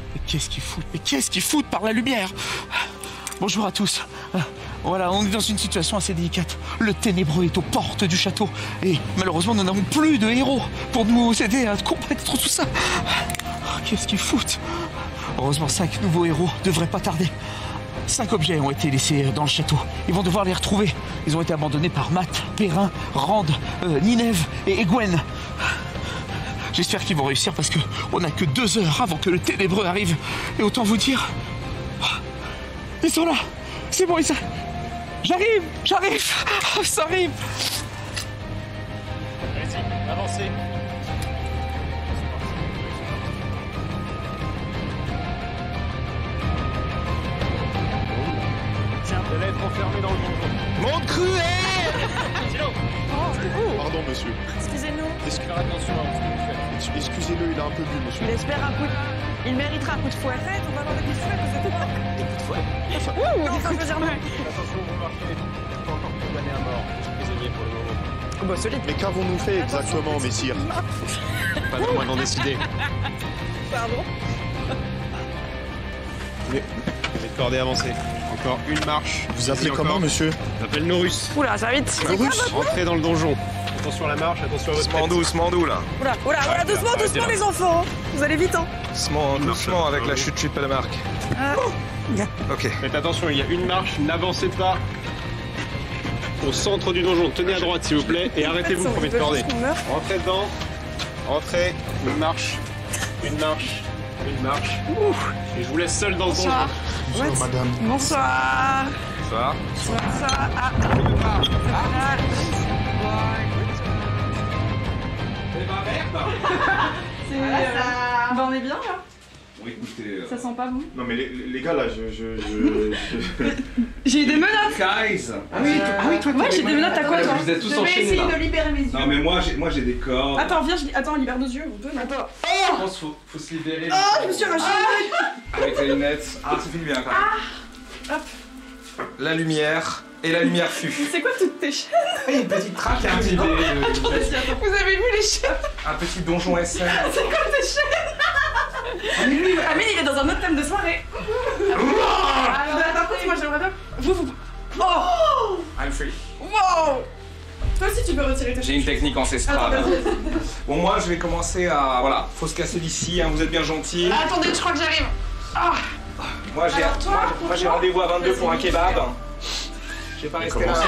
Mais qu'est-ce qu'ils foutent? Mais qu'est-ce qu'ils foutent par la lumière? Bonjour à tous. Voilà, on est dans une situation assez délicate. Le ténébreux est aux portes du château. Et malheureusement, nous n'avons plus de héros pour nous aider à combattre tout ça. Qu'est-ce qu'ils foutent? Heureusement, 5 nouveaux héros devraient pas tarder. 5 objets ont été laissés dans le château. Ils vont devoir les retrouver. Ils ont été abandonnés par Matt, Perrin, Rand, Ninève et Gwen. J'espère qu'ils vont réussir parce que on n'a que 2 heures avant que le ténébreux arrive. Et autant vous dire... Ils sont là. C'est bon, J'arrive. Oh, ça arrive. Allez-y, avancez. Tiens, vous allez être enfermé dans le donjon. Monde cruel! Silence. Pardon, monsieur. Excusez-nous. Faire attention à ce que vous faites. Excusez-le, il a un peu bu, monsieur. Il espère un coup de... Il méritera un coup de fouet. Arrête, on va avoir des coups de fouet, vous êtes pas. Des coups de fouet? Ouh, des coups de fouet. Attention, vous marchez. Pas encore condamné à mort. Prisonnier pour le moment. Bah, solide. Mais qu'avons-nous fait exactement, messire? Pas de moi d'en décider. Pardon. Mes cordées avancées. Encore une marche. Vous appelez comment, encore. monsieur? J'appelle Norus. Oula, ça va vite. Entrez dans le donjon. Attention à la marche, attention à votre tête. Doucement, là. Oula, doucement, arrêtez là. les enfants. Vous allez vite, hein. Doucement avec la chute de la marque. Ok. Faites attention, il y a une marche, n'avancez pas au centre du donjon. Tenez à droite, s'il vous plaît, et arrêtez-vous, premier de cordée. Rentrez dedans. Rentrez. Une marche. Et je vous laisse seul dans le donjon. Bonjour, madame. Bonsoir. Ça Bonsoir. Bah on est bien là. Bon, écoutez. Ça sent pas bon. Non, mais les gars, là, J'ai des menottes. Guys. Toi ouais, j'ai des menottes à quoi toi? Vous êtes tous Je vais enchaînés, essayer là. de libérer mes yeux. Non, mais moi j'ai des cordes. Attends, viens, attends, libère nos yeux, on peut. Attends. Je pense qu'il faut se libérer. Oh, je me suis arraché. Avec la lunette. Ah, ça fait du bien quand même. Hop. La lumière. Et la lumière fut. C'est quoi toutes tes chaînes? Il y a une petite traque, un petit Vous avez vu les chaînes? un petit donjon SM. C'est quoi tes chaînes? Amine, il est dans un autre thème de soirée. Alors, par contre, moi j'aimerais bien. Vous. Oh! I'm free. Wow! Toi aussi tu peux retirer tes J'ai une technique ancestrale. Attends, vas-y. Bon, moi je vais commencer à. Voilà, faut se casser d'ici, hein, vous êtes bien gentils. Attendez, je crois que j'arrive. Ah! Moi j'ai rendez-vous à 22 pour un kebab. Je vais pas rester là.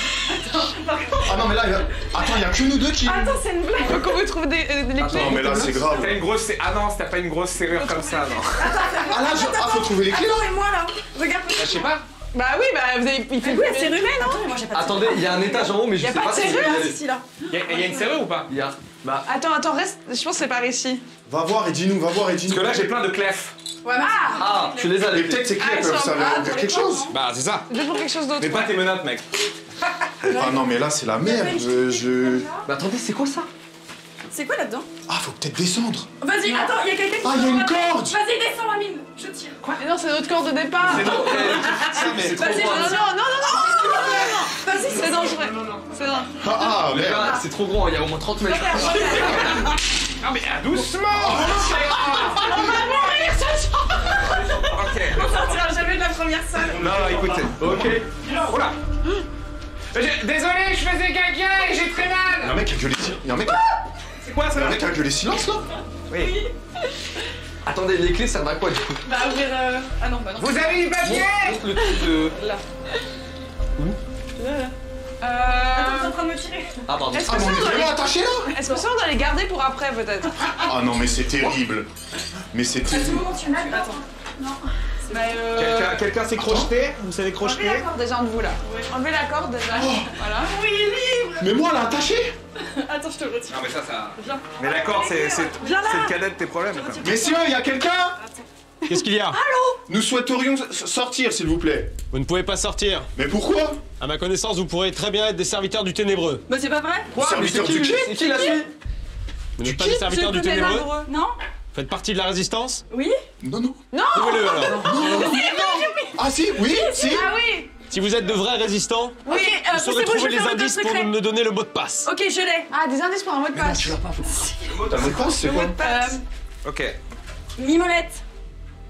Ah non, mais là, attends, il y a que nous deux qui... Attends, c'est une blague. Faut qu'on me trouve des clés. Non, mais là, c'est grave. T'as une grosse. Ah non, t'as pas une grosse serrure comme ça, non. Ah là, faut trouver les clés, là. Attends, et moi là? Regarde. Je sais pas. Bah oui, bah vous avez. Il fait oui, la serrure, non? Moi j'ai pas de Attendez, il y a un étage en haut, mais je Y'a sais pas pas de si serrure vous y allez. ici là. Il y a une serrure ou pas? Il y a. Bah. Attends, reste. Je pense que c'est par ici. Va voir et dis-nous, Parce que là j'ai plein de clefs. Ouais, mais. Ah, tu les as Mais les peut-être ces clés Ah, peuvent sur- servir ah, à pour quelque les chose. Bah c'est ça. C'est pour quelque chose d'autre. Mais pas tes menottes, mec. Ah non, mais là, c'est la merde. Bah attendez, c'est quoi ça? C'est quoi là-dedans? Ah, faut peut-être descendre. Vas-y, attends, il y a quelqu'un qui. Ah, il y a une corde. Vas-y, descends, Amine. Je tire. Quoi? Mais non, c'est notre corde de départ. C'est trop Vas-y, gros. non. Vas-y, c'est dangereux. C'est dangereux. Ah, Les merde. gars, c'est trop grand, il y a au moins 30 mètres. Ah mais doucement. On va mourir ce soir. Ok. On sortira jamais de la première salle. Non, écoutez. Ok. Oula. Désolé, je faisais caca et j'ai très Il y a mal. un mec qui a gueulé silence. Il y a un mec qui a gueulé silence, là. Oui. Attendez, les clés servent à quoi du coup? Bah ouvrir. Ah non, bah non. Vous avez du papier? Juste le truc de. Là. Attends, t'es en train de me tirer. Ah pardon. Est-ce Ah, que mais on ça, est on doit vraiment les... attachés, là. Est-ce que ça, on doit les garder pour après, peut-être? Ah non, mais c'est terrible. Mais c'est À tout terrible. moment, tu me tues. Attends. Non. Bah Quelqu'un s'est crocheté? Vous savez Enlevez crocheter? la corde déjà de vous là. Enlevez la corde déjà. Voilà. Oui, libre. Mais moi, là, attaché. Attends, je te le retire. Non mais ça. Viens. Mais l'accord c'est Viens là. le cadet de tes problèmes. Quoi. Messieurs, il y a quelqu'un? Qu'est-ce qu'il y a? Nous souhaiterions sortir, s'il vous plaît. Vous ne pouvez pas sortir. Mais pourquoi? À ma connaissance, vous pourrez très bien être des serviteurs du ténébreux. Bah c'est pas vrai. Quoi? Mais Serviteur c'est qui du qui? C'est qui la fille? Vous n'êtes pas des serviteurs du ténébreux? Non. Faites partie de la résistance? Oui. Non, non. Prouvez-le alors. Ah si, oui, si. Ah oui. Si vous êtes de vrais résistants, Oui. vous saurez trouver les indices pour me donner le mot de passe. Ok, je l'ai. Ah, des indices pour un mot de passe. T'as mot de passe, c'est quoi? Ok. Mimolette.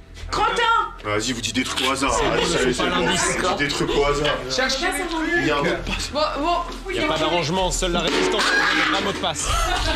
Vas-y, vous dites des trucs au hasard. C'est pas l'indice. Vous dites des trucs au hasard. Cherche. Il y a un mot de passe. Bon, Il n'y a pas d'arrangement, seule la résistance est un mot de passe.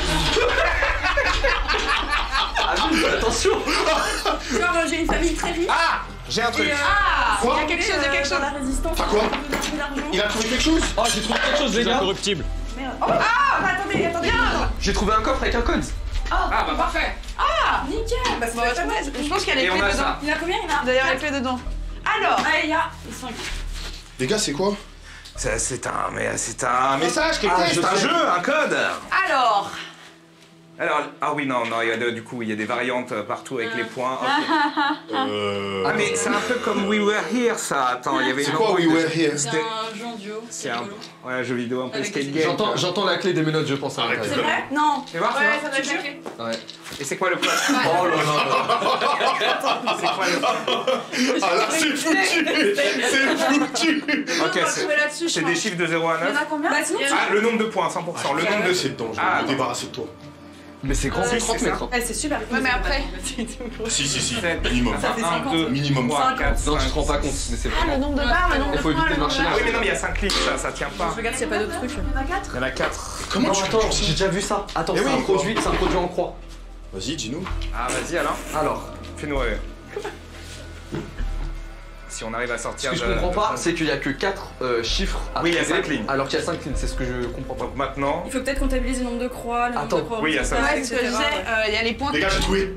Attention. genre j'ai une famille très riche. Ah, j'ai un truc. Il y a quelque chose, La résistance. Ah quoi? Il a trouvé quelque chose? Oh, j'ai trouvé quelque chose, les C'est gars. incorruptible. Attendez. J'ai trouvé un coffre avec un code. Ah bah parfait. Nickel. Bah c'est pas mal. Je pense qu'il y a Et les on clés a dedans. ça. Il y en a combien? Il y en a D'ailleurs, les clés dedans. Alors, il y a 5. Les gars, c'est quoi? C'est un message, quelqu'un. C'est un jeu, un code. Alors, Ah oui, non, du coup, il y a des variantes partout avec les points. Ok. Ah, mais c'est un peu comme We Were Here, ça. Attends, il y avait C'est une quoi autre- We Were Here? c'est un jeu en duo. C'est un jeu vidéo un peu skate game. J'entends la clé des menottes, je pense. Arrête. C'est vrai? Non. Tu vois, Ouais, ça doit être la clé. Ouais. Et c'est quoi le code? Oh là là. C'est quoi le code? Ah là, c'est foutu! C'est foutu! Ok, c'est des chiffres de 0 à Il y en 9. a combien? Ah, le nombre de points, 100%. Le nombre de... C'est dedans, je Ah, vais me débarrasser de toi. Mais c'est grand, c'est 30 c'est mètres. C'est super. Ouais, mais après. Si. 7, Minimum. Ça fait 1, 50. 2, Minimum. 3, 4, Non, 5. tu te rends pas compte, mais c'est Ah, vraiment. le nombre de barres, le nombre Il de faut éviter points, de le marcher nombre Ah de oui, mais non, mais il y a 5 clics, ça tient pas. Je regarde s'il n'y a pas d'autres trucs. Il y en a 4. Il y en a 4. Comment Non, tu attends, fais ça? j'ai déjà vu ça. Attends, Eh c'est oui, un produit en croix. Vas-y, dis-nous. Ah, vas-y, alors. Alors, Fais-nous rêver. Si on arrive à ce sortir que je de- comprends pas, de- c'est qu'il y a que 4 chiffres à Oui, il y a trouver, 5 lignes. alors qu'il y a 5 lignes, c'est ce que je comprends pas. Donc maintenant... Il faut peut-être comptabiliser le nombre de croix, le nombre Attends. de croix. Oui, il y a ça. Ouais, c'est ce que je disais. Il y a les points. Les gars, j'ai trouvé.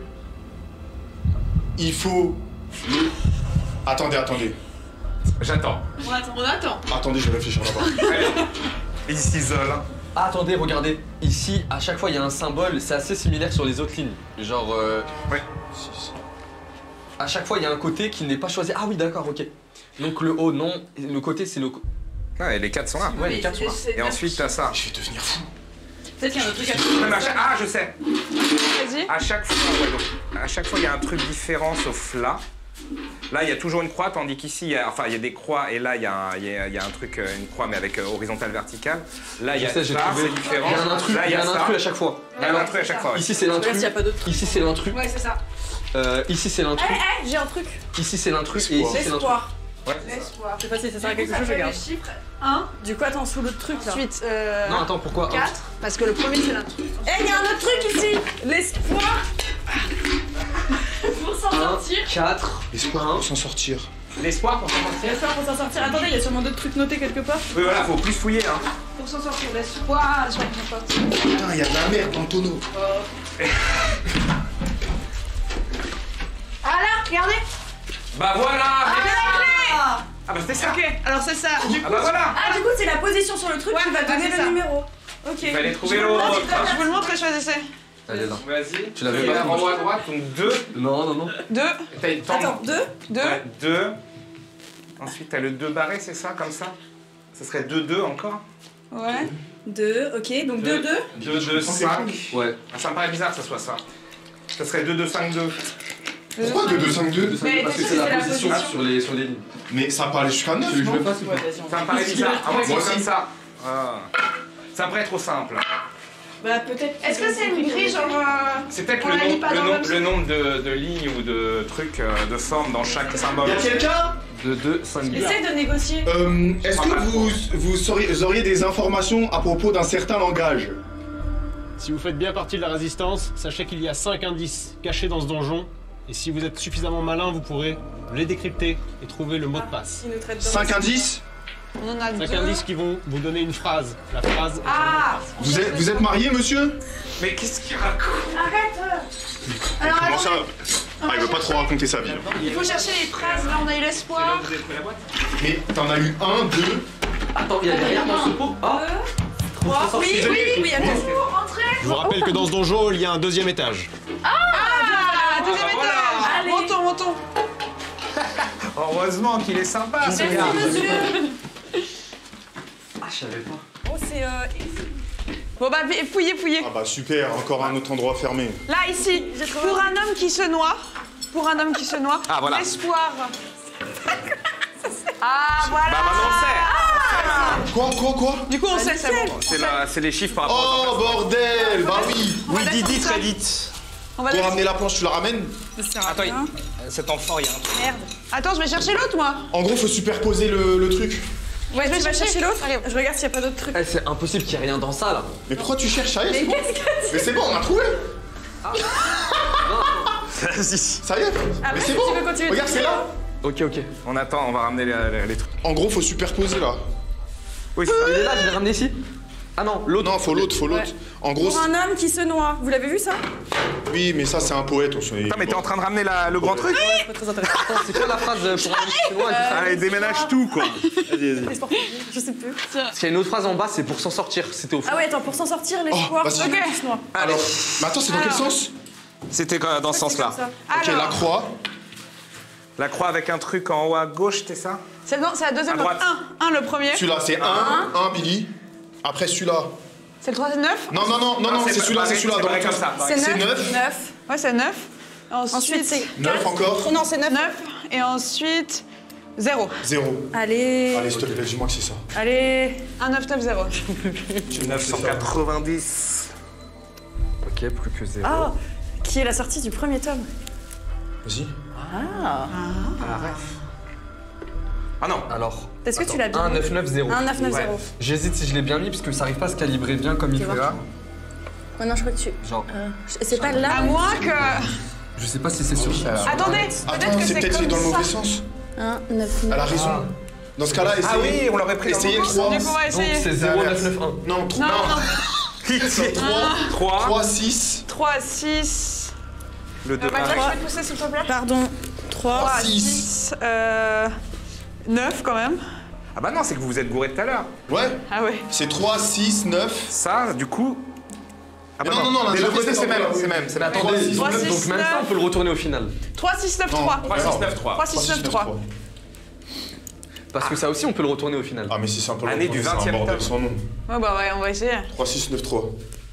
Il faut... Attendez. J'attends. On attend. Attendez, je vais réfléchir là-bas. Allez. Il s'isole. Ah, attendez, regardez. Ici, à chaque fois, il y a un symbole, c'est assez similaire sur les autres lignes. Genre, Ouais. à chaque fois, il y a un côté qui n'est pas choisi. Ah oui, d'accord, ok. Donc le haut, non. Et le côté, c'est le... Ouais, les 4 sont là. Ouais, les 4 sont là. Et ensuite, t'as ça. Je vais devenir fou. Peut-être qu'il y a un autre truc à Même à chaque... Ah, je sais. Vas-y. À chaque fois, ouais, donc, à chaque fois, il y a un truc différent sauf là. Là, il y a toujours une croix, tandis qu'ici, il y a des croix, et là, il y a un truc, une croix, mais avec horizontale, verticale. Là, il y a Je sais, j'ai ça, trouvé. c'est différent. Il y a un intrus, Là, il y a un ça. intrus à chaque fois. Il y a un intrus à chaque fois, ouais. Ici, c'est Regarde l'intrus. s'il n'y a pas d'autres trucs. Ici, c'est l'intrus. Ouais, c'est ça. Ici, c'est l'intrus. J'ai un truc. Ici, c'est l'intrus. Et ici, c'est l'intrus. L'espoir. Ouais. L'espoir. Je sais pas si ça sert à quelque chose, je regarde. Le chiffre 1. Du coup, attends, sous l'autre truc là. Ensuite, Non, attends, pourquoi 4. Parce que le premier, c'est l'intrus. Eh, il y a un autre truc ici. L'espoir. Pour s'en 1, sortir. 4, Espoir pour s'en sortir. L'espoir pour s'en sortir. L'espoir pour s'en sortir. Attendez, il y a sûrement d'autres trucs notés quelque part. Oui, voilà, faut plus fouiller, hein. Pour s'en sortir, l'espoir. Je comprends pas. Putain, il y a de la merde dans le tonneau. Ah là, regardez. Bah voilà. Ah, Ah bah c'était ça. ok, alors c'est ça. Du coup, Ah bah voilà. Ah, du coup, c'est la position sur le truc Ouais, qui va donner c'est le ça. numéro. Ok. Il fallait trouver l'autre. je vous le montre et choisissez. Allez, là. Vas-y. Tu l'avais Et pas là, fait. renvoie à droite, donc 2. Non. 2, T'as une tente. Attends, 2. 2. Ouais, 2. Ensuite, t'as le 2 barré, c'est ça, comme ça? Ça serait 2-2 encore? Ouais. 2, ok. Donc 2, 2. 2-2, 5. Ouais. Ah, ça me paraît bizarre que ça soit ça. Ça serait 2-2-5-2. Pourquoi 2-2-5-2? Mais Parce que peut-être c'est la que c'est la position position. sur les lignes. Mais ça parlait jusqu'à 9, Tu veux que je non? le fasse ou pas? Ça me paraît bizarre. Ah, moi, Moi c'est aussi. comme ça. Ah. Ça me paraît trop simple. Bah, peut-être. Est-ce que c'est une grille genre. C'est peut-être On la lit pas dans le même le nombre de lignes ou de trucs, de formes dans chaque symbole. Y'a quelqu'un? 2, 2, 5, 2. Essaye de négocier. Est-ce que vous auriez des informations à propos d'un certain langage? Si vous faites bien partie de la résistance, sachez qu'il y a 5 indices cachés dans ce donjon. Et si vous êtes suffisamment malin, vous pourrez les décrypter et trouver le mot de passe. Il nous traite 5 indices? On en a 5 2. indices qui vont vous donner une phrase. La phrase est Ah. Vous êtes marié, monsieur? Mais qu'est-ce qu'il raconte? Alors Comment ça? attendez, Ah, il veut pas trop raconter sa vie. il faut chercher les phrases. Là, on a eu l'espoir. Vous avez pris la boîte? Mais t'en as eu 1, 2... Attends, il y a derrière dans ce pot. Ah 3. Oui, il y a deux. Je vous rappelle que dans ce donjon, il y a un deuxième étage. Ah, deuxième bah voilà. étage. Allez. Montons. Heureusement qu'il est sympa, ce Merci, gars. monsieur. Ah, je savais pas. Oh, c'est. Bon bah fouillez. Ah bah super, encore un autre endroit fermé. Là ici, pour un homme qui se noie. Ah, voilà. L'espoir. Ah voilà. Bah maintenant on sait. Quoi? Du coup on sait, c'est bon. C'est les chiffres par rapport Oh bordel! Bah oui! Oui, Didi, très vite. On va Pour ramener la planche, tu la ramènes. Ça sert à Attends, rien. cet enfant, il y a un truc. Merde. Attends, je vais chercher l'autre, moi. En gros, faut superposer le truc. Ouais, je vais chercher l'autre. Je regarde s'il n'y a pas d'autres trucs. Eh, c'est impossible qu'il y ait rien dans ça là. Mais pourquoi tu cherches, sérieux? Mais qu'est-ce que Mais c'est bon, on a trouvé. Vas-y. Sérieux? Ah Mais ouais, c'est tu bon. veux continuer de Regarde, c'est chercher, là. Ok, ok. On attend, on va ramener les trucs. En gros, faut superposer là. Oui, c'est ça. Il est là, je l'ai ramené ici. Ah non, l'autre. Non, faut l'autre, faut l'autre. Ouais. En gros, Pour un homme qui se noie. Vous l'avez vu ça? oui, mais ça, c'est un poète. On se... Putain, mais t'es en train de ramener le grand truc? C'est pas très intéressant. Attends, c'est quoi la phrase pour un chinois Allez, déménage tout, quoi. Les sportifs, je sais plus. Parce qu'il y a une autre phrase en bas, c'est pour s'en sortir. C'était au fond. Ah ouais, attends, pour s'en sortir, l'espoir. vas-y. Ok. Qui se noie. Alors, mais attends, c'est dans quel sens? C'était dans ce sens-là. Ok, la croix. La croix avec un truc en haut à gauche, c'était ça? C'est la deuxième. À droite. Un le premier. Celui-là, c'est un, Billy. Après, celui-là. C'est le troisième, 9. Non, c'est celui-là, c'est celui-là. C'est Dans pareil le comme ça. C'est C'est 9. 9. Ouais, c'est 9. Ensuite, c'est 9 encore. Non, c'est 9. Et ensuite, 0. 0. Allez. Allez, s'il te plaît, dis-moi que c'est ça. Allez. 1, 9, 9, 0. 990. Ok, plus que 0. Ah, qui est la sortie du premier tome. Vas-y. Ah non. Alors. Est-ce que tu l'as bien 1, 9, 9, 0. 1, 9, 9, 0. J'hésite si je l'ai bien mis parce que ça arrive pas à se calibrer bien comme il faut. Ouais, non, je crois que tu. Genre. C'est pas là. À moins que. Je sais pas si c'est sur. Attendez, peut-être Attends, que c'est peut-être comme dans le mauvais ça. sens. 1, 9, 9. Elle a raison. Dans ce cas-là, essayez. Ah oui, on l'aurait pris dans Essayez le le 3. Du coup, on va Donc essayer. c'est 0, 9, 9, 1. Non, 3. Non, non. 3. 3, 6. 3, 6. Le 2. Je vais te pousser, s'il te plaît. Pardon. 3, 6. 9 quand même. Ah bah non, c'est que vous vous êtes gouré tout à l'heure. Ouais. Ah ouais. C'est 3, 6, 9. Ça, du coup. Ah bah Mais non, Des on a deux déjà côtés, fait c'est ça, même, oui. c'est même, c'est même. Attendez, 3, donc 6, même ça, 9. on peut le retourner au final. 3, 6, 9, 3. 3, 6, 9, 3. 3, 6, 9, 3. Parce que ça aussi, on peut le retourner au final. Ah, mais si c'est un peu Année du 20e bordel tome. sans nom. Ouais, bah ouais, on va essayer. 3, 6, 9, 3.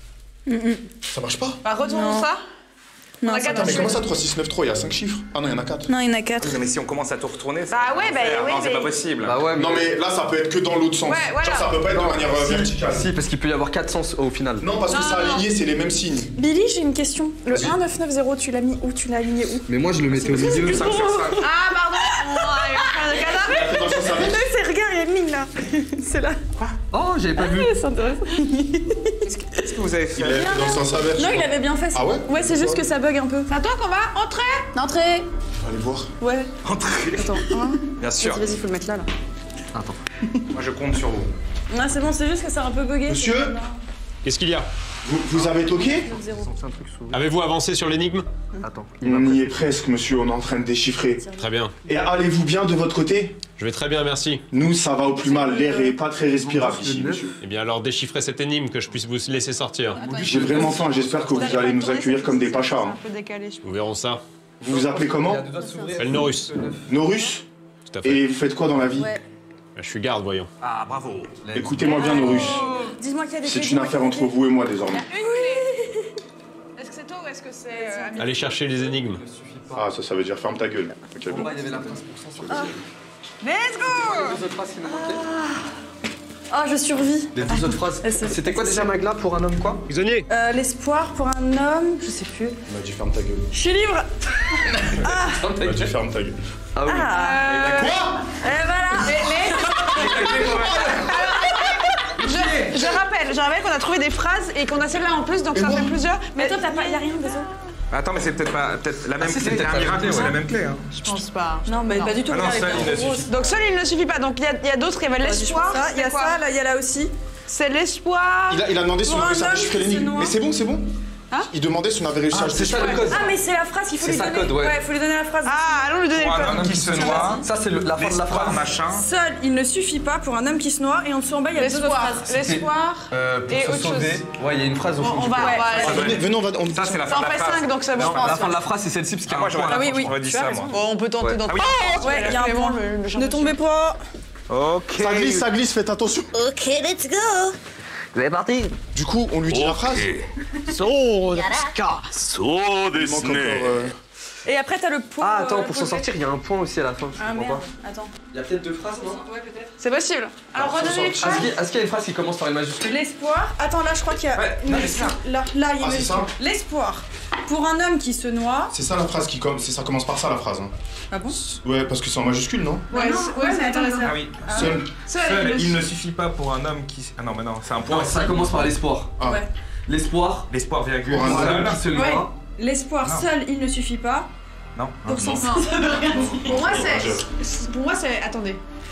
Ça marche pas? Bah, retournons ça. Non, On a ça 4 Attends, mais comment ça, 3, 6, 9, 3? Il y a 5 chiffres. Ah non, il y en a 4. Non, il y en a 4. Mais si on commence à tout retourner, ça Bah ouais, bah oui, non, c'est mais- pas possible. Bah ouais, Non, mais là, ça peut être que dans l'autre sens. Ouais, voilà. Genre, ça peut pas être de manière verticale. Si, parce qu'il peut y avoir 4 sens au final. Non, parce que c'est aligné, c'est les mêmes signes. Billy, j'ai une question. Le 1990, tu l'as mis où? Tu l'as aligné où? Mais moi, je le mettais au milieu. 5 sur 5. Ah, pardon. Ouais, Fais dans le sens inverse. C'est, regarde, il y a une ligne là. C'est là. Oh, j'avais pas vu. C'est intéressant. Qu'est-ce que vous avez fait? Il a fait dans le sens inverse. Non, il avait bien fait. Ah ouais? Ouais, c'est juste que ça bug un peu. C'est à toi qu'on va entrer. Entrez. On va aller voir. Ouais. Entrez. Attends, 1. Bien sûr. Vas-y, faut le mettre là. Attends. Moi, je compte sur vous. Ah, c'est bon, c'est juste que c'est un peu bugué. Monsieur, Qu'est-ce qu'il y a? vous avez toqué? Avez-vous avancé sur l'énigme? Attends. On y est presque, monsieur, on est en train de déchiffrer. Très bien. Et allez-vous bien de votre côté? Je vais très bien, merci. Nous, ça va au plus mal. L'air est pas très respirable ici, monsieur. Eh bien alors déchiffrez cette énigme que je puisse vous laisser sortir. J'ai vraiment faim, j'espère que vous allez nous accueillir comme des pachas. hein. Un peu décalé, je Nous verrons ça. Vous vous appelez comment? Elle Norus. Norus? Tout à fait. Et vous faites quoi dans la vie? Ouais. Je suis garde, voyons. Ah, bravo. Écoutez-moi bien, Norus. Dis-moi qu'il y a des C'est clés, une dis-moi affaire qu'il y a entre des vous et moi désormais. Est-ce que c'est toi ou est-ce que c'est Amine? Allez chercher les énigmes. Ah, ça veut dire ferme ta gueule. Ok, bon. Il y avait la 15% sur le Let's go. deux autres phrases qui nous manquaient. Ah, je survis. Les deux autres phrases. C'était quoi déjà, Magla, pour un homme quoi? Prisonnier. L'espoir pour un homme, je sais plus. On m'a dit ferme ta gueule. Je suis libre. On m'a dit ferme ta gueule. Ah oui. Quoi? Et voilà. Je rappelle qu'on a trouvé des phrases et qu'on a celle-là en plus, donc ça en fait plusieurs. Mais toi, y a rien dedans. Attends, mais c'est peut-être pas. Peut-être la même si, clé. c'est Il y a un peut-être la miracle, même c'est clé, la même clé. Hein. Je pense pas. Non, mais pas du tout. Ah non, regarde, ça, elle est il ne trop suffit. grosse. Donc seul il ne suffit pas. Donc il y a d'autres, il y a l'espoir. Il y a ça, là, il y a là aussi. C'est l'espoir. Il a demandé si on Pour avait un réussi à homme déchiffrer qui se l'énigme. noie. Mais c'est bon, c'est bon. Hein? Il demandait si on avait réussi à le C'est ça déchiffrer. le code. Ah, mais c'est la phrase qu'il faut C'est lui ça, donner. code, ouais. il faut lui donner la phrase. Ah, allons lui donner Pour le un code. homme qui se noie. Ça, c'est la fin de la L'espoir, phrase. machin. Seul, il ne suffit pas pour un homme qui se noie et en dessous en bas, il y a deux autres L'espoir. phrases. L'espoir. Et Pour autre se sauver. chose. Ouais, il y a une phrase au fond. On du va. coup. Venez, on va. Ça, c'est la Ça fin en de la fait phrase. 5, donc c'est bon. Non, la fin de la phrase, c'est celle-ci, parce qu'il y a Ah, moi, un point. j'aurais oui, oui. j'aurais dit Tu as ça, raison. moi. Bon, on peut tenter d'autres. Ouais, il y a un point. Le Ne tombez pas. Ok. Ça glisse, faites attention. Ok, let's go. C'est parti. Du coup, on lui dit la phrase. Il manque encore. Et après, t'as le point. Ah, attends, pour s'en sortir, il y a un point aussi à la fin. Ah Je comprends merde, pas. attends. Il y a peut-être 2 phrases, non? Ouais, peut-être. C'est possible. Alors, redonnez les Est-ce phrases. qu'il y a une phrase qui commence par une majuscule? L'espoir. Attends, là, je crois qu'il y a. Ouais, une non, mais majuscule. c'est Là, il y a une Ah, c'est ça majuscule. L'espoir. Pour un homme qui se noie. C'est ça la phrase qui commence. Ça commence par ça la phrase. Hein. Ah bon? Ouais, parce que c'est en majuscule, non? Ouais, c'est intéressant. Ah oui. Seul. Seul, il ne suffit pas pour un homme qui. Ah non, mais non, c'est un point. Non, ça commence par l'espoir. Ah. Ouais. L'espoir. L'espoir, virgule. Pour un Pour un homme Seul. qui se Ouais. noie. L'espoir Non. seul, il ne suffit pas. Non. Pour s'en non. sortir. Pour moi, c'est. Attendez.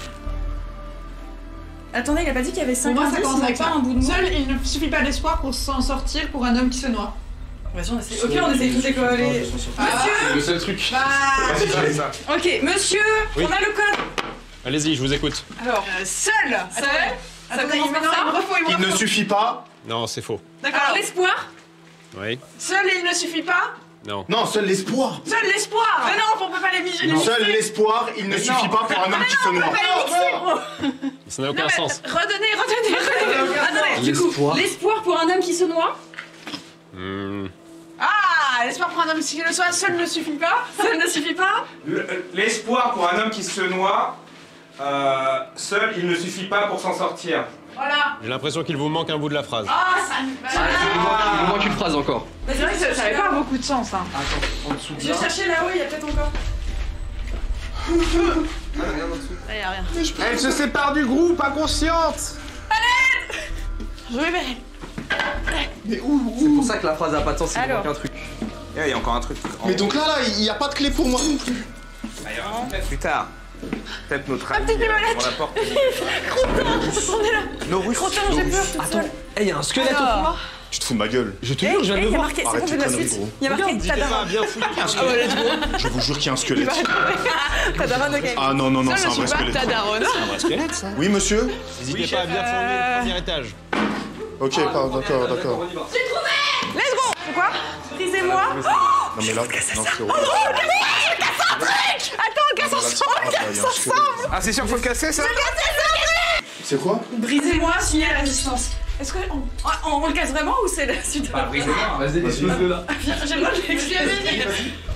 Attendez, il a pas dit qu'il y avait 5 Pour moi, ça commence avec pas ça. un bout de mot. Seul, il ne suffit pas d'espoir pour s'en sortir pour un homme qui se noie. Vas-y, on essaie. Ok, on essaye tous les coller. C'est le seul truc. Vas-y, fais ça. Ok, monsieur, Oui. on a le code. Allez-y, je vous écoute. Alors, seul. Seul. Ça Attendez, commence il par me ça. refait, Il ne suffit pas. Non, c'est faux. Alors, l'espoir. Oui. Seul, il ne suffit pas. Non. Non, seul l'espoir. Seul l'espoir. Mais non, on peut pas les miser. Seul l'espoir, il ne suffit pas pour un homme qui se noie. Ça n'a aucun sens. Redonnez. Attendez, du coup, L'espoir. l'espoir pour un homme qui se noie. Hmm. Ah, l'espoir pour un homme qui le soit, seul ne suffit pas. Ça ne suffit pas. L'espoir pour un homme qui se noie. Seul, il ne suffit pas pour s'en sortir. Voilà. J'ai l'impression qu'il vous manque un bout de la phrase. Ah, ça. Il nous manque une phrase encore. Mais c'est vrai que ça avait pas beaucoup de sens. Hein. Attends, en dessous de Je là. vais chercher là-haut, il y a peut-être encore. Ah, regarde en dessous. Il y a rien. Elle se sépare du groupe, inconsciente. Je vais verrai. Mais où C'est pour ça que la phrase a pas de sens, il nous Alors. manque un truc. Il y a encore un truc. Mais donc là, il n'y a pas de clé pour moi non plus. Peut-être plus tard. Peut-être notre ami on la porte. Nos Russes. J'ai peur toute seule. Eh, il y a un squelette au fond là. Tu te fous de ma gueule. Je te jure, je viens de Il le y a voir. marqué, c'est Arrête bon, tes c'est la conneries, suite. gros. Il y a marqué N'hésitez pas à Tadaron. bien fouiller. Je vous jure qu'il y a un squelette. Tadaron, ok. Ah non, non, non, c'est un vrai squelette. Tadaron. C'est un vrai squelette, ça. Oui, monsieur. N'hésitez pas à bien fournir le premier étage. Ok, pardon, d'accord, d'accord. On y va. Let's go. C'est quoi? Prisez-moi. Non, mais là, non, c'est horrible. Attends, on casse ensemble. Ah, c'est sûr qu'il faut le casser ça? C'est quoi? Brisez-moi, signez à résistance. Est-ce qu'on le casse vraiment ou c'est la suite? Brisez-moi. Vas-y, explose-le là. J'ai le droit de l'exploser.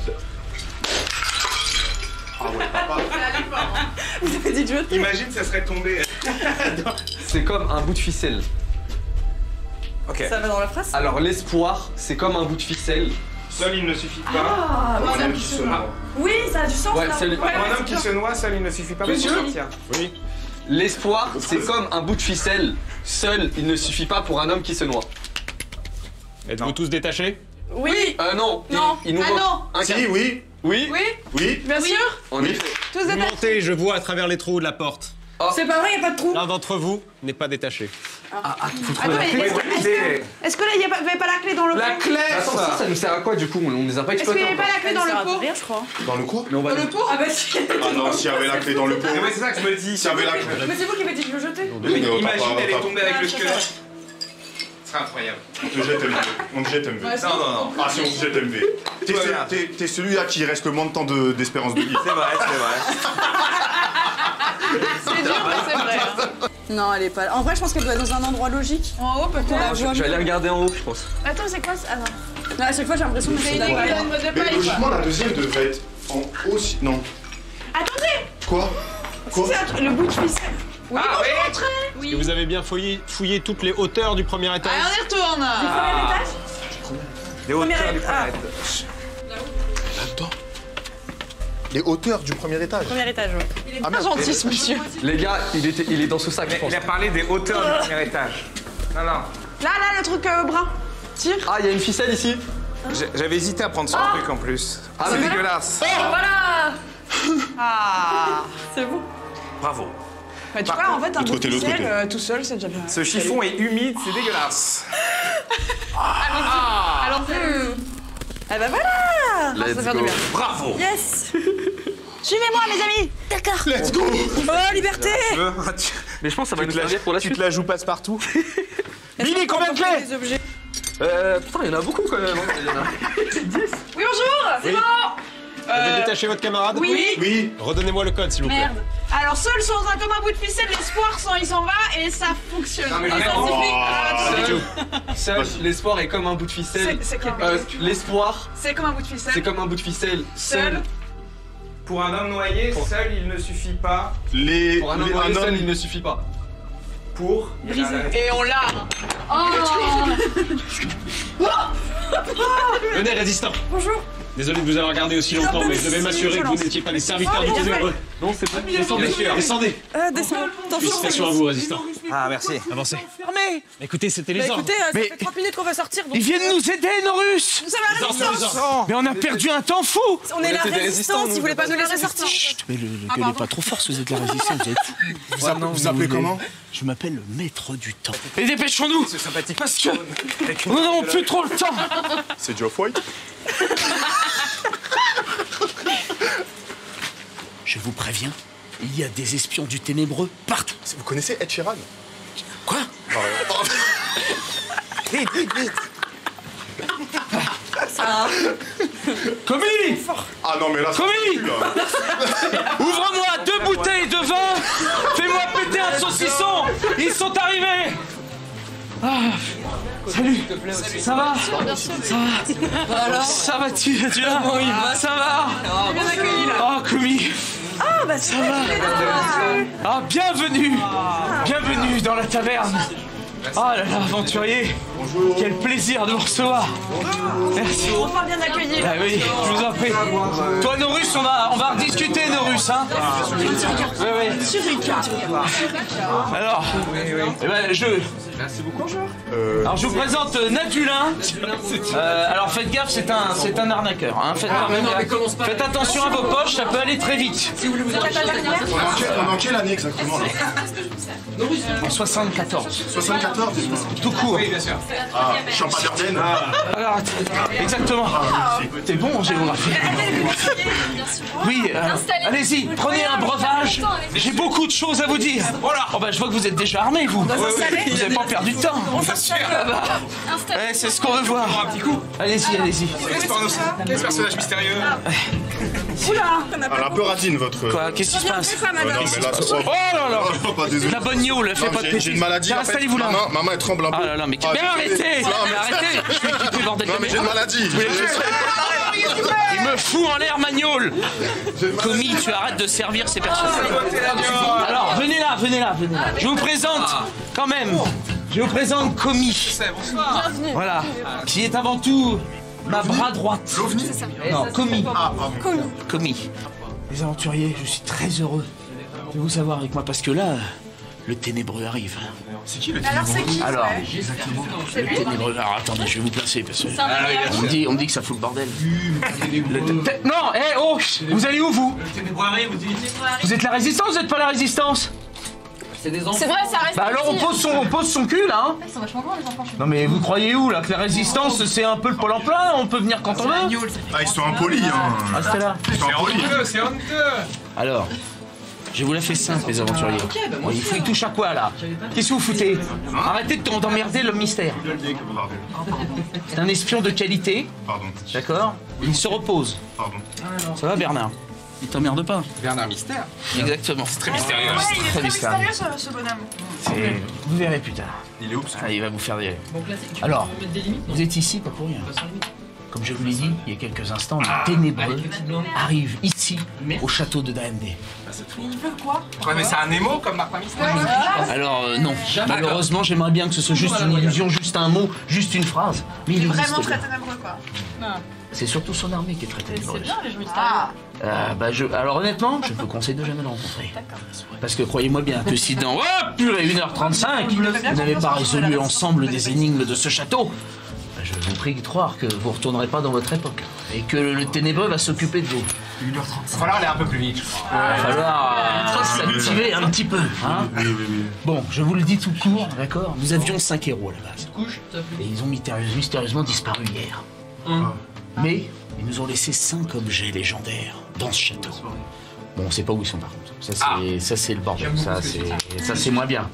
Ah ouais, papa. Vous avez dit jeter. Imagine, ça serait tombé. C'est comme un bout de ficelle. Ok. Ça va dans la phrase? Alors, l'espoir, c'est comme un bout de ficelle. Seul, il ne suffit pas. Ah, Pour un homme qui se noie. oui, ça a du sens. Ouais, là. c'est le- Pour un homme qui se noie, seul, il ne suffit pas pour s'en Monsieur sortir. Oui. L'espoir, c'est comme un bout de ficelle. Seul, il ne suffit pas pour un homme qui se noie. Êtes-vous Non. tous détachés? Oui. Non. Non. Il nous Ah manque non. un Si, quart. oui, Oui. oui. Bien sûr. En effet. Tous Vous des montez, je vois à travers les trous de la porte. C'est pas vrai, y a pas de trou. L'un d'entre vous n'est pas détaché. Faut trouver la clé. Est-ce que là, il n'y avait pas la clé dans le pot? La clé. Attends, ça nous sert à quoi du coup? On les a pas Est-ce qu'il exploités n'y avait pas encore. la clé dans le pot? Rien, je crois. Dans le quoi? Mais on va Dans le pot? Ah bah si. Ah non, s'il y avait la clé dans le pot. Mais c'est ça que je me dis. S'il y avait la clé. Mais c'est vous qui m'avez dit de le jeter. Oui, mais Imagine, elle est tombée avec Ah, le je sais squelette. Ce serait incroyable. On te jette MV. On te jette MV. Non, non, non. Ah si, on te jette MV. T'es Tout va bien. t'es celui-là qui reste le moins de temps d'espérance de vie. C'est vrai, c'est vrai. C'est dur, mais c'est vrai. hein. Non, elle est pas là. En vrai, je pense qu'elle doit être dans un endroit logique. En haut, On la peut-être. voit Je vais aller mieux. regarder en haut, je pense. Attends, c'est quoi ça? Ah non. Non, à chaque fois, j'ai l'impression que c'est une là. aiguille dans une boîte de Mais paille. logiquement, la deuxième devrait être en haut si... Non. Attendez. Quoi? Quoi? C'est le bout de ficelle. Oui, Ah, oui. Est-ce que vous avez bien fouillé toutes les hauteurs du premier étage? Allez, on y retourne. Premier étage? Des hauteurs Premier du étage. premier étage. Là-dedans. Les hauteurs du premier étage. Premier étage, ouais. Il est pas gentil, ce monsieur. Les gars, il est dans ce sac, je pense. Il a parlé des hauteurs du premier étage. Non, non. Là, le truc brun. Tire. Ah, il y a une ficelle ici. J'avais hésité à prendre ce truc en plus. Ah, C'est mais- dégueulasse. Voilà. Ah. C'est bon. Bravo. Bah, tu Par vois, en fait, un l'autre bout de côté, l'autre ficelle tout seul, c'est déjà bien. Ce chiffon est humide, c'est dégueulasse. Alors, Ah bah voilà. Let's ça fait du go. bien. Bravo. Yes. Suivez-moi, mes amis. D'accord. Let's go! Oh, liberté. Mais je pense que ça va nous servir pour la Tu suite. te la joues passe-partout. Billy, combien de clés? Les objets. Putain, il y en a beaucoup quand même. Hein. Il y en a- Oui, bonjour. C'est bon. Vous avez détaché votre camarade? Oui. Oui. Redonnez-moi le code, s'il vous plaît. Merde. Alors, seul sans un comme un bout de ficelle, l'espoir il s'en va et ça fonctionne. Non, mais Et ça suffit. Seul, l'espoir est comme un bout de ficelle. L'espoir, C'est comme un bout de ficelle. c'est comme un bout de ficelle. Seul. Pour un homme noyé, seul, il ne suffit pas. Pour un homme noyé seul, il ne suffit pas. Pour... Et on l'a. Venez, résistant. Bonjour. Désolé de vous avoir gardé aussi longtemps, mais je devais m'assurer que vous n'étiez pas les serviteurs du ténébreux. Non, c'est pas Descendez, descendez. Descends. Félicitations à vous, résistant. Ah, merci. Avancez. Fermé. Écoutez, c'était les ordres. Écoutez, ça Mais- fait 30 minutes qu'on va sortir. Donc Ils viennent nous aider, nos Russes. Vous savez la résistance. Mais on a perdu un temps fou. On est la était des résistance, résistants, si vous voulez pas nous laisser sortir. Chut, mais le gueule est pas trop fort si vous êtes la résistance, vous êtes fous. Vous appelez comment? Je m'appelle le maître du temps. Et dépêchons-nous. C'est sympathique. Parce que nous n'avons plus trop le temps. C'est Geoff White? Je vous préviens, il y a des espions du ténébreux partout. Vous connaissez Ed Sheeran? Quoi? Vite. Commis! Ah non, mais là, ça Commis! pue, là. Ouvre-moi 2 bouteilles de vin. Fais-moi péter un saucisson. Ils sont arrivés. Ah, salut. Ça va? Ça va? Alors, ça va, tu es là? Ça va? Bien accueilli là. Oh, commis. Ah, bah ça va. Ah, bienvenue. Bienvenue dans la taverne. Oh là là, aventurier. Bonjour. Quel plaisir de vous recevoir. Merci. Enfin bien accueilli. Ah oui, je vous en prie. Toi, nos Russes, on va rediscuter, nos Russes, hein. Oui, oui. Alors, eh ben, Merci beaucoup. alors je vous présente Nadulin. Alors faites gaffe, c'est un arnaqueur. Hein. Faites attention à vos poches, ça peut aller très vite. Pendant quelle année exactement là? En 74. 74? Tout court. Ah, Champagne-Ardenne? Alors, exactement. T'es bon en géographie. Oui, allez-y, prenez un breuvage. J'ai beaucoup de choses à vous dire. Voilà. Oh bah je vois que vous êtes déjà armés, vous. Vous n'avez pas perdu de temps. Ah bah, ouais, c'est ce qu'on veut voir. Un petit coup. Allez-y, allez-y. Quel personnage mystérieux. Elle a un peu radine, votre... Quoi? Qu'est-ce qui se passe? Ouais, non, mais là... Oh là là. Oh, pas désolé. La bonne gnôle, fais Non, pas de j'ai bêtises. une maladie, en fait. Installez-vous là. Ma main, elle tremble un peu. Ah là là, mais Ah, arrêtez! Non, Mais arrêtez! Je suis équipé, bordel Non, de mais j'ai une merde. maladie. Il me fout en l'air, Magnol! Commis, tu arrêtes de servir ces personnes. Alors, venez là. Je vous présente, quand même, Commis. Voilà, qui est avant tout ma bras droite. Non, Commis. Ah, pardon. Commis. Les aventuriers, je suis très heureux de vous avoir avec moi parce que là, le ténébreux arrive. C'est qui le Alors c'est qui? Alors, Exactement. C'est le lui. ténébreux. Alors attendez, je vais vous placer parce que on me dit que ça fout le bordel. Non, oh, vous allez où vous? Vous êtes la résistance, vous n'êtes pas la résistance? C'est vrai, ça reste. Bah alors on pose son cul là, hein. Ils sont vachement grands les enfants. Non mais vous croyez où là que la résistance c'est un peu le pôle emploi, on peut venir quand on veut? Ah, ils sont impolis, hein. Restez là. Ils sont impolis. C'est honteux. Alors, je vous la fais simple les aventuriers. Bon, il touche à quoi là? Qu'est-ce que vous foutez? Arrêtez d'emmerder le mystère. C'est un espion de qualité, Pardon. d'accord? Il se repose. Pardon. Ça va Bernard? Il t'emmerde pas? Bernard Mystère. Exactement. C'est très mystérieux. Ouais, il est Très très mystérieux. mystérieux ce bonhomme. Vous verrez plus tard. Il est où? Ah, il va vous faire des... Alors, vous êtes ici pas pour rien. Comme je vous l'ai dit, il y a quelques instants, le ténébreux arrive ici, au château de Daemde. Il veut quoi? Ouais, mais c'est un émo comme Martin Mystère. Alors non, malheureusement j'aimerais bien que ce soit juste une illusion, juste un mot, juste une phrase. Mais il Vraiment existe très bien. ténébreux quoi. C'est surtout son armée qui est très ténébreuse. les jeux mystérieux. Alors honnêtement, je vous conseille de jamais le rencontrer. Parce que croyez-moi bien que si dans purée 1h35, vous n'avez pas résolu ensemble des énigmes de ce château, je vous prie de croire que vous ne retournerez pas dans votre époque. Et que le ténébreux va s'occuper de vous. Il va falloir aller un peu plus vite, je crois. Il va falloir s'activer un petit peu. Hein. Bon, je vous le dis tout court, d'accord? Nous avions 5 héros à la base. Et ils ont mystérieusement disparu hier. Mais ils nous ont laissé 5 objets légendaires dans ce château. Bon, on sait pas où ils sont par contre. Ça c'est le bordel. Ça c'est moins bien.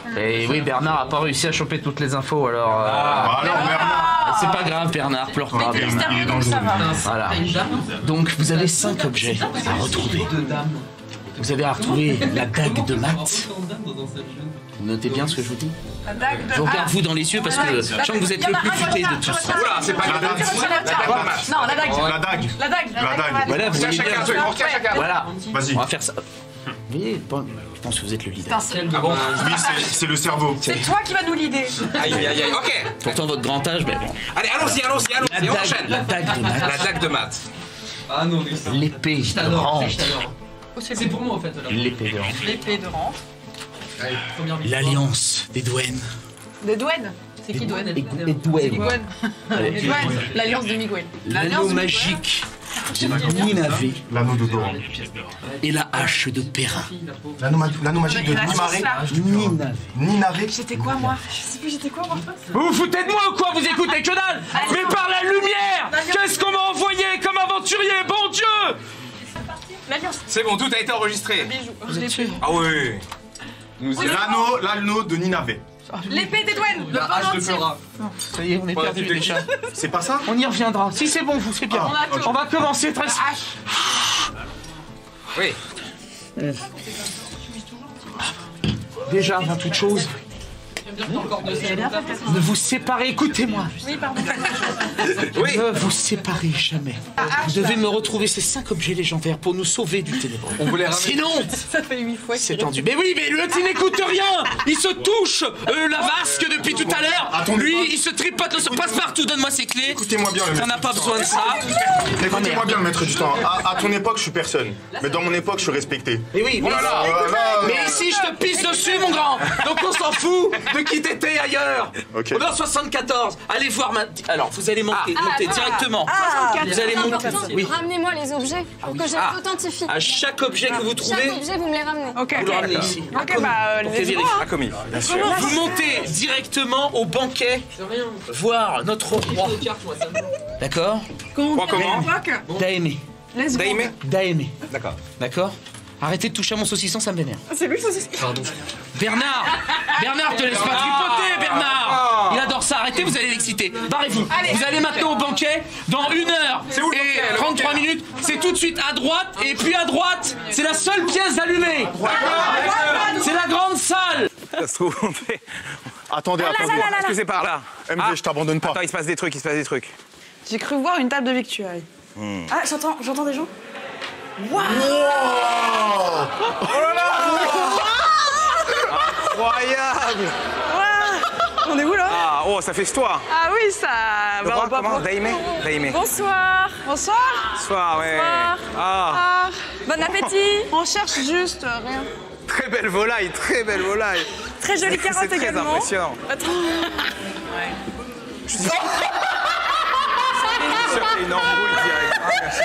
Et oui, Bernard a pas réussi à choper toutes les infos, alors... Alors Bernard. C'est pas grave, Bernard, pleure pas. Il est dangereux. Voilà. Donc, vous avez 5 objets à retrouver. Vous avez à retrouver la dague de Matt. Vous notez bien ce que je vous dis? Je vous regarde vous dans les yeux parce que je sens que vous êtes le plus futé de tous. Oula, c'est pas la dague. Non, la dague. La dague. La dague. La dague. Voilà, vous Tiens voyez chacun bien. un truc, on retient chacun. Voilà. Vas-y. On va faire ça. Vous voyez, je pense que vous êtes le leader. Oui, c'est le cerveau. C'est toi qui vas nous leader. Aïe, aïe, aïe, ok. Pourtant, votre grand âge, mais bon. Allez, allons-y, on enchaîne. La dague de Matt. La dague de Matt. Ah non, mais ça. L'épée Je de t'adore, Rente. je t'adore. C'est pour moi en fait. alors. L'épée de Rente. L'épée de Rente. Allez, première victoire. L'alliance des douanes. Des douanes. C'est qui Douane Et douanes. Miguel. L'alliance de Miguel. L'anneau magique de Ninavé L'anneau de Doran. et la hache de Perrin. L'anneau magique de Nimaré. Ninavé. Ninavé. J'étais quoi moi? Je sais plus, j'étais quoi moi? Vous vous foutez de moi ou quoi? Vous écoutez que dalle? Mais par la lumière! Qu'est-ce qu'on m'a envoyé comme aventurier? Bon Dieu! L'alliance. C'est bon, tout a été enregistré. Je l'ai plus. Ah oui. L'anneau de Ninavé. L'épée des douanes. Le La hache de pendentif. Peura. Ça y est, on est perdu déjà. C'est pas ça? On y reviendra. Si c'est bon, vous c'est bien. On va commencer très... Oui. Déjà, avant toute chose, ne vous séparez, écoutez-moi. Oui, pardon. Oui. Ne vous séparez jamais. Vous devez me retrouver ces 5 objets légendaires pour nous sauver du ténébreux. On voulait ramener. Sinon, Ça fait 8 fois. c'est tendu. Mais oui, mais l'autre il n'écoute rien. Il se touche la vasque depuis tout à l'heure. Attendez. Lui, il se tripote le passe-partout. Donne-moi ses clés. Écoutez-moi bien, le On maître. n'a pas besoin de ça. Écoutez-moi bien, le maître du temps. À ton époque, je suis personne. Mais dans mon époque, je suis respecté. Mais oui, mais, mais ici, je te pisse dessus, mon grand. Donc on s'en fout de qui t'étais ailleurs. Ok. On est en 74. Allez voir ma... Alors, vous allez monter directement. Vous allez monter. Oui. Ramenez-moi les objets pour que je les authentifie. À chaque objet que vous trouvez, Chaque objet, vous me les ramenez. Ok. vous le ramenez ici. Ok, bah, On fait les vérifier. A commis. Vous montez directement au banquet voir notre roi. D'accord? Roi comment? Daémé. Daimé? Daémé. D'accord. D'accord? Arrêtez de toucher à mon saucisson, ça me vénère. C'est lui le saucisson. Bernard! Bernard, te laisse pas tripoter, Bernard! Il adore ça, arrêtez, vous allez l'exciter. Barrez-vous. Vous allez maintenant au banquet dans 1 heure où le et banquet, le 33 banquet minutes. C'est tout de suite à droite, et puis à droite, c'est la seule pièce allumée. C'est la grande salle. Ça se trouve, on fait... Attendez, attendez. Est-ce que c'est par là? MV, je t'abandonne pas. Attends, il se passe des trucs, J'ai cru voir une table de victuailles. Ah, j'entends des gens. Incroyable! On est où là? Ah, oh, ça fait toi. Ah oui, ça. Le roi, comment? Daimé? Daimé. Bonsoir. Bonsoir. Soir, ouais. Bonsoir. Ah, Bon appétit. On cherche juste rien. très belle volaille, très belle volaille. Très jolie carotte C'est très également. impressionnant. Attends. Je suis sûr qu'il y a une embrouille direct. Ah, merci.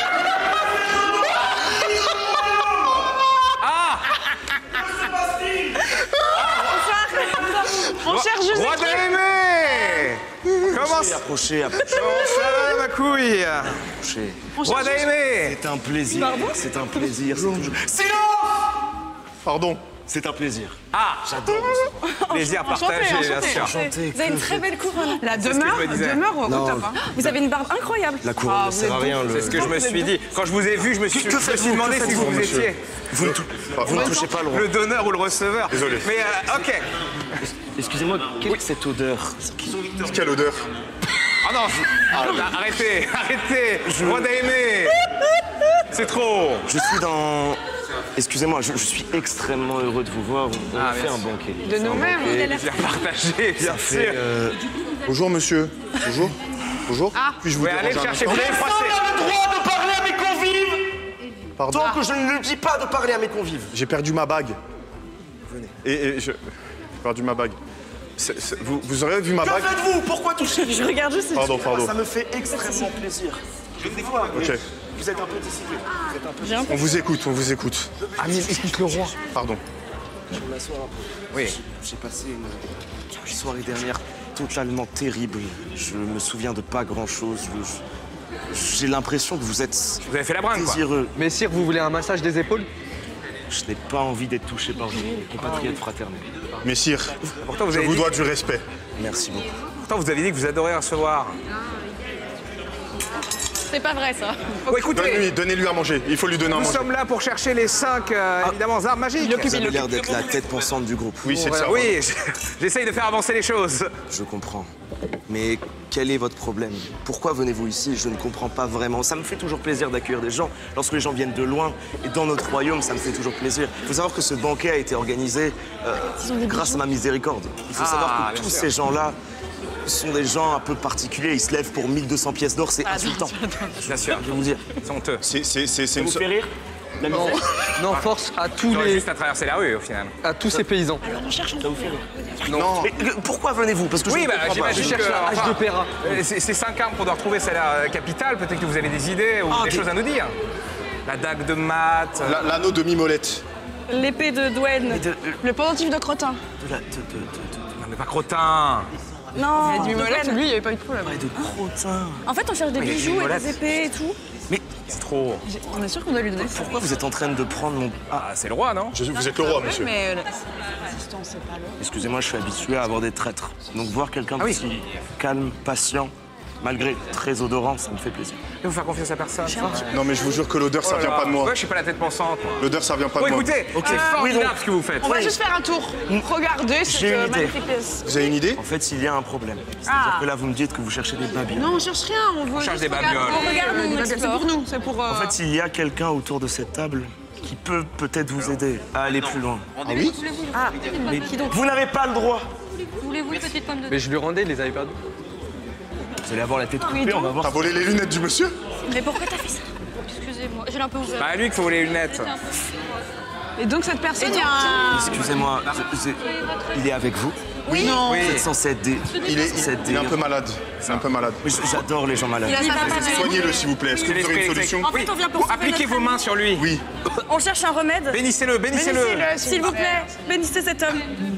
On cherche juste Roi des trucs. Daimé! Comment ça? Approchez, Comment ça va, ma couille? approchez. Roi Daimé! C'est un plaisir. C'est un plaisir. C'est toujours... Pardon. C'est un plaisir. Ah! J'adore. Plaisir partagé, bien sûr. Enchanté. Vous avez une très belle couronne. La ce que demeure, je me disais. demeure au Non. top. Hein. Vous avez une barbe incroyable. La couronne ne vous sert à êtes rien. C'est ce que je me suis dit. Quand je vous ai vu, je me suis demandé si vous étiez Vous ne touchez pas le roi. le donneur ou le receveur. Désolé. Mais ok. Excusez-moi, quelle est cette odeur? Quelle odeur. Ah non, arrêtez, arrêtez. Roi Daimé. C'est trop. Je suis dans... Excusez-moi, je suis extrêmement heureux de vous voir. On a fait un banquet. De nous-mêmes. Bien partagé, bien sûr. Bonjour, monsieur. Bonjour. Bonjour. Puis-je vous Oui, allez le déranger un chercher, instant vous l'avez froissé. le droit de parler à mes convives! Pardon. Tant que je ne dis pas de parler à mes convives. J'ai perdu ma bague. Venez. Et j'ai perdu ma bague. Vous aurez vu ma Que bague? faites-vous? Pourquoi toucher? Je regarde juste. Pardon, pardon. Ça me fait extrêmement plaisir. Je ne vois, mais Ok. vous êtes un peu dissipé. Vous êtes un peu... On vous écoute, on vous écoute. Ah, mais écoute le roi. Pardon. Je vais m'asseoir un peu. Oui. J'ai passé une soirée dernière totalement terrible. Je me souviens de pas grand-chose. J'ai l'impression que vous êtes Vous avez fait la bringue, quoi. désireux. Messire, vous voulez un massage des épaules? Je n'ai pas envie d'être touché par vous, compatriotes fraternels. Messire, Pourtant, je vous dois du respect. Merci beaucoup. Pourtant, vous avez dit que vous adorez recevoir. C'est pas vrai ça. Bon, écoutez, Donnez-lui à manger. Il faut lui donner à nous manger. sommes là pour chercher les 5, évidemment, armes magiques. Vous avez l'air d'être la tête pensante du groupe. Oui, c'est ça. Oui, j'essaye de faire avancer les choses. Je comprends. Mais quel est votre problème? Pourquoi venez-vous ici? Je ne comprends pas vraiment. Ça me fait toujours plaisir d'accueillir des gens. Lorsque les gens viennent de loin et dans notre royaume, ça me fait toujours plaisir. Il faut savoir que ce banquet a été organisé grâce à ma miséricorde. Il faut savoir que tous ces gens-là sont des gens un peu particuliers. Ils se lèvent pour 1200 pièces d'or, c'est insultant. Bien sûr, Je vais vous dire. c'est honteux. C'est Ça une... vous fait rire? La Non, misère non, force à tous J'aurais les, juste à traverser la rue, au final. à tous ces paysans. Non. Mais pourquoi venez-vous? Parce que je Oui, ne bah, comprends pas. j'imagine Je cherche que, la hache enfin, de Péra. Ces 5 armes qu'on doit retrouver, c'est la capitale. Peut-être que vous avez des idées ou des choses à nous dire. La dague de Matt. L'anneau de Mimolette. L'épée de Dwayne. Le pendentif de crottin. Non, mais pas crottin. Non, Du molette, lui, il n'y avait pas eu de problème. De crottin. En fait, on cherche des Oui, bijoux et voilà. des épées et tout. Mais C'est trop. On est sûr qu'on doit lui donner ça. pourquoi vous êtes en train de prendre mon... Ah, c'est le roi, non? Vous êtes le roi, monsieur. Mais Excusez-moi, je suis habitué à avoir des traîtres. Donc voir quelqu'un Ah oui. aussi calme, patient, malgré très odorant, ça me fait plaisir. Il faut faire confiance à personne. Non, mais je vous jure que l'odeur, ça Oh là vient là. pas de moi. Ouais, je suis pas la tête pensante. moi. L'odeur, ça vient pas Bon, de moi. écoutez, c'est formidable ce que vous faites. on va juste faire un tour. Regardez J'ai cette une idée. magnifique pièce. Vous avez une idée? En fait, il y a un problème. C'est-à-dire que là, vous me dites que vous cherchez des babioles. Non, on cherche rien. On veut cherche juste des regarder. babioles. On regarde, on explore. C'est pour nous. C'est pour. En fait, il y a quelqu'un autour de cette table qui peut peut-être vous aider à aller plus loin. Ah oui? Mais vous n'avez pas le droit. Voulez-vous les petites pommes de Mais je lui rendais, il les avait perdus. Vous allez avoir la tête coupée, on va voir. T'as volé les lunettes du monsieur? Mais pourquoi t'as fait ça? Excusez-moi, je l'ai un peu ouvert. Bah, à lui qu'il faut voler les lunettes. Et donc cette personne, il y a un. Excusez-moi, il est avec vous? Oui. Non. Vous êtes censé être des... Il est un peu malade. C'est un peu malade. Oui, j'adore les gens malades. Il va pas bien. Soignez-le, s'il vous plaît. Est-ce que vous aurez une solution? En fait, on vient pour sauver Appliquez notre vos mains ami. sur lui. Oui. On cherche un remède. Bénissez-le, bénissez-le. S'il vous plaît, bénissez cet homme.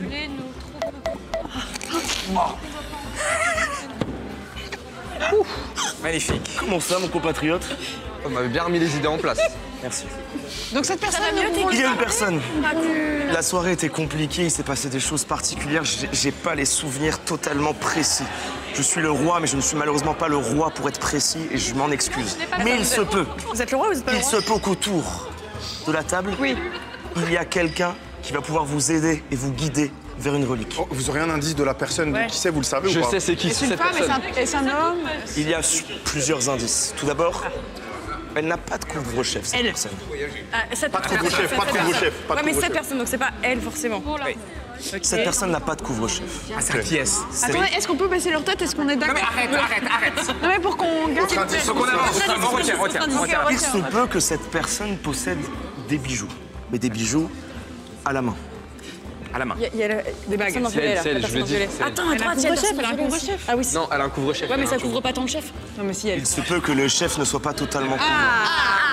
Magnifique. Comment ça, mon compatriote? On m'avait bien remis les idées en place. Merci. Donc cette personne, Il y a une personne. La soirée était compliquée, il s'est passé des choses particulières. J'ai pas les souvenirs totalement précis. Je suis le roi, mais je ne suis malheureusement pas le roi pour être précis et je m'en excuse. Mais il se peut. Vous êtes le roi ou vous êtes pas le Il roi? se peut qu'autour de la table, il y a quelqu'un qui va pouvoir vous aider et vous guider vers une relique. Oh, vous aurez un indice de la personne de qui c'est, vous le savez Je ou pas? sais c'est qui c'est une cette femme personne. et c'est un homme. Il y a plusieurs indices. Tout d'abord, elle n'a pas de couvre-chef, cette personne. Pas de couvre-chef, pas de couvre-chef. Pas de Ouais, mais cette couvre-chef. personne, donc c'est pas elle forcément. Cette personne n'a pas de couvre-chef. Ah, c'est qui est-ce? Attendez, est-ce qu'on peut baisser leur tête? Est-ce qu'on est Non, d'accord? mais arrête. Non, mais pour qu'on garde. Autre indice. Faut qu'on avance. On retient. Il se peut que cette personne possède des bijoux, mais des bijoux à la main. À la main. Il y a des bagues. C'est elle, c'est elle, je l'ai dit. c'est elle. Attends, attends, tiens, Elle a un couvre-chef. Ah oui. Non, elle a un couvre-chef. Ouais, mais ça couvre pas ton chef. Non, mais si elle. Il se peut que le chef ne soit pas totalement couvert.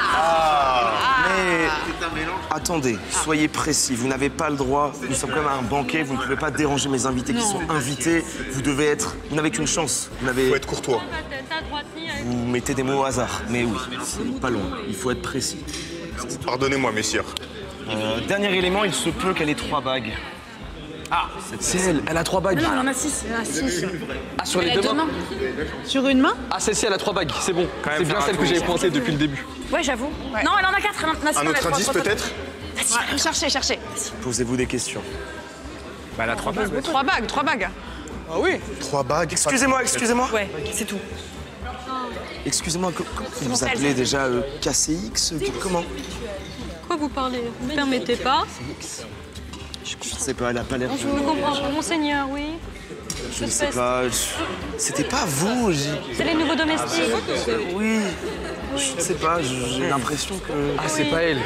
Mais attendez, soyez précis, vous n'avez pas le droit, nous sommes quand même à un banquet, vous ne pouvez pas déranger mes invités qui sont invités, vous devez être, vous n'avez qu'une chance, vous n'avez... Faut être courtois. Vous mettez des mots au hasard, mais oui, c'est pas loin, il faut être précis. Pardonnez-moi, messieurs. Dernier élément, il se peut qu'elle ait 3 bagues. Ah, c'est elle, elle a 3 bagues. Non, il en a 6. Il en a 6. Ah, sur les deux mains. Sur une main? Ah, celle-ci, elle a 3 bagues, c'est bon. Quand même C'est bien faire un celle que tour. j'avais pointée depuis le début. Ouais, j'avoue. Non, elle en a 4. Un autre indice, peut-être? Cherchez. Posez-vous des questions. Bah, elle a 3 bagues. 3 bagues, 3 bagues. Ah oui. 3 bagues. Excusez-moi. Ouais, c'est tout. Excusez-moi, comment vous vous appelez déjà KCX comment? Quoi vous parlez? Vous ne permettez pas? Je sais pas, elle a pas l'air... Je vous comprends. Monseigneur, oui. Je ne sais pas, c'était pas vous, C'est les nouveaux domestiques. Oui, je ne sais pas, j'ai l'impression que... Ah, c'est pas elle.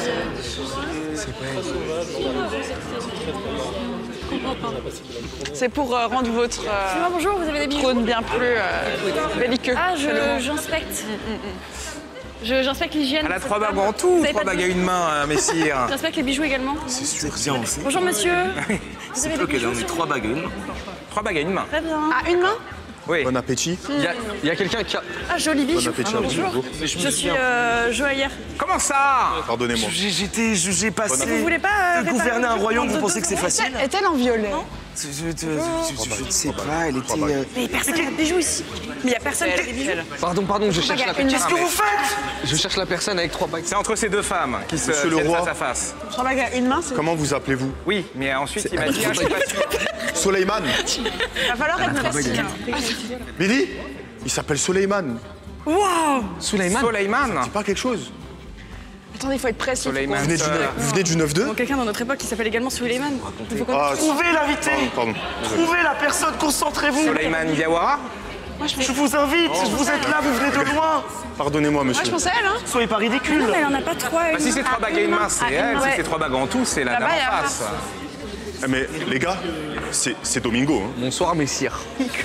C'est pour rendre votre Bonjour, vous avez des bijoux? trône bien plus belliqueux. Ah, j'inspecte. J'inspecte l'hygiène. Elle a 3 bagues en tout, 3 bagues à une main, messire. J'inspecte les bijoux également. C'est bien aussi. Bonjour monsieur. C'est peu qu'elle en ait 3 bagues à une. 3 bagues à une main. Très bien. Ah, une main? Oui. Bon appétit. Il y a quelqu'un qui a... Ah, joli bijou. Bon appétit à vous. Bonjour. Je suis joaillière. Comment ça? Pardonnez-moi. J'ai passé... Vous voulez pas gouverner un royaume, vous pensez que c'est facile? Est-elle en violet? Je ne sais pas, elle était... Mais personne n'a de bijoux ici. Mais il y a personne qui a des bijoux. Pardon, je cherche la personne. Qu'est-ce que vous faites? Je cherche la personne avec 3 bagues. C'est entre ces deux femmes qui se Monsieur le tiennent roi. face à face. 3 bagues à une main, c'est... Comment vous appelez-vous? Oui, mais ensuite il m'a dit, je suis pas sûr. Soleiman. Va falloir être précis. Billy, il s'appelle Soleiman. Waouh! Soleiman. C'est pas quelque chose? Attendez, il faut être précis. Soleiman. Vous venez du 9-2? Bon, quelqu'un dans notre époque qui s'appelle également Suleiman. Il faut qu'on... Ah, Trouvez l'invité! pardon. Trouvez la personne, concentrez-vous! Soleiman Diawara. Je vous invite, vous êtes là, vous venez de loin! Pardonnez-moi, Moi, je monsieur. pensais à elle, hein. Soyez pas ridicule! Non, mais elle en a pas 3. Bah, si c'est 3 bagues à une main, c'est elle. Si c'est 3 bagues en tout, c'est la dame Là-bas, il y a en face. Eh, mais les gars, c'est Domingo. Hein. Bonsoir, messire.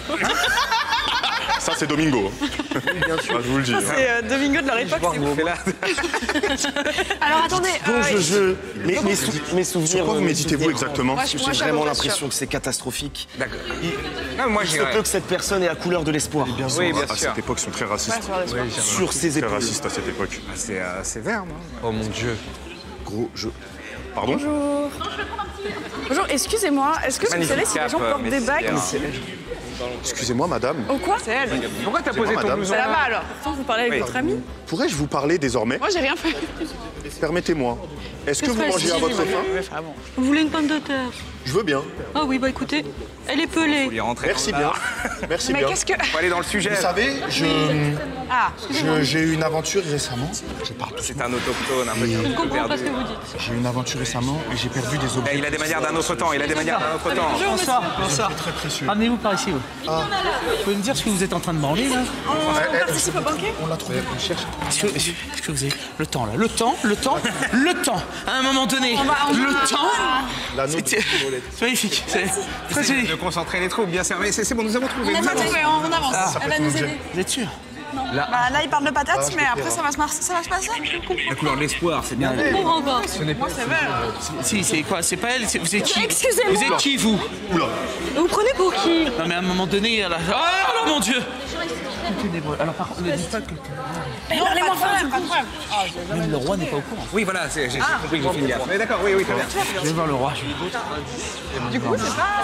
Ça, c'est Domingo. Bien sûr. Ah, je vous le dis. C'est Domingo de leur époque. C'est là. Alors, attendez. Bon, mes souvenirs... Sur quoi vous méditez-vous exactement? J'ai vraiment l'impression que c'est catastrophique. D'accord. Non, moi Il se j'irais. peut que cette personne ait la couleur de l'espoir. Oui, bien À sûr. cette époque, ils sont très racistes. Sur ses Très épaules. racistes à cette époque. C'est sévère, non? Oh mon Dieu. Gros, Pardon? Bonjour, excusez-moi. Est-ce que vous Magnifique savez si les gens cape, portent des bagues? Excusez-moi, madame. Oh quoi? C'est elle. Pourquoi t'as posé ton madame. blouson C'est là-bas alors. Pourtant, vous parlez avec Oui. votre ami. Pourrais-je vous parler désormais? Moi, j'ai rien fait. Permettez-moi. Est-ce que C'est vous mangez à facile. votre faim? Vous voulez une pomme de terre? Je veux bien. Ah oui, bah écoutez, elle est Faut pelée. lui rentrer Merci dans bien. le- Merci Mais bien. qu'est-ce que... Faut aller dans le sujet. Vous savez, Ah, j'ai eu une aventure récemment. Je pars tout C'est un autochtone, un peu Je ne perdu. comprends pas ce que vous dites. J'ai eu une aventure récemment et j'ai perdu des objets. Il a des manières d'un autre temps, il a des manières d'un autre temps. Bonsoir. Très précieux. Amenez-vous par ici. Vous pouvez me dire ce que vous êtes en train de branler là? on participe au banquet? On l'a trouvé, on cherche. Est-ce que vous avez le temps là? Le temps. À un moment donné, le temps. L'anneau de C'est magnifique. C'est très joli. De concentrer les troupes, bien servi. C'est bon, nous avons trouvé. On nous a avons- trouvé, on avance. Elle va nous aider. Vous êtes sûr? Bah là, il parle de patates, mais après, ça va se passer. La couleur de l'espoir, c'est bien. Je comprends pas. Si, c'est quoi? C'est pas elle. Vous êtes qui? Excusez-moi. Vous êtes qui vous? Oula. Vous prenez pour qui? Non mais à un moment donné, elle a... Oh mon Dieu! Alors par contre, ne dites pas que... Parlez-moi fort. Même le roi n'est pas au courant. Oui, voilà, j'ai compris que j'ai fait une gaffe. Mais d'accord, oui, très bien. Je vais voir le roi. Du coup, c'est pas...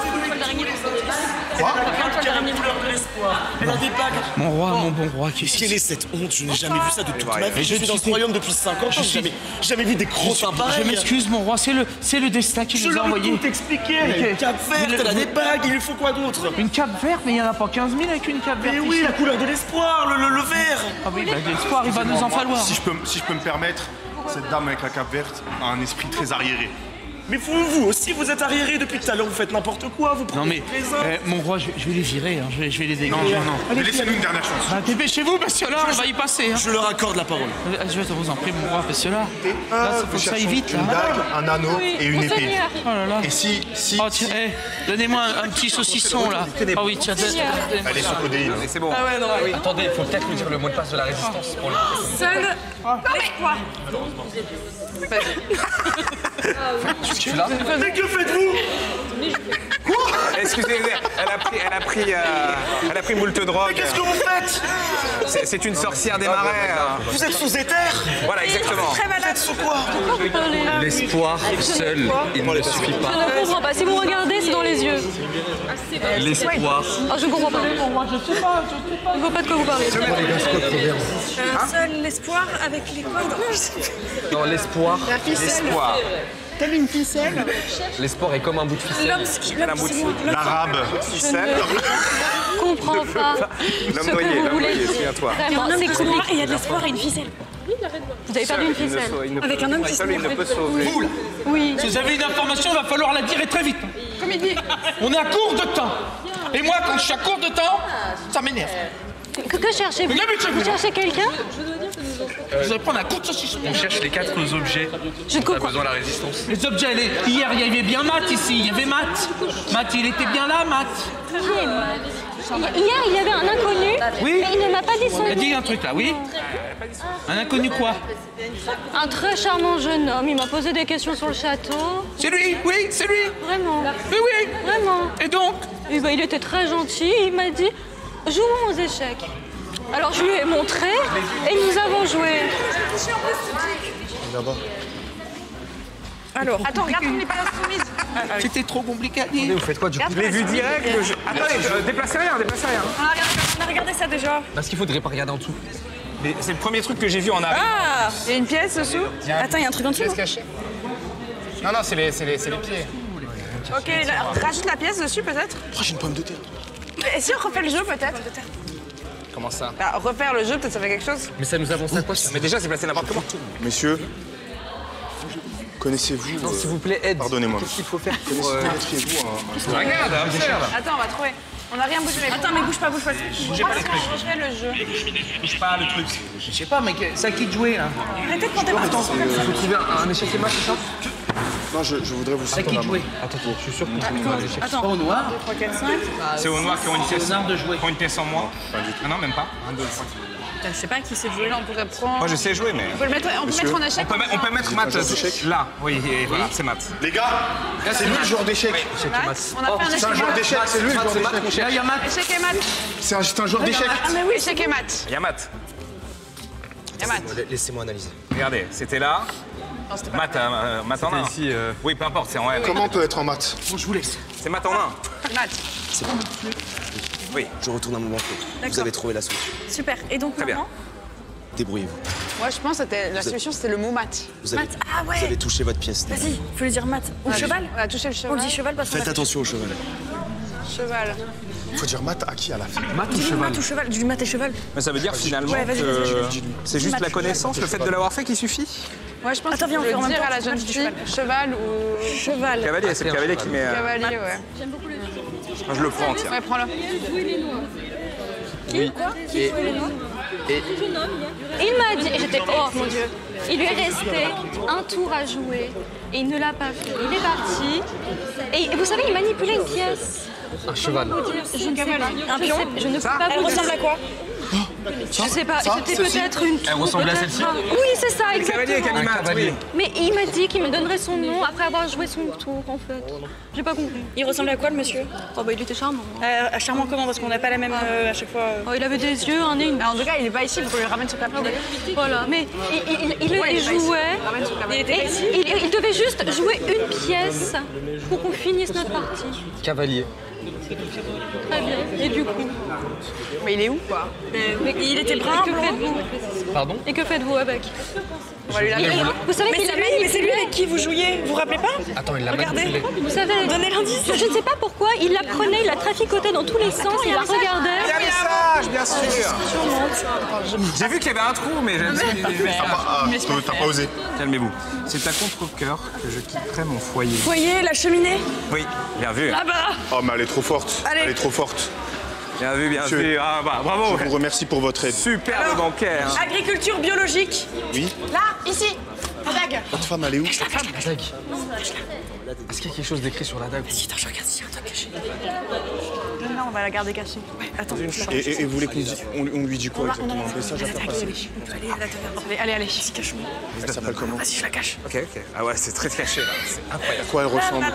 Elle a des bagues. Mon roi, mon bon roi, qu'est-ce Quelle qu'il est cette honte? Je n'ai jamais vu ça de toute ma vie. Et Je suis dans ce royaume depuis 5 ans, je n'ai jamais vu des crottins Je pareils. m'excuse mon roi, c'est le destin qui Je nous a leur ai envoyé. tout expliqué. Elle a une cape verte, elle a des bagues, il lui faut quoi d'autre? Une cape verte, mais il n'y en a pas 15 000 avec une cape verte. Mais oui, la couleur de l'espoir, le vert. Ah oui, bah, l'espoir, il va nous en falloir. Si je peux me permettre, cette dame avec la cape verte a un esprit très arriéré. Mais vous aussi, vous êtes arriérés depuis tout à l'heure, vous faites n'importe quoi, vous prenez Non mais, des présents. mon roi, je vais les virer, hein, je vais les dégager. Non. Mais laissez-nous une dernière chance. Ah, dépêchez-vous, parce que là, on va y passer. Hein. Je leur accorde la parole. Je vais vous en prier, mon roi, parce que là, faut que ça aille vite. Là. Une dague, un anneau et une épée. Monseigneur. Oh là là. Et si... Oh, tiens, donnez-moi un petit saucisson, là. Ah oui, tiens, Elle est sur Codéine. C'est bon. Attendez, il faut peut-être lui dire le mot de passe de la résistance pour le... Seul l'espoir. Je suis là. Mais que faites-vous? Excusez-moi, elle a pris moult drogue. Mais qu'est-ce que vous faites? C'est une sorcière des marais. Vous êtes sous éther? Voilà, exactement. Très malade. Sous quoi? Pourquoi vous parlez? L'espoir seul, il ne suffit pas. Je ne comprends pas. Si vous regardez, c'est dans les yeux. L'espoir. Ah, je ne comprends pas. Je ne sais pas. Je ne vois pas de quoi vous parlez. Seul l'espoir avec les cordes. Non, l'espoir. La ficelle. L'espoir. Comme une ficelle. L'espoir est comme un bout de ficelle. L'homme qui L'arabe. Ficelle. Je ne comprends pas. L'homme Ce que noyé, vous l'homme voulez noyé, dire. souviens-toi. Vraiment, c'est et compliqué. il y a de l'espoir et une ficelle. Vous avez perdu une ficelle. Avec un homme qui se Seul, il ne nourrit. peut sauver. Vous, là, Oui. si vous avez une information, il va falloir la dire et très vite. Comme il dit. On est à court de temps. Et moi, quand je suis à court de temps, ça m'énerve. Que cherchez-vous? Mais d'habitude, Vous cherchez quelqu'un? Vous allez prendre un coup de saucisson. On cherche les 4 objets. Je ne On a comprends besoin de la résistance. Les objets, hier, il y avait bien Matt ici. Il y avait Matt. Matt, il était bien là, Matt. Hier, il y avait un inconnu, Oui. mais il ne m'a pas dit son Il a nom. dit un truc là, oui. Un inconnu quoi? Un très charmant jeune homme. Il m'a posé des questions sur le château. C'est lui, oui, c'est lui. Vraiment. Mais oui. Vraiment. Et donc? Et ben, il était très gentil. Il m'a dit jouons aux échecs. Alors je lui ai montré et nous avons joué. Là-bas. Alors, attends, regarde, on n'est pas insoumise. C'était trop compliqué à dire. Vous faites quoi du coup? Les vues directes, le jeu. Attendez, déplacez rien, déplacez rien. On a regardé ça déjà. Parce qu'il faudrait pas regarder en dessous. Mais c'est le premier truc que j'ai vu en arrivant. Ah, il y a une pièce dessous. Attends, il y a un truc en dessous. Pièce cachée. Non, non, c'est les pieds. Ok, rajoute la pièce dessus peut-être. Oh, j'ai une pomme de terre. Et si on refait le jeu peut-être? Comment ça? Bah, refaire le jeu, peut-être ça fait quelque chose. Mais ça nous avance à quoi ça? Mais déjà, c'est placé n'importe comment. Messieurs, connaissez-vous... Non, s'il vous plaît, aide. Pardonnez-moi. Qu'est-ce qu'il faut faire pour... Connaissez-vous Regarde, observe. Attends, on va trouver. On n'a rien bougé. Attends, mais bouge pas, bouge pas. Bougez pas les trucs. On changerait le jeu. Bouge pas le truc. Je sais pas, mais c'est à qui de jouer là? Arrêtez de prendre des marteaux. Il faut trouver un échec et match, c'est ça? Non, je voudrais vous C'est à citer qui la de main. jouer? Attends, je suis sûr qu'on trouve un échec. Pas au noir? 3, 4, 5. C'est au noir qui ont une pièce. aux armes de jouer. Qui ont une pièce en moins. Ah non, même pas. 1, 2, 3. Je sais pas qui sait jouer. Là, on pourrait prendre. Moi, je sais jouer, mais. On peut mettre en échec. On peut mettre Matt là. Oui, et voilà, c'est Matt. Les gars, c'est lui le joueur d'échecs. Échec et match. On a fait un C'est un échec. joueur d'échecs, c'est lui le joueur d'échecs. Là, il y a Matt. Échec et mat. C'est un joueur d'échecs. Ah, mais oui, échec et mat. Il y a Matt. Il y a mat. Laissez-moi analyser. Regardez, c'était là. Matt, Matt en 1. ici, Oui, peu importe, c'est en 1. Comment on peut être en maths? Bon, je vous laisse. C'est Matt en 1. Mat. C'est bon. Oui. Je retourne à mon banco. Vous avez trouvé la solution. Super. Et donc Très bien. maintenant Débrouillez-vous. Moi, je pense que la solution, c'était le mot mat. Vous avez, Ah ouais. vous avez touché votre pièce. Vas-y, faut lui dire mat. Ou cheval. On a touché le On cheval. dit cheval parce qu'on Faites a attention au cheval. Cheval. Faut dire maths à qui à la fin? Mat ou dit cheval? mat ou cheval. Du mat et cheval. Mais ça veut dire finalement Ouais, vas-y, que vas-y, c'est juste la connaissance, le fait de l'avoir fait qui suffit. Moi, je pense Attends, viens, on que fait en même dire temps. à la jeune Du fille cheval ou Cheval. Cavalier, c'est le cavalier qui met. cavalier, ouais. Moi, je le prends, tiens. Ouais, prends-le. Qui quoi Qui jouait les noirs Il m'a dit, et j'étais, oh mon Dieu, il lui est resté un tour à jouer et il ne l'a pas fait. Il est parti et vous savez, il manipulait une pièce. Un cheval. Je ne sais pas. Un pion. Je ne peux pas Elle vous ressemble dire. à quoi? Je sais pas, c'était celle-ci peut-être une tour. Elle ressemblait à peut-être celle-ci un- Oui, c'est ça, Le cavalier avec exactement. Animat, oui. Mais il m'a dit qu'il me donnerait son nom après avoir joué son tour, en fait. J'ai pas compris. Il ressemble à quoi le monsieur? Oh bah il était charmant. Charmant comment? Parce qu'on n'a pas la même à chaque fois. Oh, il avait des yeux, un nez, une... En tout cas, il est pas ici, il faut qu'on lui ramène son papier. Voilà, mais il jouait. Il était pas ici. Il devait juste jouer une pièce pour qu'on finisse notre partie. Cavalier. Très bien. Et du coup. Mais il est où, quoi? Mais il était brun, que faites-vous? Pardon? Et que faites-vous avec? On va lui la Vous savez Mais qu'il c'est a lui, mais c'est lui manipulé. avec qui vous jouiez. Vous vous rappelez pas? Attends, il l'a Regardez. manipulé. Vous savez, Donnez l'indice. je ne sais pas pourquoi, il la prenait, il la traficotait dans tous les sens, il la Il y regardait. a un message, bien sûr. J'ai vu qu'il y avait un trou, mais je me suis dit. T'as pas osé. Calmez-vous. C'est à contre-cœur que je quitterai mon foyer. Voyez la cheminée? Oui, bien vu. Là-bas. Oh, mais elle est trop forte. Allez. Elle est trop forte. Bien vu, bien Monsieur. vu. Ah bah, bravo. Je vous remercie pour votre aide. Super le banquet. Hein. Agriculture biologique. Oui. Là, ici. La dague. Votre femme, elle est où? La dague. Est-ce qu'il y a quelque chose d'écrit sur la dague? Attends, je regarde s'il y a un truc caché. Non, on va la garder cachée. Attends, Et vous voulez qu'on lui dit quoi exactement? Un message à faire passer. on peut aller à la taverne. Allez. Cache-moi. Elle s'appelle comment? Vas-y, je la cache. Ok, ok. Ah ouais, c'est très caché là. C'est incroyable. À quoi elle ressemble?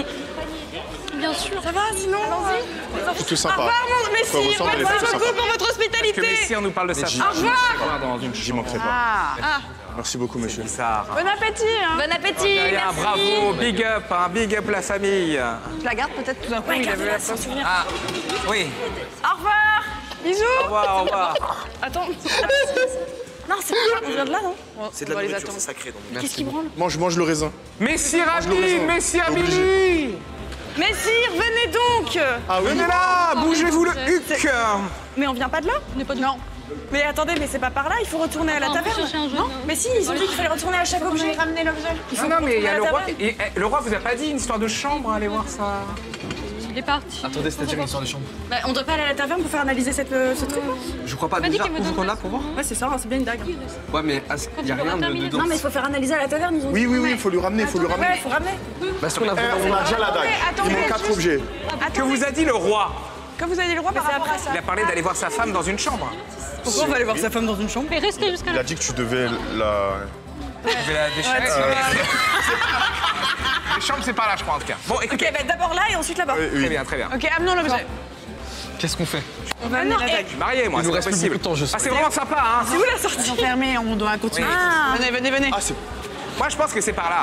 Bien sûr. Ça va sinon? Plutôt sympa. Au revoir, mon Messi. Quoi ressemble, elle est Merci plutôt beaucoup sympa. pour votre Que hospitalité. Messire nous parle de sa j'y- femme. j'y- Dans une J'y manquerai pas. Ah, Merci beaucoup, monsieur. bizarre. bon appétit, hein. Bon appétit. Derrière, bravo, big up, un big up la famille. Je la garde peut-être tout d'un coup, il a vu la C'est un souvenir. Ah, oui. Au revoir. Bisous. Au revoir, au revoir. Attends. Non, c'est pas. On vient de là, non? C'est de la nourriture, c'est sacré. Donc. Qu'est-ce qui branle? Mange le raisin. Messire le Ami, raisin. Messire Obligé. Amélie. Messire, venez donc. Ah oui? Venez là, bougez-vous le huc. Mais on vient pas de là? Non. Mais attendez, mais c'est pas par là, il faut retourner à la Attends, on peut taverne. chercher un jeu, Non? non Mais si, ils ont dit qu'il fallait retourner à chaque objet. Ramener l'objet. Non, non, mais il y a le roi. taverne. Le roi vous a pas dit une histoire de chambre, allez voir ça. Il est parti. Attendez, c'est-à-dire une histoire de chambre. Bah, on doit pas aller à la taverne pour faire analyser ce truc. Je crois pas. m'a dit Déjà, qu'il me ouvre donnerait là pour voir. Ouais, c'est ça, c'est bien une dague. Ouais, mais il y a rien dedans. Non, mais il faut faire analyser à la taverne, ils ont Oui, il faut lui ramener, Ouais, il faut ramener. Parce qu'on a On a déjà la dague. Il manque 4 objets. Que vous a dit le roi? Que vous avez dit le roi par rapport à ça? Il a parlé d'aller voir sa femme dans une chambre. Pourquoi on va aller voir sa femme dans une chambre? Mais restez jusqu'à Il la a dit que tu devais la... Je vais la déchirer. Les chambres, c'est par là, je crois, en tout cas. Bon, écoutez. Ok, bah d'abord là et ensuite là-bas. Très bien, très bien. Ok, amenons l'objet. Qu'est-ce qu'on fait? On va amener la dague. Marié, moi, Il nous c'est reste plus possible. beaucoup de temps, je sais. Ah, c'est vraiment sympa, hein. C'est où la sortie? Ils sont fermés, on doit continuer. Oui. Venez, venez, venez. Ah, c'est. Moi, je pense que c'est par là.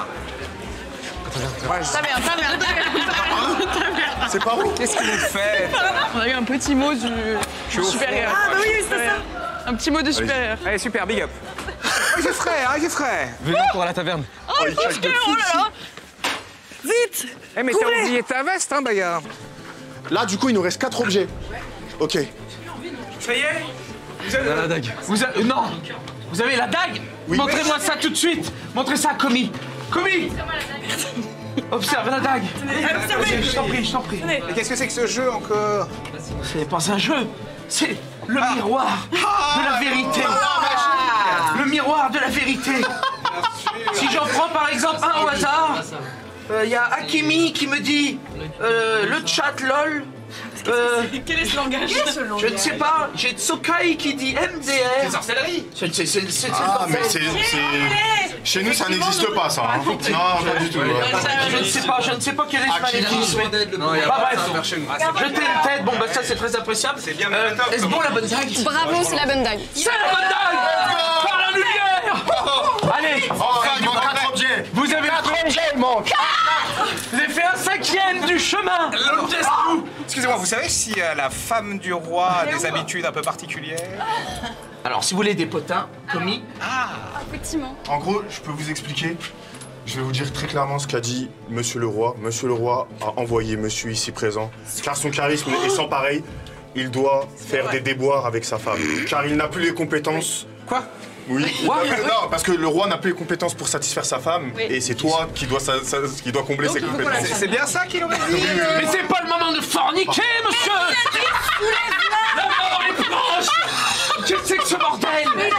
Ta merde, ta merde, ta merde. C'est par où? Qu'est-ce que vous faites? On a eu un petit mot du supérieur. Ah, bah oui, c'est ça. Un petit mot de supérieur. Allez, super, big up. Je ferai, je ferai. Venez encore à la taverne. Oh là là. Vite. Eh, mais t'as oublié ta veste, hein, Bayard. Là, du coup, il nous reste 4 objets. Ok. Ça y est La dague. Non. Vous avez la dague? Oui. Montrez-moi ça tout de suite. Montrez ça à Commis. Commis. Observe la dague. Observez. Je t'en prie, je t'en prie. Mais qu'est-ce que c'est que ce jeu encore? C'est pas un jeu. C'est le miroir de la vérité. Le miroir de la vérité. Si j'en prends par exemple un au hasard, il y a Hakimi qui me dit le chat lol. Quel est ce langage? Je ne sais pas, j'ai Tsokai qui dit MDR. C'est sorcellerie. C'est Ah, mais c'est. Chez nous, ça n'existe pas, ça. Hein. Non, pas du tout. Je ne sais pas quel est ce magnétisme. Non, il y a Bah, pas de bref. chez nous. Jeter une tête, bon bah ça c'est très appréciable. C'est bien. Est-ce bon la bonne dague? Bravo, c'est la bonne dague. C'est la bonne dague. Par la lumière. Allez. Enfin, il manque 4 objets. Vous avez 4 objets, il manque. Vous avez fait un 5e du chemin. Excusez-moi, vous savez si la femme du roi a des habitudes un peu particulières? Alors, si vous voulez des potins, Commis. Effectivement. En gros, je peux vous expliquer. Je vais vous dire très clairement ce qu'a dit Monsieur le Roi. Monsieur le Roi a envoyé Monsieur ici présent, car son charisme est sans pareil. Il doit faire des déboires avec sa femme, car il n'a plus les compétences. Quoi? Oui. Non, parce que le roi n'a plus les compétences pour satisfaire sa femme, et c'est toi qui dois combler ses compétences. C'est bien ça qu'il aurait dit? Mais c'est pas le moment de forniquer, monsieur. La mort est proche. Qu'est-ce que c'est que ce bordel?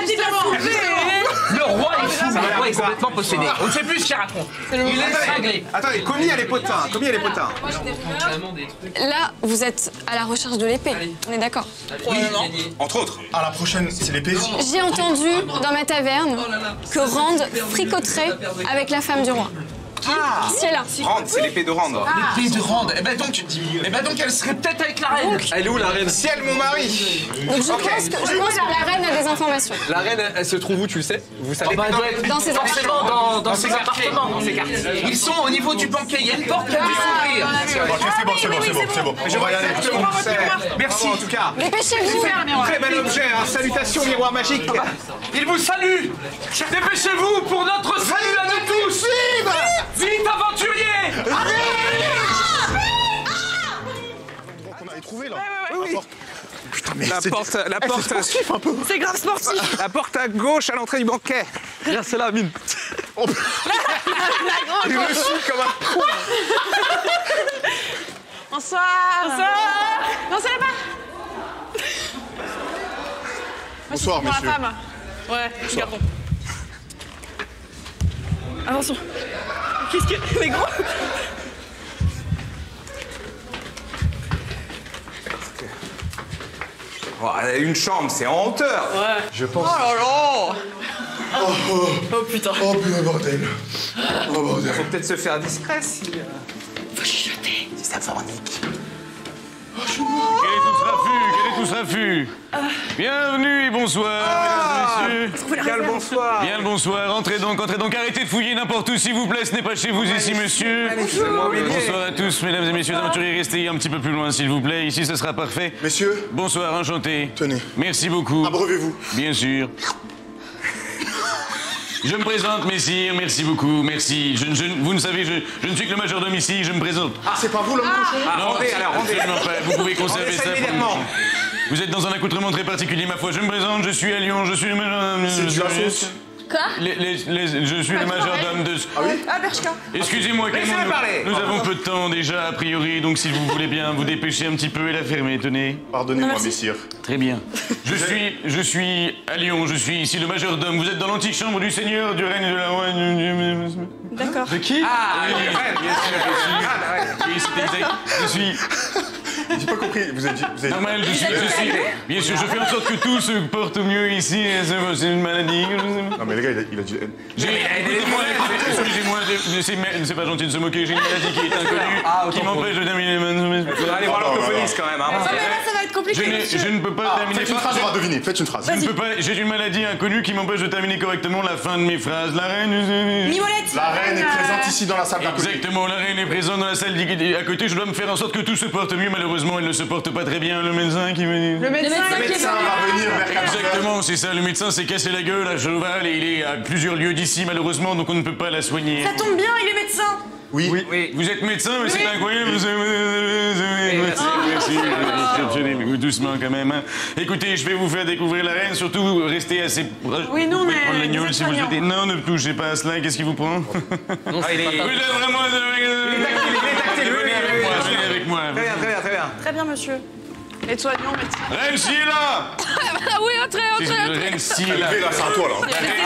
Le roi est fou, le roi est complètement possédé. On ne sait plus ce qu'il raconte. Il est cinglé. Attendez, Commis a les potins, Commis a les potins. Là, vous êtes à la recherche de l'épée. On est d'accord? Entre autres. À la prochaine, c'est l'épée. J'ai entendu dans ma taverne que Rand fricoterait avec la femme du roi. Si elle est là. Rand, c'est l'épée de Rand. L'épée de Rand. Eh ben donc elle serait peut-être avec la reine. Elle est où la reine? Ciel, mon mari. Donc je pense que la reine a des informations. La reine, elle se trouve où, tu le sais? Vous savez? Bah, elle doit être Dans ses forcément dans ses appartements. Dans ses quartiers. Ils sont au niveau du banquet. Il y a une porte qui a dû s'ouvrir. C'est bon. On va y aller. Merci en tout cas. Dépêchez-vous. Très bel objet, hein. Salutations, miroir magique. Il vous salue. Dépêchez-vous pour notre salut à nous tous. Vite, aventurier. On avait trouvé là. Oui. Putain, mais La porte. sportif un peu. C'est grave sportif. La porte à gauche à l'entrée du banquet. Regarde, c'est là, mine. Il me suit comme un con. Bonsoir. Non, c'est là-bas. Bonsoir, Pour la messieurs. femme. Ouais, regardons. Attention. Qu'est-ce que... Mais gros. Oh, elle a une chambre, c'est en hauteur. Ouais. Je pense. Oh là là. Oh putain. Oh putain, bordel. Oh bordel. Faut peut-être se faire discret si. Faut chuchoter. Si ça fornique. Quel est tout ce raffut? Bienvenue et bonsoir, mesdames et messieurs. Quel bonsoir. Bien le bonsoir, entrez donc, arrêtez de fouiller n'importe où s'il vous plaît, ce n'est pas chez vous ici, monsieur. Bonsoir à tous, mesdames et messieurs, aventuriers, restez un petit peu plus loin s'il vous plaît, ici ce sera parfait. Messieurs. Bonsoir, enchanté. Tenez. Merci beaucoup. Abreuvez-vous. Bien sûr. Je me présente, messire, merci beaucoup, merci. Vous ne savez, je ne suis que le majordome ici, je me présente. Ah, c'est pas vous l'homme cochon? Non, rendez, alors, rendez. absolument pas. Vous pouvez conserver ça. immédiatement. Vous êtes dans un accoutrement très particulier, ma foi. Je me présente, je suis à Lyon, je suis le majordome. C'est du la sauce. Quoi? Je suis le majordome de... Ah oui? Ah, Bershka. Excusez-moi, Laissez-le parler. nous avons peu de temps déjà, a priori, donc si vous voulez bien vous dépêcher un petit peu et la fermer, tenez. Pardonnez-moi, messire. Très bien. Je suis à Lyon, je suis ici le majordome. Vous êtes dans l'antichambre du seigneur, du règne de la roi... D'accord. De qui? Ah, oui, oui, bien sûr, je suis... Oui, c'est exact. Je suis... J'ai pas compris. Vous avez dit. Normal, je suis. Bien sûr, je fais en sorte que tout se porte au mieux ici. C'est une maladie. Non, mais les gars, il a dit. Excusez-moi, c'est pas gentil de se moquer. J'ai une maladie qui est inconnue, qui m'empêche de terminer les mains. Il faudra aller voir l'orthophoniste quand même. Ça va être compliqué. Je ne peux pas terminer. Faites une phrase, on va deviner. Faites une phrase. Je ne peux pas. J'ai une maladie inconnue qui m'empêche de terminer correctement la fin de mes phrases. La reine. Mimolette. La reine est présente ici dans la salle d'à côté. Exactement, la reine est présente dans la salle à côté. Je dois me faire en sorte que tout se porte mieux. Malheureusement, elle ne se porte pas très bien. Le médecin qui me dit. Le médecin va venir vers 4 heures. Exactement, c'est ça. Le médecin s'est cassé la gueule à cheval et il est à plusieurs lieux d'ici, malheureusement, donc on ne peut pas la soigner. Ça tombe bien, il est médecin. Oui. Vous êtes médecin, mais c'est incroyable. Merci. Doucement quand même. Hein. Écoutez, je vais vous faire découvrir la reine. Surtout, restez assez proche. Oui, non, mais. Prendre l'agneau si vous le souhaitez. Non, ne touchez pas à cela. Qu'est-ce qui vous prend? Il est vraiment. Venez avec moi. Très bien. Très bien, monsieur. Aide-soignant, médecin. Reine, si est là. Oui, entrez. Reine, si est là. Là, c'est à toi, là.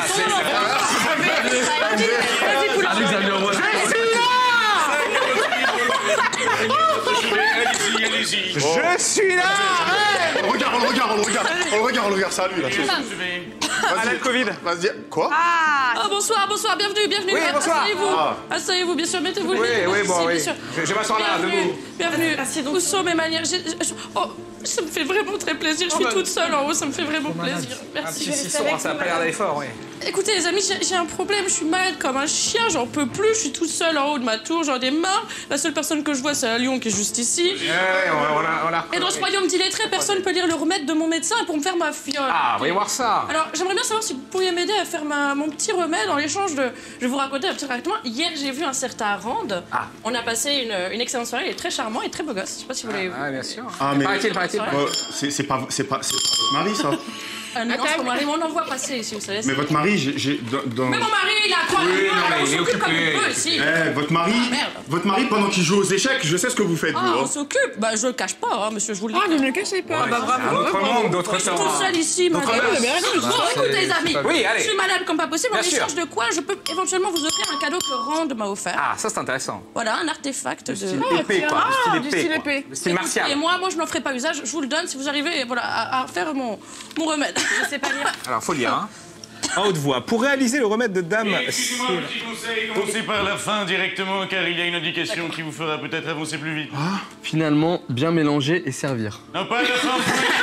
Allez-y. Je suis là. On le regarde, c'est à lui, là. Alain Covid. Vas-y. Quoi? Oh, bonsoir, bienvenue. Oui, bonsoir. Asseyez-vous, bien sûr, mettez-vous le Oui, nez. bien sûr. Je m'assois là, debout. Bienvenue. Où sont mes manières? Ça me fait vraiment très plaisir. Je suis toute seule en haut, ça me fait vraiment plaisir. Merci. Un petit sisson, ça a pas l'air d'aller fort, oui. Écoutez, les amis, j'ai un problème. Je suis malade comme un chien, j'en peux plus. Je suis toute seule en haut de ma tour, j'en ai marre. La seule personne que je vois, c'est un lion qui est juste ici. On Et dans ce royaume d'illettrés, personne ne peut lire le remède de mon médecin pour me faire ma fiole. Ah, voyez voir ça. Alors, j'aimerais bien savoir si vous pourriez m'aider à faire mon petit remède en échange de... Je vais vous raconter un petit racontement. Hier, j'ai vu un certain Rand. On a passé une excellente soirée. Il est très charmant et très beau gosse. Je sais pas si vous l'avez vu. Ah, bien sûr. Mais... Paraît-il. C'est pas votre mari, ça? Non, c'est mon mari, mais on en voit passer ici, vous savez. Mais votre mari, j'ai... Mais mon mari, il a quoi? On s'occupe comme il peut ici. Votre mari, pendant qu'il joue aux échecs, je sais ce que vous faites, vous. On s'occupe. Bah, je le cache pas, monsieur, je vous le dis. Ne me le cachez pas. D'autres mondes, d'autres Je suis toute seule ici, madame. Écoutez, les amis. Oui, allez. Je suis malade comme pas possible. En Bien sûr. échange de quoi je peux éventuellement vous offrir un cadeau que Rand m'a offert. Ah, ça c'est intéressant. Voilà, un artefact de... Style épée, quoi. Du style épée. Le style martial. Et moi, je n'en ferai pas usage. Je vous le donne si vous arrivez à faire mon remède. Je sais pas lire. Alors, faut lire, hein. En haute voix. Pour réaliser le remède de dame... Excusez-moi, un petit conseil. Commencez par la fin directement, car il y a une indication qui vous fera peut-être avancer plus vite. Finalement, bien mélanger et servir. Non, pas la fin.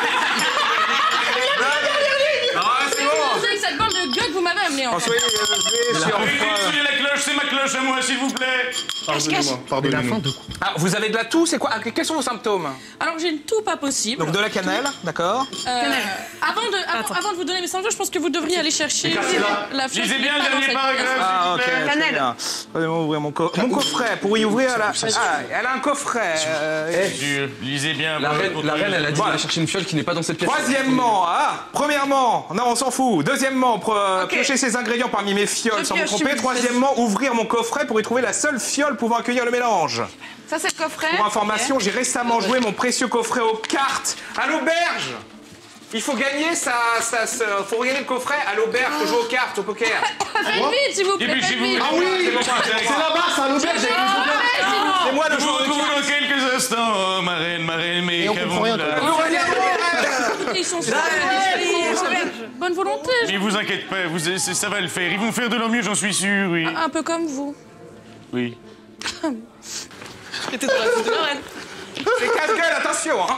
Cette bande de gueux que vous m'avez amené en fait. Soyez la cloche, c'est ma cloche à moi, s'il vous plaît. Pardonnez-moi. Ah, vous avez de la toux, c'est quoi? Quels sont vos symptômes? Alors j'ai une toux pas possible. Donc de la cannelle, d'accord. Avant de vous donner mes symptômes, je pense que vous devriez aller chercher la flèche. Lisez bien le qui est pas dans dernier cette paragraphe. pièce. Ah, ok. Cannelle. Pardonnez-moi, ouvrir mon coffret. Pour y ouvrir la... Ah, elle a un coffret. Lisez bien. La reine, elle a dit d'aller chercher une fiole qui n'est pas dans cette pièce. Troisièmement, premièrement, non, on s'en fout. Deuxièmement, piocher ces ingrédients parmi mes fioles sans me tromper. Troisièmement, ouvrir mon coffret pour y trouver la seule fiole pouvant accueillir le mélange. Ça, c'est le coffret. Pour information, j'ai récemment joué mon précieux coffret aux cartes à l'auberge. Il faut gagner faut regagner le coffret à l'auberge, faut jouer aux cartes, au poker. Faites vite, s'il vous plaît. Ah oui, c'est là-bas, c'est à l'auberge. C'est moi le Je vous joueur. retrouve dans quelques instants. Oh, ma reine, mais qu'avons-nous là? Ils sont super. Bonne volonté. Ne vous inquiétez pas, ça va le faire. Ils vont faire de leur mieux, j'en suis sûr, oui. Un peu comme vous. Oui. J'étais dans la foule de la reine. C'est casse-gueule, attention, hein.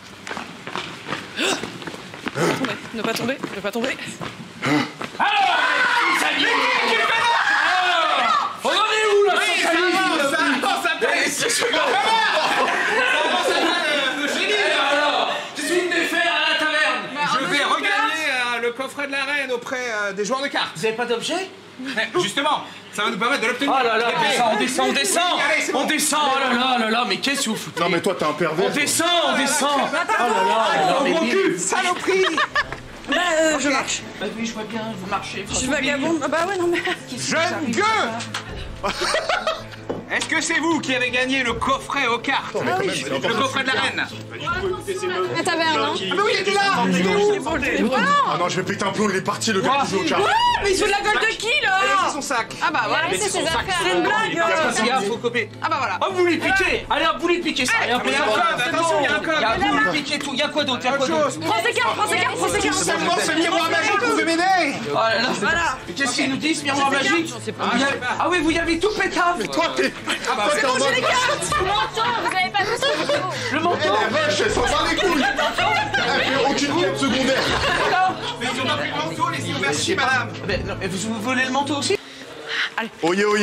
Ne pas tomber. On en est où là? Je suis une défaite à la taverne. Je vais regagner le coffret de la reine auprès des joueurs de cartes. Vous avez pas d'objet? Justement, ça va nous permettre de l'obtenir. Oh là là, on descend. Allez, c'est bon. On descend, oh là là, mais qu'est-ce que vous foutez? Non, mais toi, t'es un pervers. On descend. Oh là là, mais Saloperie. Je marche. Bah oui, je vois bien, vous marchez. Je vagabonde. Ah bah ouais, non mais... Jeune gueux. Est-ce que c'est vous qui avez gagné le coffret aux cartes? Le coffret de la reine. La taverne, hein? Ah bah oui, il était là. Ah non, je vais péter un plomb, il est parti, le gars qui joue au cartes. Mais il se fout de la gueule de qui là? C'est son sac. Ah bah voilà, Mais c'est ses affaires. c'est une blague. Faut copier. Ah bah voilà. Oh, vous voulez piquer? Allez, hop, vous voulez piquer ça. Allez, hop, Il y a un code, attention, il y a un code. Vous voulez piquer tout. Il y a quoi d'autre? Il y a quoi Autre d'autre? chose. Prends ses cartes, prends ses cartes, prends ses cartes. Seulement ce miroir magique pouvait m'aider. Oh là là. Voilà. Qu'est-ce qu'ils nous disent, miroir magique? Ah oui, vous y avez tout pétable. Mais toi, t'es. Ah bah C'est bon, j'ai les cartes. Le manteau, vous avez pas vu ça? Le manteau. La vache, elle s'en bat les couilles. Elle fait aucune quête secondaire. Mais ils ont pas pris le manteau, les yeux merci, madame. Mais non, mais vous volez le manteau aussi? Oyez, oyez.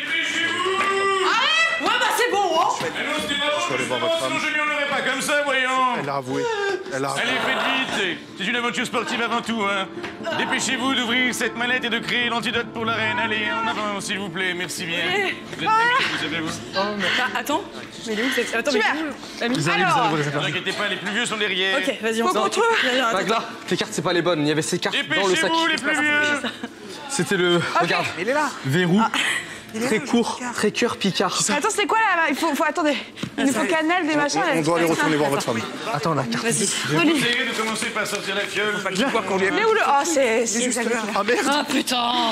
Ouais bah c'est bon, hein. Mais non, c'était pas bon. aller voir votre femme. Sinon, je n'y en aurais pas comme ça, voyons. Elle a avoué. Elle a avoué. Allez, faites vite. C'est une aventure sportive avant tout, hein. Dépêchez-vous d'ouvrir cette manette et de créer l'antidote pour la reine. Allez, en avant, s'il vous plaît. Merci bien. Vous êtes vous savez-vous. Bah attends. Mais il est où cette... Attends, mais il est où l'ami? Alors. Ne vous inquiétez pas, les plus vieux sont derrière. Ok, vas-y, on Non, se retrouve. Magla, tes cartes, c'est pas les bonnes. Il y avait ces cartes dans le sac. Dépêchez-vous, les plus vieux. C'était le. Regarde. Il est là. Verrou. Très court, très cœur picard. Attends, c'est quoi là? Il faut attendez. Il nous faut cannelle, des machins. On doit aller retourner voir votre femme. Attends, la carte. Vas-y. Essayez de commencer par sortir la fiole. Mais où le. Oh, c'est juste là. Ah merde. Ah putain.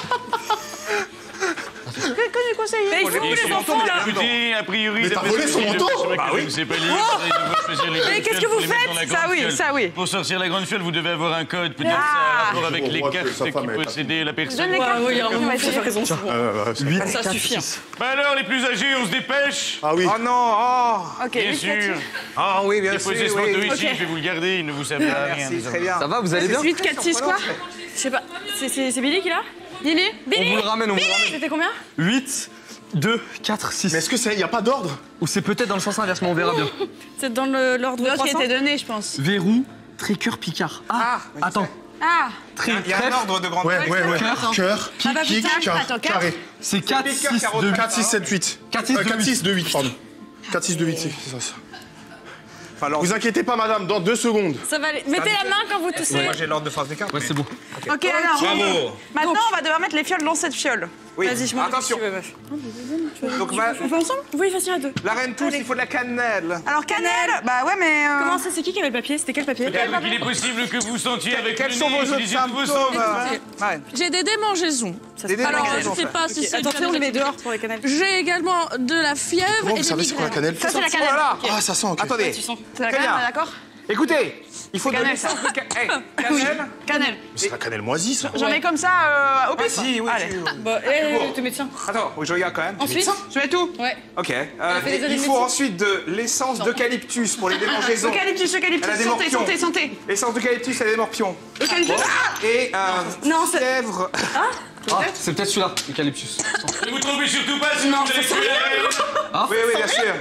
Que du conseil? Mais il faut Et les c'est enfants là. écoutez, a priori, Mais t'as d'après volé ce son que je- manteau? c'est vrai que Bah je oui. ne sais pas lire, vous allez devoir choisir les Mais grandes qu'est-ce que fioles vous pour les mettre dans la faites? grande Ça oui, fiole. ça oui. Pour sortir la grande fiole, vous devez avoir un code. Peut-être Ah. ça a rapport avec On les voit que cartes sa qui femme est possédaient la personne. Donne les cartes. oui, on va essayer. raison. Ça suffit. Bah alors, les plus âgés, on se dépêche. Ah oui. Oh non, oh. Ok. Bien sûr. Ah oui, bien sûr. Déposez ce oui. manteau ici, Ok. je vais vous le garder, il ne vous servira à rien. Merci, très bien. Ça va, vous allez bien? 8, 4, 6 quoi? Je sais pas. C'est Billy qui l'a? Billy? On vous le ramène, on vous le ramène. C'était combien? 8, 2, 4, 6. Mais est-ce que c'est. Y a pas d'ordre? Ou c'est peut-être dans le sens inverse, mais on verra bien. C'est dans l'ordre qui était donné, je pense. Verrou, très cœur picard. Ah, attends. Ah. Très, Il y a un ordre de grande Ouais. Cœur, Ah bah pique, putain, cœur, attends, quatre. carré. C'est 4, Piqueur, 6, carreau, 2, 4, 6, 7, 8. 4, 6, 2, 4, 6, 2, 8, pardon. 4, 6, 2, 8, c'est ça. Enfin, l'ordre- Vous inquiétez pas, madame, dans 2 secondes. Ça va aller. Mettez la main quand vous toussez. Moi j'ai l'ordre de phase des cartes. Ouais, c'est bon. Ok, alors. Bravo. Maintenant, on va devoir mettre les fioles dans cette fiole. Oui. Vas-y, je m'en occupe, Attention. si tu veux, meuf. Donc On fait ensemble? Oui, facile à deux. la reine tousse, il faut de la cannelle. Alors, cannelle. Bah ouais, mais. Comment ça, c'est qui avait le papier? C'était quel papier? Peut-être qu'il est possible que vous sentiez avec Quels le sont nez, vos autres utilisez tous vos symptômes sens. Ouais. J'ai des démangeaisons. Des Alors, démangeaisons, je sais pas si c'est. Attention, on les met dehors pour les cannelles. J'ai également de la fièvre Comment et vous des savez c'est quoi la migraines. cannelle? Ça, c'est la cannelle. Voilà. Ah, ça sent, ok. Attendez. C'est la Très cannelle, bien. on est d'accord? Écoutez, il faut de Cannelle, l'essence de cannelle. Cannelle. C'est la cannelle moisie, ça. J'en mets comme ça au pif. Vas-y, oui. Allez. Bah, Tu mets tiens. Attends, faut que je regarde quand même. Ensuite, Je mets tout. ouais. Ok. fait des années Il de faut médecine. ensuite de l'essence d'eucalyptus pour les démangeaisons. Eucalyptus, Elle a eucalyptus. des Santé, morpions. santé, santé. Essence d'eucalyptus, elle a des morpions. Eucalyptus. Et Non, c'est- fièvre. Ah, c'est peut-être celui-là, Eucalyptus. Ne vous trompez surtout pas, sinon vous allez tuer la reine. Oui, oui, bien sûr.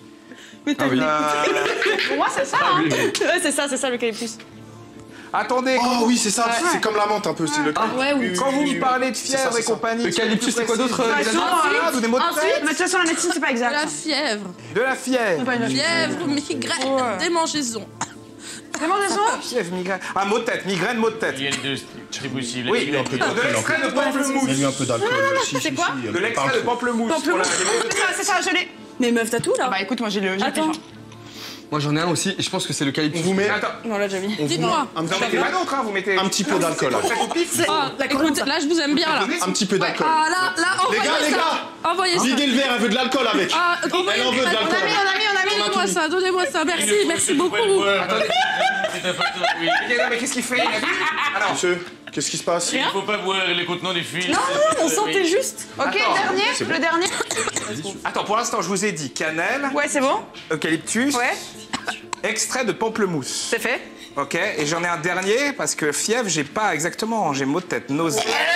Pour moi, c'est ça. Hein. Ouais, c'est ça, l'eucalyptus. Attendez, Oh oui, c'est ça. C'est comme la menthe un peu. C'est le. Ouais, oui. quand vous me parlez de C'est ça, fièvre c'est et ça. compagnie. Eucalyptus, c'est quoi d'autre Des Ensuite, malades ou des maux de Ensuite, tête mais de toute façon, la médecine, c'est pas De exact. la fièvre. De la fièvre. Pas une Fièvre, migraine, démangeaisons. Démangeaison. Fièvre, migraine. Ah, maux de tête, migraine, maux de tête. Il y a deux, c'est possible. Oui, Il y a un peu deux. de l'extrait de Il y a pamplemousse. eu un peu d'alcool. C'est quoi De l'extrait de pamplemousse. pour la- C'est ça, je l'ai. Mais meuf, t'as tout là? Bah écoute, moi j'ai le. Attends, Moi j'en ai un aussi, et je pense que c'est On l'eucalyptus. vous met Attends, Non, là, j'ai mis. dites-moi. un vous en mettez pas d'autres, hein, vous mettez. Un petit peu d'alcool. Faites au pif. Ah, écoute, là je vous aime bien là. Un petit peu d'alcool. Ah là, Les envoyez gars, les ça. gars, Envoyez ça. videz le verre, elle veut de l'alcool avec. Ah, Elle en veut de On a l'alcool. mis. Donnez-moi ça, merci beaucoup. C'est important, oui. Ok, non, mais qu'est-ce qu'il fait il a dit Alors, Monsieur, qu'est-ce qui se passe? Il ne faut pas boire les contenants des fils. Non, on sentait juste. Ok, Attends. dernier, le dernier. attends, pour l'instant, je vous ai dit cannelle, Ouais, c'est bon. eucalyptus, Ouais, extrait de pamplemousse. c'est fait. Ok, et j'en ai un dernier parce que fièvre, j'ai pas exactement, j'ai maux de tête, nausée.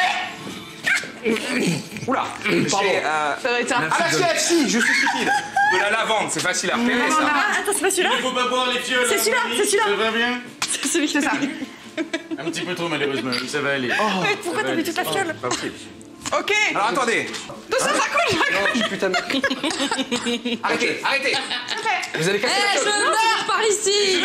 Oula, j'ai. Ça doit être ça. Ah, la fièvre, si, je suis stupide. De la lavande, c'est facile à repérer ça. Ah, attends, c'est pas celui-là. Il ne faut pas boire les fioles. C'est celui-là, Marie. c'est celui-là. Ça va bien? C'est celui qui fait ça. Un petit peu trop malheureusement, mais ça va aller. Mais pourquoi t'as mis toute la fiole? Pas possible. Ok. Alors attendez, Tout ça, ça coule. Non, putain de... arrêtez, arrêtez. Vous allez casser Eh, la je fiole. meurs par ici.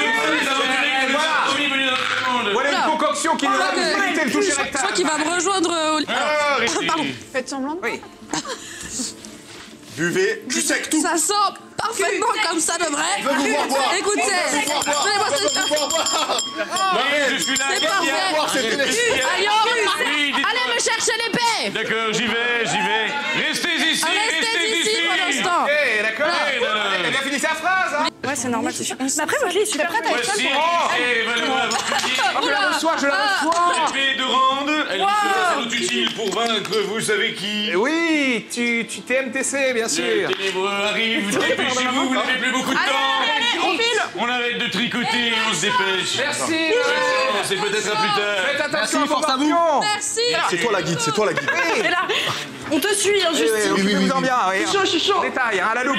Voilà une concoction qui nous crois a que- évité le toucher Je crois rectal. qu'il va me rejoindre au lit. Ah, Pardon. Faites semblant. Oui. Buvez du sec tout. Ça sent parfaitement comme ça devrait. Je veux vous voir boire. Écoutez, donnez-moi ce Oui, je suis là. C'est parfait. Allez me chercher l'épée. D'accord, j'y vais. Restez ici, Restez ici pour l'instant. Ok, d'accord. Elle a fini sa phrase, hein. Ouais, c'est normal, c'est sûr. Mais après, moi, je l'ai super prête à être Voici, seule. voilà votre fusil. Je la reçois. L'épée de Rande, elle vous sera sans doute utile pour vaincre vous savez qui. Oui, tu TMTC, bien sûr. Le ténébreux arrive, dépêchez-vous, vous n'avez plus beaucoup de temps. On file. On arrête de tricoter et on se dépêche. Merci. C'est peut-être à plus tard. Faites attention, force à vous. Merci. C'est toi la guide, c'est toi la guide. Et là, on te suit, hein, juste. Occupez-vous-en bien. Je suis chaud. Détail, hein, à la loupe.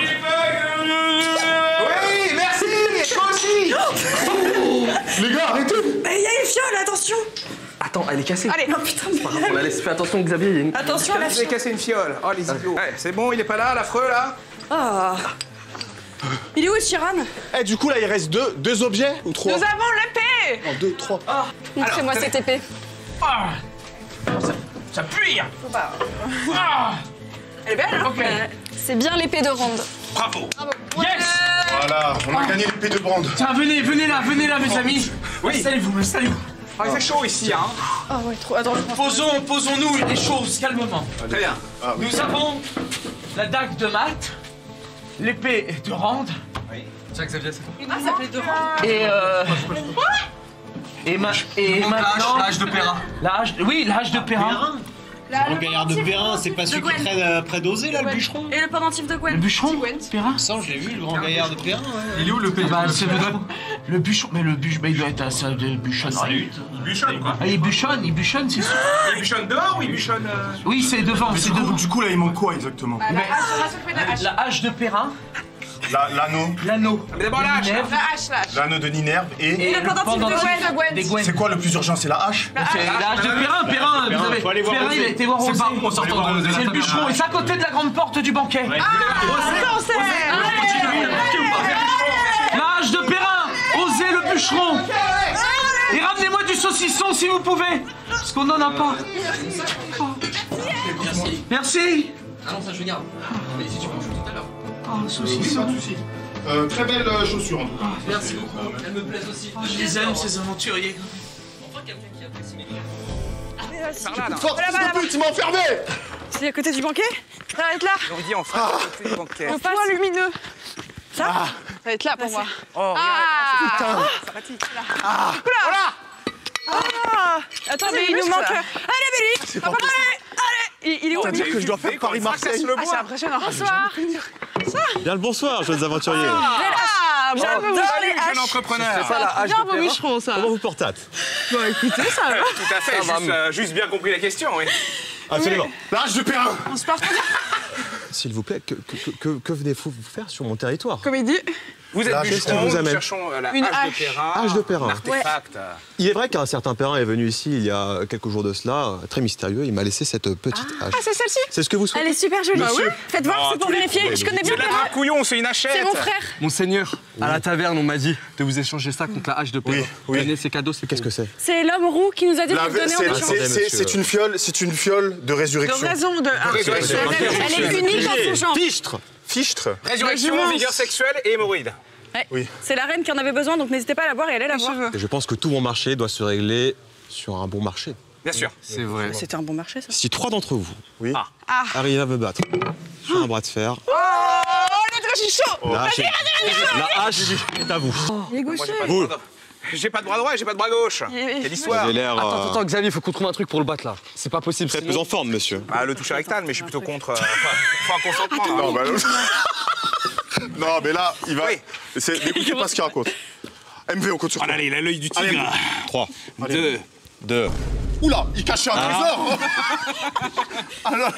Oui, merci. Toi aussi. Les gars, arrêtez. Mais il y a une fiole, attention. Attends, elle est cassée. Allez, oh putain. On la laisse. Fais attention, Xavier. Il y a une... Attention à la Vous avez fiole. cassé une fiole. Oh, les idiots. Ouais, c'est bon, il est pas là, l'affreux, là. Ah. Il est où, Chiran? Eh, du coup, là, il reste deux objets ou trois? Nous avons l'épée. Non, 2, 3. Montrez-moi cette épée. Ça pue. Elle est belle, hein? C'est bien l'épée de Rande. Bravo. Yes. Voilà, on a gagné l'épée de Brande. Tiens, venez là, mes amis. Oui. Installez-vous. Oh, il fait chaud ici, hein. Ah ouais, trop. Attends, je prends. Posons-nous les choses calmement. Très bien. Nous avons la dague de Malte, l'épée de Rande. Tiens, Xavier, c'est Ah, ça fait 2 rangs. Et maintenant l'âge de Perrin. l'âge de Perrin. Le gaillard de Perrin, c'est pas celui qui traîne près d'Osée, là, le bûcheron? Et le pendentif de Gwen. Le bûcheron Perrin. Ça, je l'ai vu, le grand gaillard de Perrin, ouais. Il est où le pays? C'est le bûcheron. Mais le bûcheron, il doit être à ça de bûchonnerie. Il bûchonne, quoi. Ah, il bûchonne, c'est sûr. Il bûchonne dehors ou il bûchonne... Oui, c'est devant, c'est devant. Du coup, là, il manque quoi exactement? La hache de Perrin, L'anneau Mais d'abord la hache. L'anneau de Ninerve et... le pendentif de Gwen. des Gwen. C'est quoi le plus urgent? C'est la hache? C'est la hache de Perrin, vous savez. faut aller voir Perrin, Osée. il a été voir Osée. C'est pas en sortant de C'est le bûcheron, et c'est à côté de la grande porte du banquet. La hache de Perrin, Osée le bûcheron. Et ramenez-moi du saucisson si vous pouvez, parce qu'on n'en a pas. Merci. Ah non, ça je garde. Mais si tu manges tout à l'heure. Oh, saucisson. Très belle chaussure en tout cas. Merci beaucoup. Elle me plaise aussi. Je les aime, ces aventuriers. Enfin, quelqu'un qui apprécie mes Par là, là. Force de pute, tu m'as enfermé! C'est à côté du banquet? Ça va être là. On dit on fera à côté du banquet. Un point lumineux. Ça? Ça va être là pour moi. Oh, Attends, mais il nous manque. Allez, Béli! C'est pas possible. Allez! Il est où? C'est-à-dire que je dois faire Paris-Marseille. le bois. C'est impressionnant. Bonsoir. Bien le bonsoir, jeunes aventuriers. Bravo, Salut, jeune entrepreneur. pas la hache bien de vos Perrin. bûcherons, ça. Comment vous portâtes? Bon, écoutez, ça va. Tout à fait, juste bien compris la question, oui. Absolument. La hache de Perrin! On se porte. S'il vous plaît, que venez-vous faire sur mon territoire? Comme il dit. Vous êtes Qu'est-ce bûcheron, qui vous nous amène? cherchons la Une hache de hache. Perrin. Hache de Perrin. Un artefact. Il est vrai qu'un certain Perrin est venu ici il y a quelques jours de cela, très mystérieux, il m'a laissé cette petite hache. Ah, c'est celle-ci? C'est ce que vous souhaitez? Elle est super jolie. Monsieur. Faites voir, c'est pour vérifier. Je connais bien C'est de la Perrin. trappe couillon, c'est une hachette. C'est mon frère. Monseigneur, à la taverne, on m'a dit de vous échanger ça contre la hache de Perrin. Oui. Tenez, ces cadeaux, c'est Qu'est-ce que c'est? C'est l'homme roux qui nous a dit de le donner en échange. C'est une fiole de résurrection. Résurrection. Elle est unique en son genre. Fichtre. Résurrection, vigueur sexuelle et hémorroïde. Oui. C'est la reine qui en avait besoin, donc n'hésitez pas à la voir et allez la voir. Et je pense que tout mon marché doit se régler sur un bon marché. Bien sûr. C'est vrai. C'était un bon marché, ça. Si 3 d'entre vous Oui. arrivent à me battre sur un bras de fer, Oh, je suis chaud. la hache est à vous. Il est gaucher. Vous, J'ai pas de bras droit et j'ai pas de bras gauche. Quelle vous histoire. avez l'air Attends, Xavier, il faut qu'on trouve un truc pour le battre là. C'est pas possible. très sinon- peu en forme, monsieur. Bah, le toucher rectal, mais je suis plutôt contre. Faut un consentement. là. Non, bah, non, mais là, il va. Oui. N'écoutez pas ce qu'il raconte. MV, on compte sur toi. Allez, il a l'œil du Allez, tigre. 3, Deux. 2. Oula, il cachait un trésor. Alors,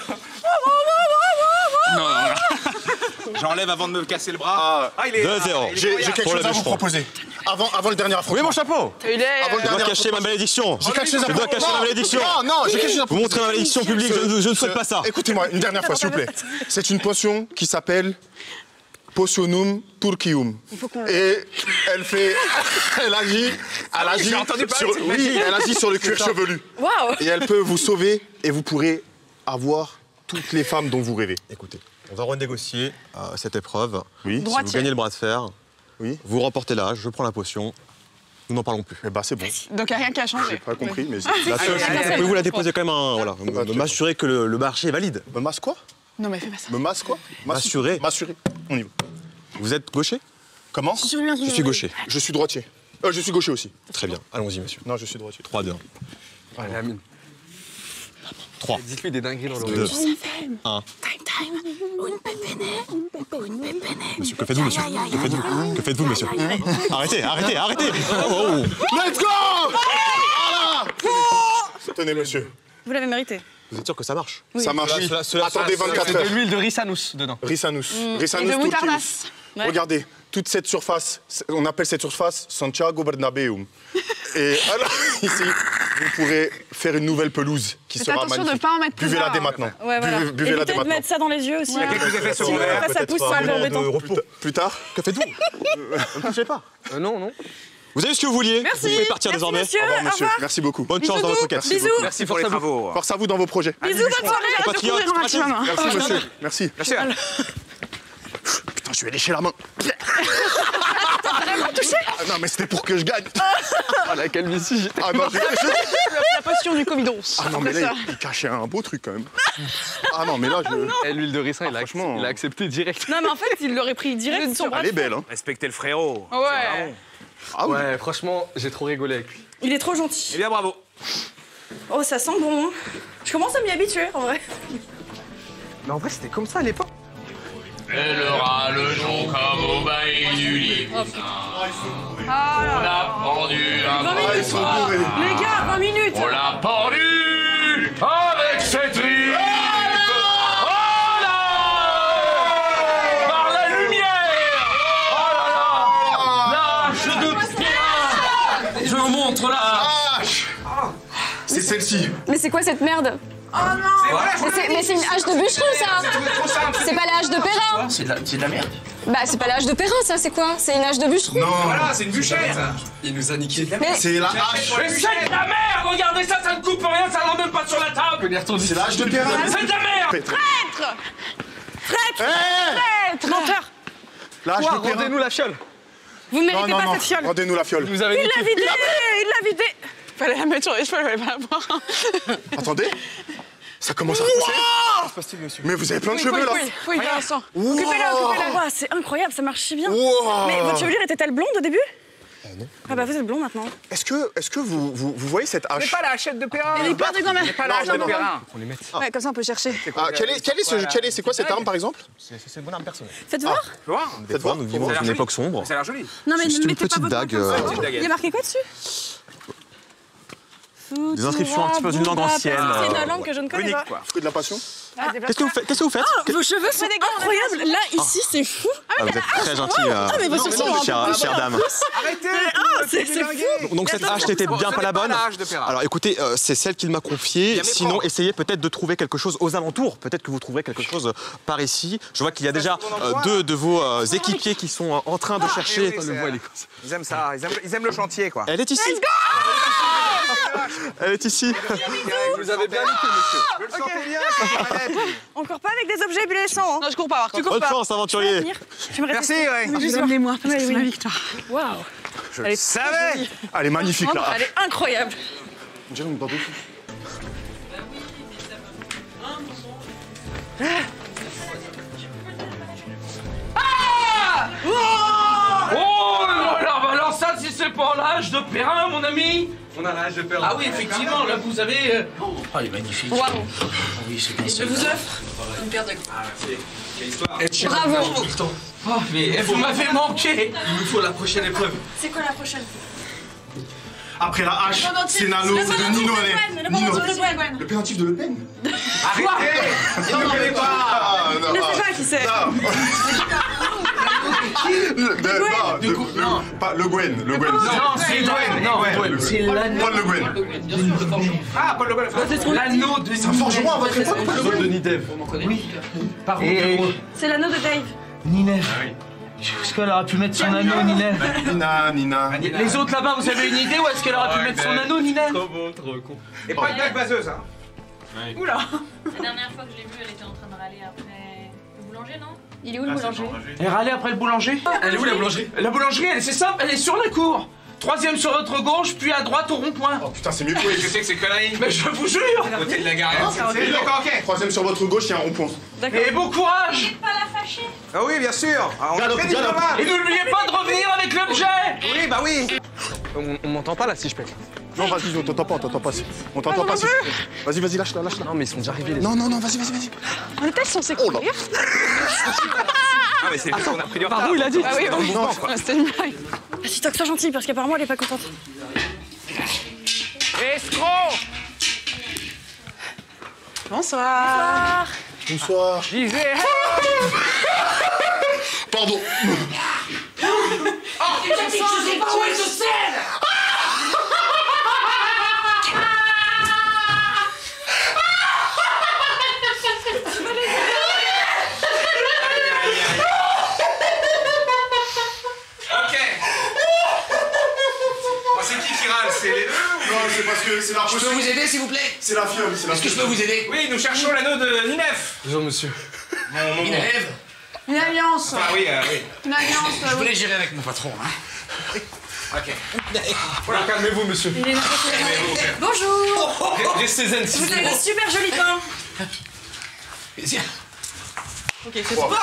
Non. J'enlève avant de me casser le bras. Il est. 2-0. j'ai quelque Pour le chose à vous bûcheron. proposer. Avant le dernier affrontement. Oui, mon chapeau. Il est. Avant le Je dois dernier cacher ma malédiction. J'ai caché Je dois cacher ma malédiction. Non, j'ai caché la Vous montrez ma malédiction publique, je ne souhaite pas ça. Écoutez-moi, une dernière fois, s'il vous plaît. C'est une potion qui s'appelle Potionum Turcium. Et elle fait. Elle agit. j'ai entendu parler sur, de cette oui, magie. elle agit sur le cuir chevelu. Waouh. Et elle peut vous sauver et vous pourrez avoir toutes les femmes dont vous rêvez. Écoutez, on va renégocier cette épreuve. Oui. Si vous gagnez le bras de fer, oui. Vous remportez l'âge, je prends la potion. Nous n'en parlons plus. Eh ben, c'est bon. Donc, il n'y a rien qui a changé. J'ai pas compris, mais... Pouvez-vous la déposer quand même voilà, m'assurer que le marché est valide. Me masse quoi? Non, mais fais pas ça. Me masse quoi? M'assurer. M'assurer. On y va. Vous êtes gaucher? Comment? Je suis gaucher. Je suis droitier. Je suis gaucher aussi. Très bien. Allons-y, monsieur. Non, je suis droitier. 3, 2, 1. Allez, Amine. 3. Dites-lui des dingueries dans 2, 1. Monsieur, que faites-vous, monsieur? Que faites-vous, monsieur? Arrêtez. Oh. Let's go! Tenez, monsieur. Vous l'avez mérité. Vous êtes sûr que ça marche? Ça marche. Attendez 24 heures. C'est de l'huile de Rissanous dedans. Rissanous. Et de moutardas. Ouais. Regardez, toute cette surface, on appelle cette surface Santiago Bernabéu. Et alors, ici, vous pourrez faire une nouvelle pelouse qui sera attention magnifique. de ne pas en mettre plus. Buvez-la dès maintenant. Ouais, voilà. Buvez-la Et dès peut-être maintenant. mettre ça dans les yeux aussi. Il y a quelques effets secondaires. Après, ça pousse, ça va embêtant. Plus tard. Que faites-vous? Ne touchez pas. Non. Vous avez ce que vous vouliez? Merci. Vous pouvez partir désormais. Monsieur. Au revoir, monsieur. Au revoir. Merci beaucoup. Bonne chance dans votre quête. Bisous. Merci pour les travaux. Force à vous dans vos projets. Bisous, bonne soirée. Je vais courir un maximum. Merci, monsieur. Merci. Merci. Putain, je vais lécher la main. T'as vraiment touché? Non, mais c'était pour que je gagne. Ah, la calvitie. Ah non, La potion du Covidon. Ah non, mais là, il cachait un beau truc quand même. Ah non, mais là, je... L'huile de ricin, il a accepté direct. Non, mais en fait, il l'aurait pris direct sur Elle est belle, hein. Respectez le frérot. Ouais. Ah oui. Ouais, franchement, j'ai trop rigolé avec lui. Il est trop gentil. Eh bien, bravo. Oh, ça sent bon. Hein. Je commence à m'y habituer, en vrai. Mais en vrai, c'était comme ça à l'époque. Elle aura le nom comme au bail du lit. On a pendu un 20 minutes. Les gars, 20 minutes. On l'a pendu avec cette rive. Oh là! Par la lumière! Oh là là! L'âge de pierre! Je vous montre là! C'est celle-ci. Mais c'est quoi cette merde? Oh non. Mais c'est une hache de bûcheron, ça. C'est pas la hache de Perrin. C'est de la merde. Bah, c'est pas la hache de Perrin, ça, c'est quoi? C'est une hache de bûcheron. Non. Voilà, c'est une bûchette. Il nous a niqué. C'est la hache. Mais c'est de la merde! Regardez ça, ça ne coupe rien, ça ne rentre même pas sur la table! C'est la hache de Perrin. C'est de la merde! Traître. Menteur. La hache de Perrin. Rendez-nous la fiole. Vous ne méritez pas cette fiole. Rendez-nous la fiole. Vous avez Il l'a vidée. Il l'a vidée. Fallait la mettre sur les cheveux, elle fallait pas la boire. Attendez. Ça commence à repousser. Mais vous avez plein de cheveux là. Oui, pour l'instant. Occupez-la. Wow, c'est incroyable, ça marche si bien. Wow. Mais votre chevelure était-elle blonde au début? Non. Ah bah vous êtes blond maintenant. Est-ce que vous voyez cette hache? C'est pas la hachette de Perrin. Elle est hyper de grand-mère. C'est pas la hachette de Perrin. On les met. Ouais, comme ça on peut chercher. C'est quoi cette arme par exemple? C'est une bonne arme personnelle. Faites voir. Faites voir, nous vivons dans une époque sombre. Ça a l'air joli. Non mais C'est ne une mettez pas petite votre dague. main comme ça. Il y a marqué quoi dessus? Des inscriptions un petit peu dans une langue ancienne. C'est une langue que je ne connais pas. Fruit de la passion. Qu'est-ce que vous faites? Vos cheveux sont incroyables. Là, ici, c'est fou. Vous êtes très gentil, mais vos sourcils sont chère dame. Arrêtez. C'est fou. Donc cette hache n'était bien pas la bonne. Alors écoutez, c'est celle qu'il m'a confiée. Sinon, essayez peut-être de trouver quelque chose aux alentours. Peut-être que vous trouverez quelque chose par ici. Je vois qu'il y a déjà deux de vos équipiers qui sont en train de chercher. Ils aiment ça. Ils aiment le chantier, quoi. Elle est ici. Elle est ici. Vous avez bien niqué, monsieur. Je le sentais bien. On court pas avec des objets blessants. Non, je cours pas. Tu cours Bonne pas. chance, aventurier. Merci, ouais. Juste moi. C'est la victoire. Waouh. Je le savais. Elle est magnifique là. Elle est incroyable. On dirait une bande de fou. Oh, alors ça, si c'est pas l'âge de Perrin, mon ami. On a l'âge de Perrin. Ah oui, effectivement, là, vous avez... Oh, il est magnifique. Waouh. Oui, c'est bien. Je vous offre une paire de... Quelle histoire. Bravo. Oh, mais vous m'avez manqué. Il nous faut la prochaine épreuve. C'est quoi la prochaine? Après la hache, c'est Nano de Nino. Le pénatif de Le Pen. Arrêtez. Il ne connaît pas. Ne sais pas qui c'est. Pas Le Gwen. Non, c'est Gwen. Non, c'est l'anneau. Paul Le Gwen. Ah, Paul Le Guen. L'anneau de... C'est un forgeron à votre époque, Paul Le Gwen. De Nidev. Oui. Par contre, C'est l'anneau de Dave. Ninève. Est-ce qu'elle aurait pu mettre son anneau, Ninève? Nina. Les autres là-bas, vous avez une idée où est-ce qu'elle aurait pu mettre son anneau, Ninève? Trop bon, trop con. Et pas une blague vaseuse, hein. Oula. La dernière fois que je l'ai vue, elle était en train de râler après le boulanger, non? Il est où le boulanger? Elle râlait après le boulanger. Elle est où la boulangerie? La boulangerie, c'est simple, elle est sur la cour. 3e sur votre gauche, puis à droite au rond-point. Oh putain, c'est mieux que Oui, je sais que c'est connerie. Mais je vous jure. À côté de la gare. D'accord, ok. 3e sur votre gauche, il y a un rond-point. Et bon courage. N'hésite pas à la fâcher. Ah oui, bien sûr. Ah, on est très Regarde, diplomate. Et n'oubliez pas de revenir avec l'objet. Oui, bah oui. On m'entend pas là si je pète. Non, vas-y, on t'entend pas. On t'entend pas. Vas-y, lâche-la. Non, mais ils sont déjà arrivés les. Non, vas-y. On était censé courir. Ah, mais c'est on a pris du retard. Pardon, il a dit. Ah oui, Non, c'était une blague. Si toi que sois gentil, parce qu'apparemment elle est pas contente. Escroc! Bonsoir. Bonsoir. Disais. Pardon. Je sais pas où est ce sel. C'est qui râle? C'est les deux? Non, c'est parce que c'est la Je peux vous aider, s'il vous plaît? C'est la fiole, Est-ce que je peux vous aider? Oui, nous cherchons l'anneau de Ninef. Bonjour monsieur. Une élève? Une alliance. Ah oui, oui. Une alliance. Je voulais gérer avec mon patron, hein. Ok. Voilà, calmez-vous monsieur. Il est Bonjour. Restez zen s'il vous Vous avez plaît. des super jolis pains. Viens. Ok, c'est bon.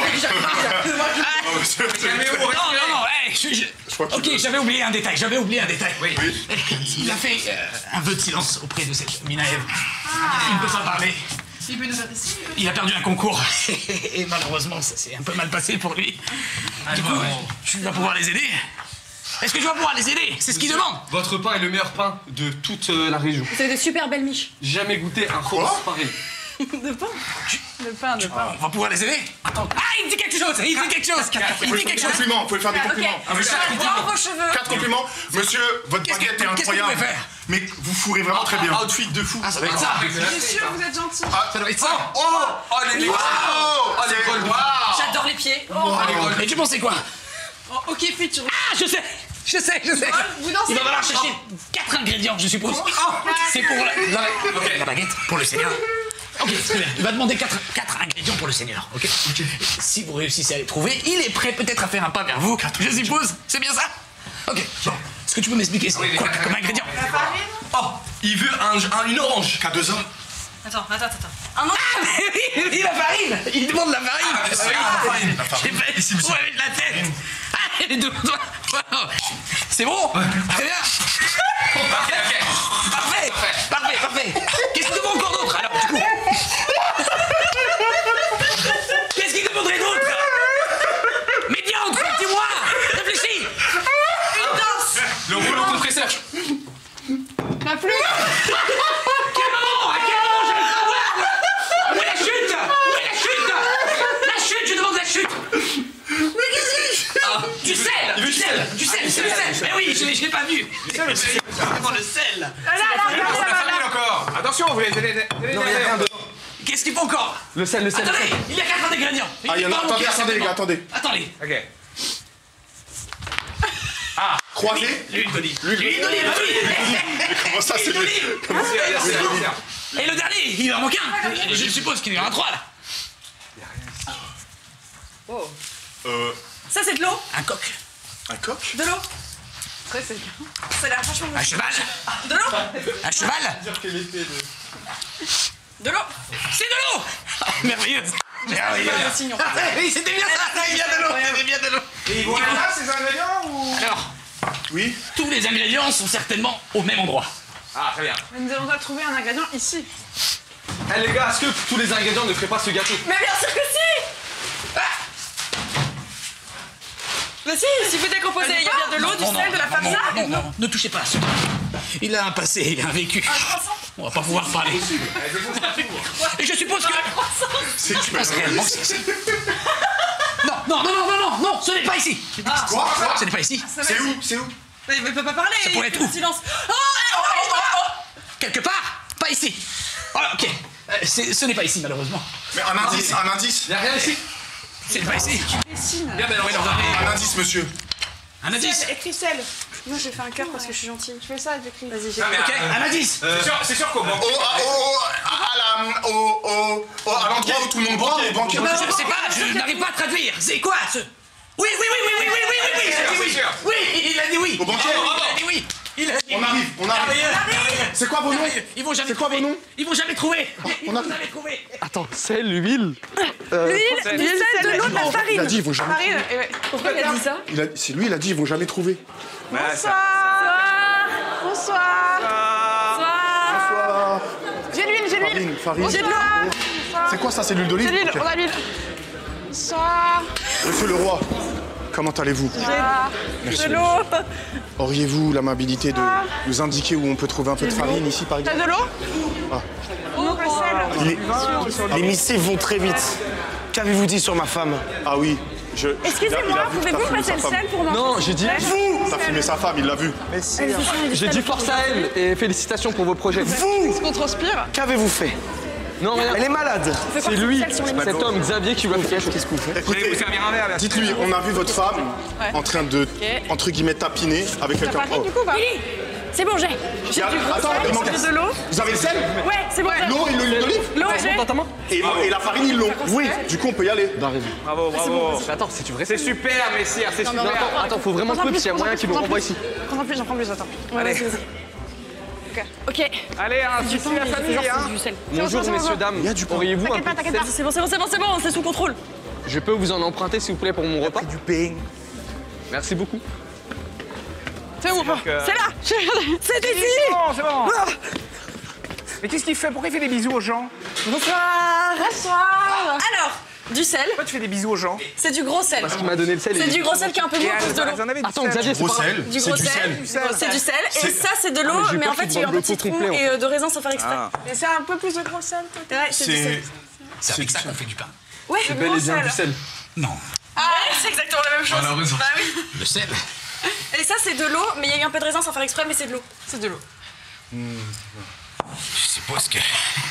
Non, hey, Ok, j'avais oublié un détail, Oui. Il a fait un vœu de silence auprès de cette Minaev. Il ne peut pas parler. Il peut nous faire des signes. Il a perdu un concours. Et malheureusement, ça s'est un peu mal passé pour lui. Du coup, tu vas pouvoir les aider? Est-ce que je vais pouvoir les aider? C'est ce qu'il demande. Votre pain est le meilleur pain de toute la région. Vous avez des super belles miches. Jamais goûté un rose pareil. De pain. De pain. On va pouvoir les aider? Attends. Ah, il dit quelque chose. Il dit quelque chose. Compliments, vous pouvez faire des compliments. Voir vos cheveux. 4 compliments. Monsieur, votre baguette est incroyable. Qu'est-ce que vous pouvez faire? Mais vous fourrez vraiment très bien. Outfit de fou. Ah, ça doit être ça. Bien sûr, vous êtes gentil. Ça doit être ça. Oh les Wow. les gold. J'adore les pieds. Mais tu pensais quoi? Ok, feature. Ah, je sais. Vous dansez. Il va falloir chercher 4 ingrédients, je suppose. C'est pour la baguette, pour le seigneur. Ok, très bien. Il va demander 4 ingrédients pour le seigneur, ok? Si vous réussissez à les trouver, il est prêt peut-être à faire un pas vers vous, je suppose. C'est bien ça? Ok, bon. Est-ce que tu peux m'expliquer c'est quoi comme ingrédient? La farine. Oh, il veut une orange. K2A. Attends. Ah, mais oui, la farine. Il demande la farine. La farine. J'ai fait ici, monsieur. Ouais, la tête. Ah, les deux doigts. C'est bon? Très bien. Parfait. Qu'est-ce qu'il demande encore d'autre, alors, du coup? Qu'est-ce qu'il demanderait d'autre? Mais diantre, dis-moi. Réfléchis. Une danse. Le rouleau compresseur. La pluie. Quel moment? À quel moment je vais le savoir? Où est la chute? La chute, je demande la chute. Mais qu'est-ce que du sel. Mais oui, je l'ai pas vu. C'est vraiment le sel. La famille encore. Attention, vous les aider. Qu'est-ce qu'il faut encore? Le sel. Attendez, il y a 4 ingrédients. Ah, il y en a. Attendez, les gars, attendez. Attendez. Ok. Croisé. L'huile d'olive, oui. Comment ça, c'est L'huile d'olive. Comment Et le dernier, il en manque un. Je suppose qu'il y en a 3 là. Ça, c'est de l'eau. Un coq. Un coq? De l'eau. Ça a l'air vachement bon. Un cheval. De l'eau. Un cheval. De l'eau. C'est de l'eau. Merveilleuse. Oui, c'était bien ça. C'était bien de l'eau. Et ils vont là, ces ingrédients ou... Alors, Oui. tous les ingrédients sont certainement au même endroit. Ah, très bien. Nous allons trouver un ingrédient ici. Eh les gars, est-ce que tous les ingrédients ne feraient pas ce gâteau? Mais bien sûr que si. Mais si vous décomposez, il y a bien de l'eau, du sel, de la farine. Non, ne touchez pas à ce. Il a un passé, il a un vécu. On va pas pouvoir parler. Et je suppose que... C'est Je pense réellement que c'est... Non, ce n'est pas ici. Quoi? Ce n'est pas ici. C'est où? Mais il peut pas parler. Ça pourrait être où? Silence. Quelque part, pas ici. Voilà, ok. Ce n'est pas ici, malheureusement. Mais un indice. Il y a rien ici. Ce n'est pas ici. Dessine. Bien, alors, Un indice, monsieur. Un indice. Écrit sel. Moi j'ai fait un cœur parce que je suis gentille. Je fais ça, j'écris. Vas-y, j'ai Ok, à l'indice. C'est sûr qu'au banquier. À l'endroit où tout le monde boit, au banquier. Je sais pas, je n'arrive pas à traduire. C'est quoi ce... Oui, il a dit oui. Au banquier. Il a dit oui. On arrive. C'est quoi vos noms? Ils vont jamais C'est quoi vos noms? Ils vont jamais trouver. Ils On vont arrive. jamais trouver. Attends, sel, l'huile. L'huile, du sel, de l'eau, de la farine. Il a dit ils vont jamais. Farine. Et ouais. Pourquoi il a dit ça? C'est lui, il a dit ils vont jamais trouver. Bonsoir. J'ai l'huile. Farine. J'ai de l'eau. C'est quoi ça? C'est l'huile d'olive? C'est l'huile, Ok. on a l'huile. Bonsoir. Monsieur le roi, comment allez-vous? J'ai de l'eau. Auriez-vous l'amabilité de nous indiquer où on peut trouver un peu de farine ici, par T'as exemple? de l'eau? Ah. Donc le sel. Les missives vont très vite. Qu'avez-vous dit sur ma femme? Ah oui, Excusez-moi, pouvez-vous passer le sel pour m'en... Non, j'ai dit... T'as filmé sa femme, il l'a vu. J'ai dit force à elle et félicitations pour vos projets. Est-ce qu'on transpire? Qu'avez-vous fait? Non, rien. Elle est malade. C'est lui, cet homme, Xavier, qui lui a fait. Qu'est-ce que vous faites? Écoutez, vous servir un verre, bien sûr. Dites-lui, on a vu votre femme en train de, entre guillemets, tapiner avec quelqu'un. Farine du coup, bah. C'est bon, j'ai. Attends, il manque de l'eau. Vous avez le sel? Ouais, c'est bon. L'eau et l'huile d'olive? L'eau, j'ai. Dans ta main? Et la farine, ils l'ont. Oui, du coup, on peut y aller. Bravo. Attends, c'est vrai. C'est super, Messire, c'est super. Attends, faut vraiment trouver parce qu'il y a moyen qu'il nous renvoie ici. J'en prends plus, attends. Allez. Ok. Allez, suffit la famille, hein. Du sel. Bonjour, messieurs, dames. Auriez-vous un peu de T'inquiète pas, c'est bon, c'est sous contrôle. Je peux vous en emprunter, s'il vous plaît, pour mon repas? Du pain. Merci beaucoup. C'est où? C'est là. C'est ici. C'est bon. Mais qu'est-ce qu'il fait? Pourquoi il fait des bisous aux gens? Bonsoir. Alors, du sel. Pourquoi tu fais des bisous aux gens? C'est du gros sel. Parce qu'il m'a donné le sel. C'est du gros sel qui est un peu moins à cause de l'eau. Attends, Xavier, c'est Gros pas... sel. Du gros sel. C'est du sel. Et ça, c'est de l'eau, mais en fait, il y a un peu de citron et de raisin sans faire exprès. Et c'est un peu plus de gros sel. Ouais, c'est du sel. C'est avec ça qu'on fait du pain. Ouais, C'est bel et bien du sel. Non. Ah ouais, c'est exactement la même chose. Malheureusement. Bah oui. Le sel. Et ça, c'est de l'eau, mais il y a eu un peu de raisin sans faire exprès, mais c'est de l'eau. C'est de l'eau. Je suppose que...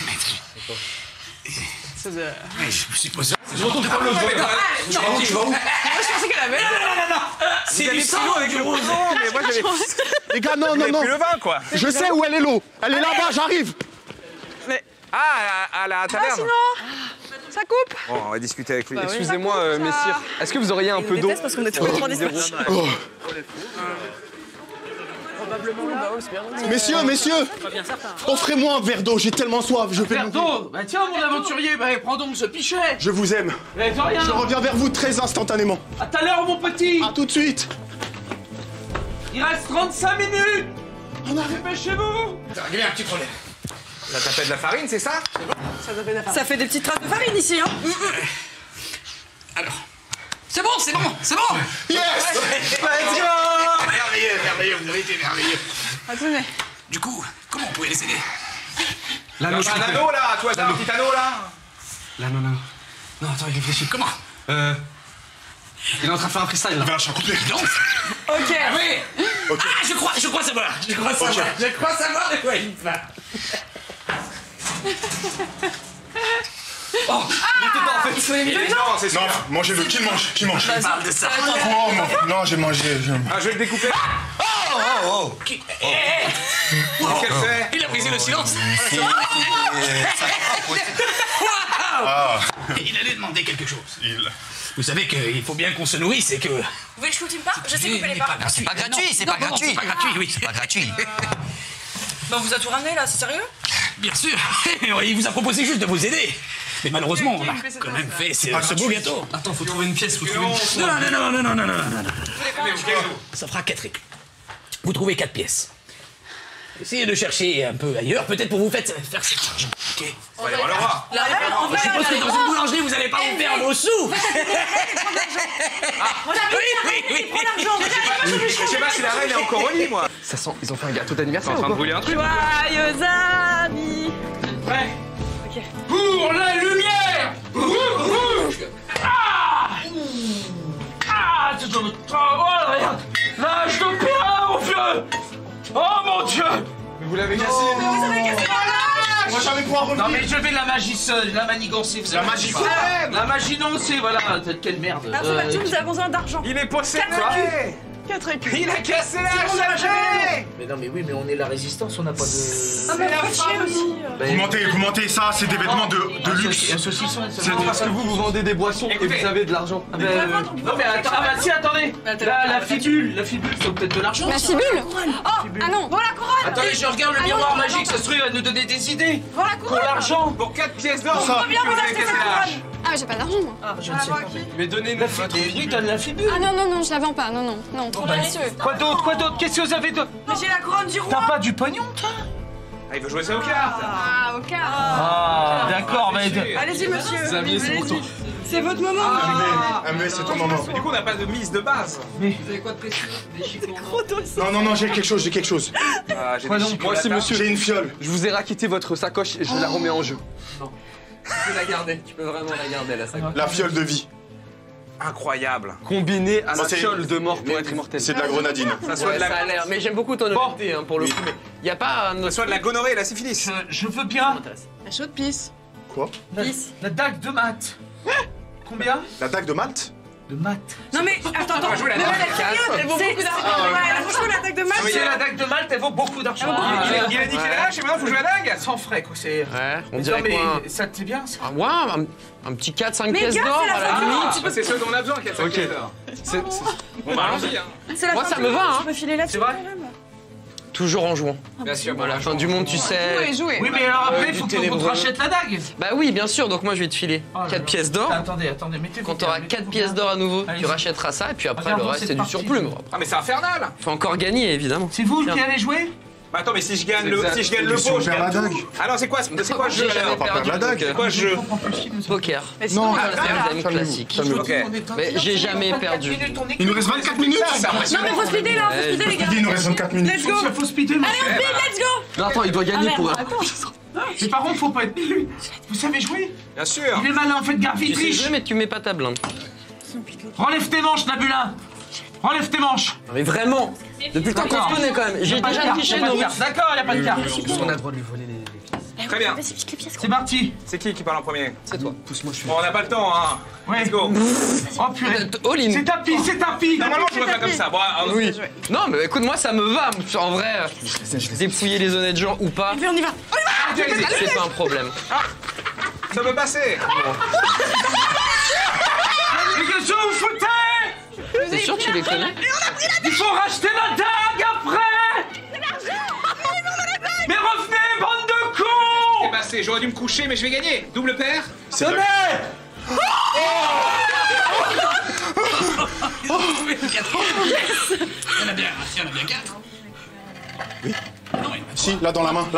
C'est de... Oui, je suppose... Je retourne pas l'eau. Je pensais qu'elle avait... Non. C'est du sang avec le rose. Mais moi, j'avais... Les gars, non. plus le vin, quoi. Je sais où elle est l'eau. Elle est là-bas, j'arrive. Mais... Ah, à la taverne. Ça coupe. Bon, on va discuter avec lui. Excusez-moi, messire. Est-ce que vous auriez un peu d'eau? Parce qu'on est trop Messieurs, offrez-moi un verre d'eau, j'ai tellement soif, je vais mourir. D'eau. Bah tiens, mon aventurier, prends donc ce pichet. Je vous aime. Mais de rien. Je reviens vers vous très instantanément. À tout à l'heure, mon petit. À tout de suite. Il reste 35 minutes. On arrive chez vous. Il y a un petit problème. La tapette de la farine, c'est ça? Ça fait des petites traces de farine ici, hein. Alors, c'est bon. Yes. Let's go. Merveilleux, vous avez été merveilleux. Attendez. Du coup, comment on pouvait les aider? Là, un anneau, là, toi, t'as un petit anneau, là? Là, non. Non, attends, il réfléchit. Comment? Il est en train de faire un freestyle, là. Un chat complet. Ok. Ah oui. Okay. Ah, je crois savoir. Je crois savoir de quoi il parle. Oh, il était pas en fait. Non, c'est sûr. Non, mangez-le, qui mange? Il parle de ça. Oh, non, j'ai mangé. Ah, je vais le découper. Oh. Qu'est-ce qu'elle fait? Il a brisé le silence. Ah. Il allait demander quelque chose. Vous savez qu'il faut bien qu'on se nourrisse et que... Vous voulez que je coupe une part? Je sais couper les parts. C'est pas gratuit, C'est pas gratuit, oui. C'est pas gratuit. Bah, on vous a tout ramené là, c'est sérieux? Bien sûr. Il vous a proposé juste de vous aider. Mais malheureusement, on a quand même fait ce beau gâteau. Attends, faut trouver une pièce, Non. Ça fera 4 écus. Vous trouvez 4 pièces. Essayez de chercher un peu ailleurs, peut-être pour vous faire cet argent. Ok. On va aller voir le roi. Je suppose que dans une boulangerie, vous n'allez pas vous faire vos sous. Oui. Prends l'argent. Je sais pas si la reine est encore au lit, moi. Ça sent, ils ont fait un gâteau d'anniversaire. en train de brûler un truc. Joyeux amis. Ouais. Ok. Pour la lumière. Oh, regarde. L'âge d'opéra, mon vieux. Oh, mon Dieu. Mais vous l'avez cassé. Vous avez cassé On va jamais pouvoir revenir. Non mais je fais la magie seule, la manigancée. La magie quoi? La magie non, c'est voilà, quelle merde. Alors, c'est pas tout, nous avons besoin d'argent. Il est possédé. 4 écus. Il a cassé la HLG. Mais non, mais oui, mais on est la résistance, on n'a pas de. Ah, mais la chier aussi. Vous mentez, ça, c'est des vêtements de luxe. Un saucisson, C'est parce que vous vendez des boissons et vous avez de l'argent. Non, mais attends, si, attendez. La fibule, c'est peut-être de l'argent. La fibule. Oh, ah non. Voilà la couronne. Attendez, je regarde le miroir magique, ça se trouve, il va nous donner des idées. Voilà la Pour couronne. l'argent. Pour 4 pièces d'or. Reviens, vous achetez la couronne. Ah, j'ai pas d'argent, moi. Ah, je ne sais pas. Mais donnez-nous votre Oui, donne la fibule. Ah non, je la vends pas. Non, trop précieux. Quoi d'autre Qu'est-ce que vous avez d'autre? Mais j'ai la couronne du roi. T'as pas du pognon, toi? Ah, il veut jouer ça aux cartes. Ah, au cas. Ah, d'accord, mais. Allez-y, monsieur. Xavier, c'est pour toi. C'est votre moment. Mais c'est ton moment. Mais du coup, on n'a pas de mise de base. Vous avez quoi de précieux? Des chiffons? Non, j'ai quelque chose. Ah, j'ai Quoi des donc? chicots Moi aussi, là-bas. monsieur. J'ai une fiole. Je vous ai raquetté votre sacoche et je la remets en jeu. Non. Tu peux la garder. Tu peux vraiment la garder, la sacoche. La fiole de vie. Incroyable. Combinée à Ça, la c'est- fiole de mort pour être immortel. C'est de la grenadine. Ça soit de Ça a la, l'air. Mais j'aime beaucoup ton honnêteté pour le coup. Mais y a pas un ça autre. soit de la gonorrhée et la syphilis. Je veux bien. La chaude pisse. Quoi? La dague de maths. Combien? La dague de Malte? De maths. Non mais attends. On va jouer la Mais dague. elle est sérieuse, elle vaut beaucoup d'argent. Ouais, franchement, la dague de maths. C'est la dague de Malte, elle vaut beaucoup d'argent. Il a dit qu'il lâche et maintenant faut jouer la dague. Sans frais, quoi. C'est. Ouais, on Non, dirait quoi? mais ça t'est bien, ça. Ah, ouais, un petit 4-5 Mais pièces gars, d'or c'est la à la fin. limite. C'est ceux dont on a besoin, 4 Ok. Bon, bah allons-y. Hein. C'est la Moi, fin ça du me monde, va, hein. Tu peux filer là-dessus C'est vrai quand même. Toujours en jouant. Bien sûr, À la fin du monde, tu sais. Jouer. Oui, mais alors après, il du faut qu'on te ténébreux. rachète la dague. Bah oui, bien sûr, donc moi je vais te filer Oh là 4 là. pièces d'or. Attendez, mettez-vous. Quand t'auras 4 pièces d'or à nouveau, tu Allez-y. rachèteras ça et puis après Regardons le reste cette c'est du partie. surplus. Mais bon, Ah, mais c'est infernal. faut encore gagner évidemment. C'est vous Tiens. qui allez jouer? Bah attends, mais si je gagne le exact. pot, je perd la gagne dague. tout. Ah non, c'est quoi ce jeu J'ai jamais alors? perdu. la dague. C'est quoi ce jeu? Poker. Non, Thème classique. Ok. Mais j'ai jamais perdu. il nous reste 24 minutes. Non mais faut speeder là, faut speeder les gars. Il nous reste 24 minutes. Let's go. Il faut speeder, mon Allez, on frère. speed, let's go. Non, attends, il doit gagner pour. Mais par contre, faut pas être nul. Vous savez jouer? Bien sûr. Il est malin, faites gaffe, il Tu sais triche. jouer, mais tu mets pas ta blinde. Relève tes manches, Nabula. Relève tes manches. Non, mais vraiment, depuis le temps qu'on se connaît quand même, j'ai déjà triché nos carte. D'accord, il a pas de carte. On a le droit de lui voler les. Très bien. C'est parti. C'est qui parle en premier? C'est toi. Pousse-moi, je suis. Bon, on n'a pas le temps, hein. Ouais. Let's go. Oh purée. All in. C'est tapis. Normalement, je me fais comme ça. Bon, Oui. Non, mais écoute, moi ça me va. En vrai, dépouiller les honnêtes gens ou pas, On y va. c'est pas un problème. ça peut passer. Mais qu'est-ce que vous foutez? C'est sûr que tu les connais? Il faut racheter la dague après. Mais revenez, bande de cons. C'est passé. J'aurais dû me coucher, mais je vais gagner. Double paire. C'est la- Il y en a bien 4. Si, là dans la main.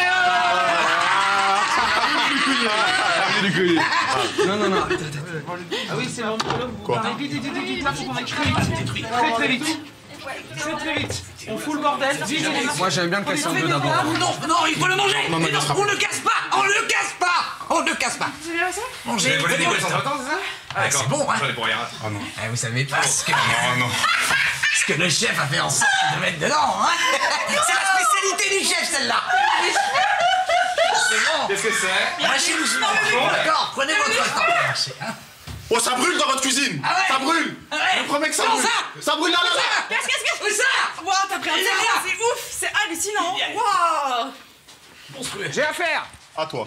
Non. Ah oui, c'est vraiment Quoi? Vite, là, faut qu'on aille très vite. Très vite. On fout le bordel. Vite. Moi j'aime bien le casser en deux d'abord. Non, il faut le manger. Non, Mais non, il sera- on ne casse pas. On ne casse pas. Vous avez vu ça? Mangez. Vous voulez des gosses en temps, c'est ça? Ah, c'est bon, hein. J'en ai pour rien. Oh non. Vous savez pas ce que... Oh non. Ce que le chef a fait en sorte de mettre dedans, hein. C'est la spécialité du chef, celle-là. C'est bon. Qu'est-ce que c'est? Mâchez doucement. D'accord, prenez votre temps. Mâchez, hein. Oh, ça brûle dans votre cuisine. Ah ouais. Ça brûle. Ah ouais. Je promets que ça Non, brûle. ça. Ça brûle là. Qu'est-ce Où ça? Wow, t'as pris un Il est terrain, là. c'est ouf, c'est hallucinant. Waouh. Monstrueux. J'ai affaire. À toi.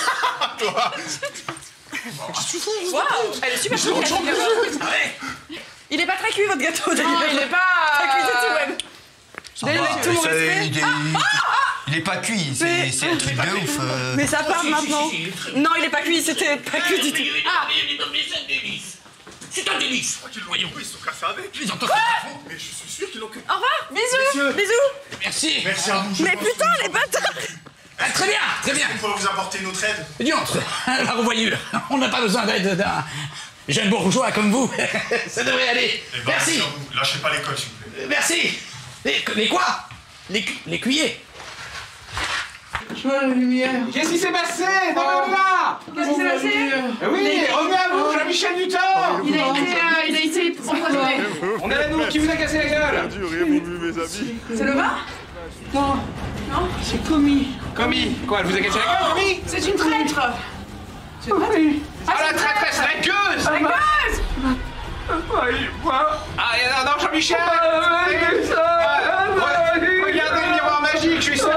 Waouh. Elle est super chouette. Ah ouais. Il est pas très cuit votre gâteau d'ailleurs. Il est pas. Très cuit du tout même. D'ailleurs, avec tout mon respect. Il est pas cuit, c'est un truc de ouf. Mais ça part maintenant. Non, il est pas cuit, c'était pas cuit du tout. Ah. C'est un délice. Voyons. Ils sont cassés avec. Ils ont Mais je suis sûr qu'ils l'ont que. Au revoir. Bisous. Bisous. Merci. Merci à vous. Mais putain, les bâtards. Ah, très bien. On peut vous apporter une autre aide. Diantre, la revoyure. On n'a pas besoin d'aide d'un jeune bourgeois comme vous. Ça devrait aller. Eh ben, Merci. à vous. Lâchez pas l'école, s'il vous plaît. Merci. Les quoi? Les cuillers. Je vois la lumière. Qu'est-ce qui s'est passé? Non, là. Qu'est-ce qui s'est passé? Oui, revenez à vous, Jean-Michel Dutor. Il a été empoisonné. On est à nous. Qui vous a cassé la gueule? Rien vu, mes amis. C'est le bar? Non. Non. C'est commis. Commis. Quoi, elle vous a cassé la gueule, Commis? C'est une traître. Oui. Ah, la traîtresse, la gueuse. La gueuse. Ah, non, Jean-Michel. Regardez le miroir magique, je suis sorti.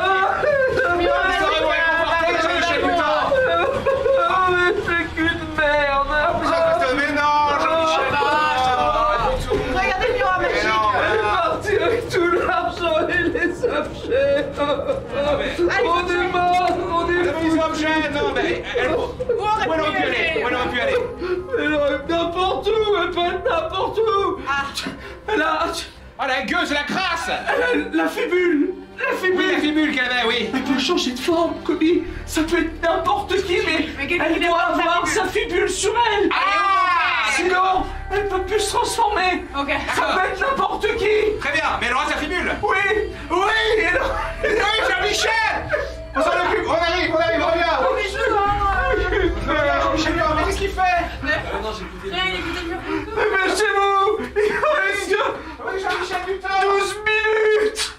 On est mort, on est les objets, non mais où on aurait pu aller? Elle aurait n'importe où, elle peut être n'importe où. Elle a... Oh la gueuse, la crasse. Elle a la fibule. Oui, la fibule qu'elle avait, oui. Elle peut changer de forme, Kobe. Ça peut être n'importe qui, mais elle doit avoir sa fibule sur elle. Sinon, elle peut plus se transformer. Ça peut être n'importe qui. Très bien, mais elle aura sa fibule. Oui. Oui, Jean-Michel. On s'en occupe, on arrive, reviens. Jean-Michel, mais qu'est-ce qu'il fait? Non, j'ai écouté le mur. Mais c'est vous. Il reste Jean-Michel, putain. 12 minutes.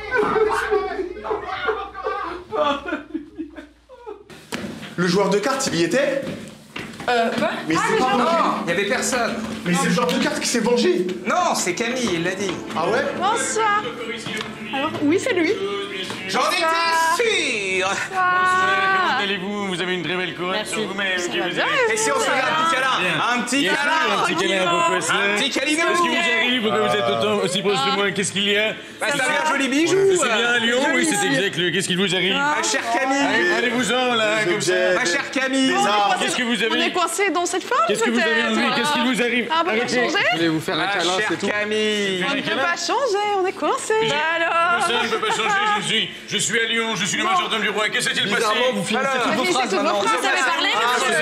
Le joueur de cartes, il y était? Quoi? Mais c'est pas non, il y avait personne. Mais c'est le joueur de cartes qui s'est vengé. Non, c'est Camille, il l'a dit. Ah ouais? Bonsoir. Alors, oui, c'est lui. J'en étais sûr. Comment allez-vous? Vous avez une très belle couronne sur vous-même. Et si on se fait un petit câlin? Un petit câlin. Un petit câlin à vos fesses. Un petit câlinou. Qu'est-ce qui vous arrive? Pourquoi vous êtes autant aussi proche de moi? Qu'est-ce qu'il y a? C'est un joli bijou. C'est bien à Lyon? Oui, c'est exact. Qu'est-ce qui vous arrive? Ma chère Camille. Allez-vous-en là, comme ça. Ma chère Camille. Qu'est-ce que vous avez? On est coincé dans cette forme, Qu'est-ce que vous avez envie? Qu'est-ce qui vous arrive? Ah, on peut pas changer? Je voulais vous faire un câlin, c'est tout. Camille. On ne peut pas changer, on est coincé. Alors. Ça ne peut pas changer. Je suis à Lyon. Je suis le majordome du roi. Qu'est-ce qui s'est passé? Bizarrement, vous finissez toutes vos phrases maintenant. Vous avez parlé,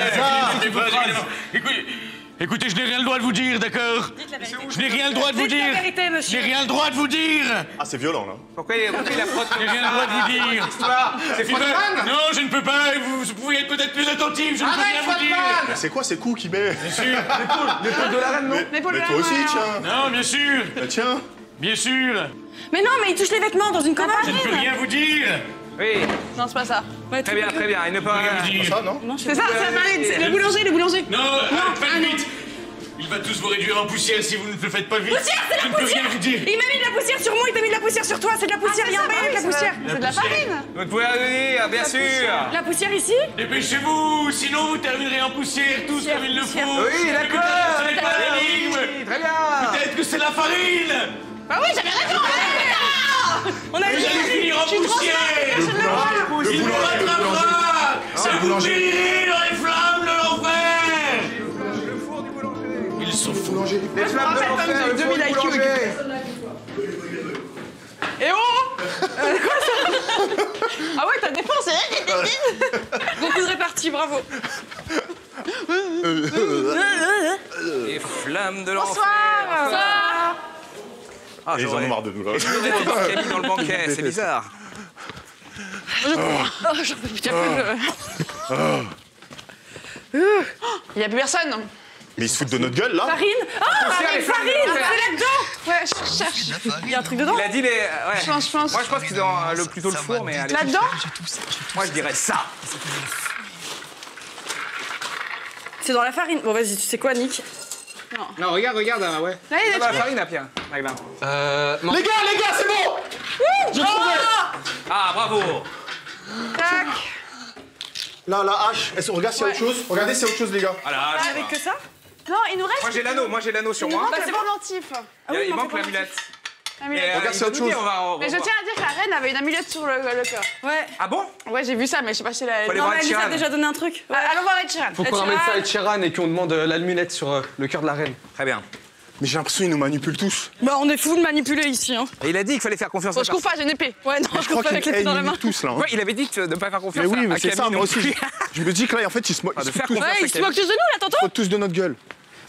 Écoutez, je n'ai rien le droit de vous dire, d'accord? Je n'ai rien le droit de vous dire. Dites la vérité, monsieur. Je n'ai rien le droit de vous dire. Ah, c'est violent là. Pourquoi il a frotté? Je n'ai rien le droit de vous dire. C'est Frottman? Non, je ne peux pas. Vous pouvez être peut-être plus attentif. Je ne peux rien vous dire. Mais c'est quoi ces coups qu'il met? Bien sûr. L'épaule de la reine, non? Mais toi aussi, tiens. Non, bien sûr. Bah tiens. Bien sûr. Mais non, mais il touche les vêtements dans une commode. Je ne peux rien vous dire. Oui. Non, c'est pas ça. Très bien. Il ne peut rien vous dire. Ça, non? C'est ça, c'est le boulanger. Non, faites vite. Il va tous vous réduire en poussière si vous ne le faites pas vite. Poussière, c'est Je la ne peux poussière. rien vous dire. Il m'a mis de la poussière sur moi, il t'a mis de la poussière sur toi. C'est de la poussière, il y a un bail avec la poussière. C'est de la farine. Vous pouvez revenir, bien sûr. La poussière ici? Dépêchez-vous, sinon vous terminerez en poussière tous comme il le faut. Oui, d'accord. Ce n'est pas l'énigme. Très bien. Peut-être que c'est la farine. Ah oui, j'avais raison. On a Vous allez finir en poussière. Il vous rattrapera. Ça vous brûlerez dans les flammes de l'enfer. Ils sont fous. Les flammes de l'enfer, le four du boulanger. Et oh quoi ça? Ah ouais, t'as défoncé. Beaucoup de répartis, bravo. Les flammes de l'enfer. Bonsoir. Ah, Ils en ont marre de nous là. Camille dans le banquet, c'est bizarre. J'en peux plus. Il y a plus personne. Mais ils se foutent de notre gueule là? Farine. Ah, les flammes de farine, l'enfer. c'est là-dedans. Ouais, je cherche. Il y a un truc dedans. Il a dit les. Ouais. Je pense. Moi, je pense que c'est dans plutôt le four, mais allez. Là-dedans? Moi, je dirais ça. C'est dans la farine. Bon, vas-y, tu sais quoi, Nick? Non, regarde, ouais. Là, il y a des La trucs. farine à Pierre. Maglin. Non. Les gars, c'est bon! J'ai trouvé! Ah, bravo. Tac. Là, la hache. Regarde s'il y a autre chose. Regardez s'il y a autre chose, les gars. Voilà. Avec que ça? Non, il nous reste. Moi, j'ai l'anneau sur moi. Bah, c'est bon, l'antif. Il manque l'amulette. Regarde s'il y a autre chose. Mais je tiens à dire que la reine avait une amulette sur le cœur. Ouais. Ah bon? Ouais, j'ai vu ça, mais je sais pas si elle a. Faut aller Non, voir mais elle nous a Sheeran. déjà donné un truc. Allons voir Ed Sheeran. Faut qu'on ramène ça à Ed Sheeran et qu'on demande l'amulette sur le cœur de la reine. Très bien. Mais j'ai l'impression qu'ils nous manipulent tous. Bah, on est fous de manipuler ici, hein. Et il a dit qu'il fallait faire confiance à Bon, je cours pas, j'ai une épée. Ouais, non, Mais je cours pas avec qu'ils l'épée dans la main. nous tous là. Hein. Ouais, il avait dit de ne pas faire confiance Mais oui, à mais c'est ça, Camille moi non aussi. plus. Je me dis que là, en fait, ils se moquent de tous. faire confiance Ouais, ils se moquent tous de nous, là, Ils tonton. se moquent tous de notre gueule.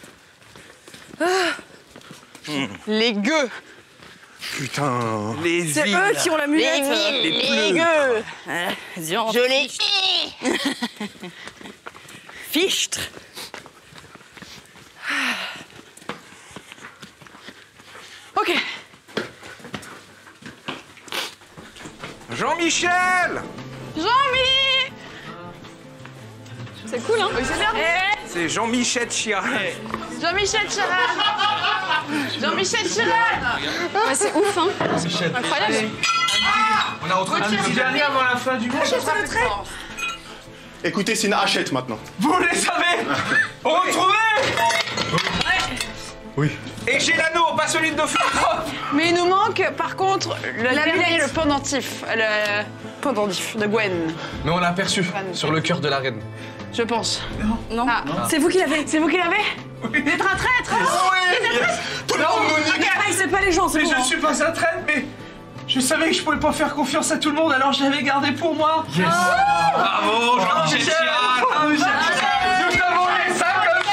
Les gueux. Putain. Les C'est eux qui ont l'amulette. Les gueux. Je l'ai. Fichtre. Ok. Jean-Michel. Jean-Mi. C'est cool, hein? C'est bien. C'est C'est Jean-Michel Chirac. Jean-Michel Chirac. Jean-Michel Chirac. Ouais, c'est ouf, hein. Incroyable. On a retrouvé Un petit dernier avant la fin du monde. Écoutez, c'est une hachette maintenant. Vous les savez retrouver. Oui. Et j'ai l'anneau, pas celui de Dauphine. Mais il nous manque, par contre, le pendentif. Le pendentif de Gwen. Mais on l'a aperçu sur le cœur de la reine. Je pense. Non. Ah. C'est vous qui l'avez. C'est vous qui l'avez. Oui. Vous êtes un traître. Tout le monde nous dit. C'est pas les gens, c'est Mais bon. je suis pas un traître, mais je savais que je pouvais pas faire confiance à tout le monde, alors je l'avais gardé pour moi. Yes. Bravo, Jean-Michel Chirac. Nous avons les 5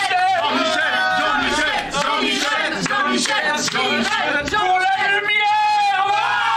Jean-Michel pour la lumière.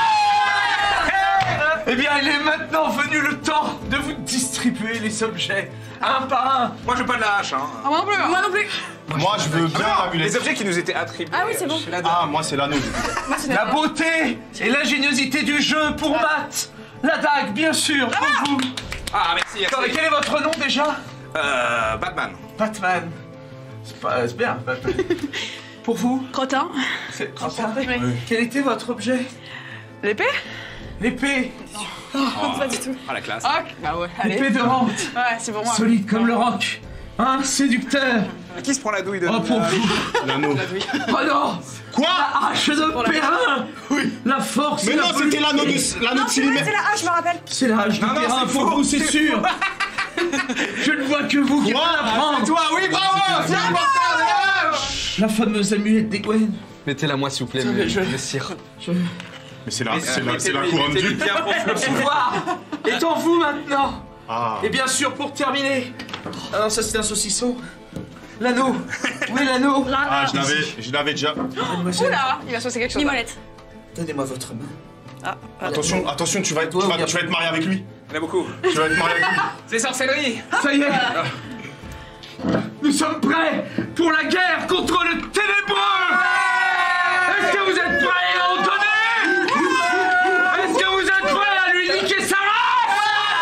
Eh bien, il est maintenant venu le temps de vous distribuer les objets, un par un. Moi, je veux pas de la hache, hein. Ah, moi non plus. Moi non plus. Moi, je veux bien l'amulette. Les objets qui nous étaient attribués. Ah oui, c'est bon. Ah, moi, c'est l'anneau. La beauté et l'ingéniosité du jeu pour Matt. La dague, bien sûr, pour vous. Ah, merci. Attendez, quel est votre nom déjà? Batman. Batman. C'est bien, Batman. Pour vous? Crottin. C'est Crottin. Quel était votre objet? L'épée? L'épée. Pas du tout. Ah, la classe. Ah, bah ouais, allez. L'épée de Rente. Ouais, c'est pour moi. Solide comme le roc. Hein, séducteur. Qui se prend la douille de Oh, pour vous. L'anneau. Oh non. Quoi? La hache de Perrin. Oui. La force. Mais et la non, c'était l'anneau de Silimètre. C'est la hache, je me rappelle. C'est la hache de Perrin pour vous, c'est sûr. Je ne vois que vous qui pouvez la prendre. Toi, oui, bravo. C'est important, la fameuse amulette des Gwen. Mettez-la moi, s'il vous plaît, messire. Mais c'est la couronne du bien pour Le pouvoir est en vous maintenant. Ah. Et bien sûr, pour terminer. Ah non, ça c'est un saucisson. L'anneau. Où est l'anneau? Ah, je l'avais déjà. Oula, il va se passer quelque chose. Mimolette. Donnez-moi votre main. Attention, tu vas être marié avec lui. Il y en a beaucoup. Tu vas être marié avec lui. C'est sorcellerie. Ça y est. Nous sommes prêts pour la guerre contre le ténébreux. Est-ce que vous êtes prêts à en donner? Est-ce que vous êtes prêts à lui niquer sa race?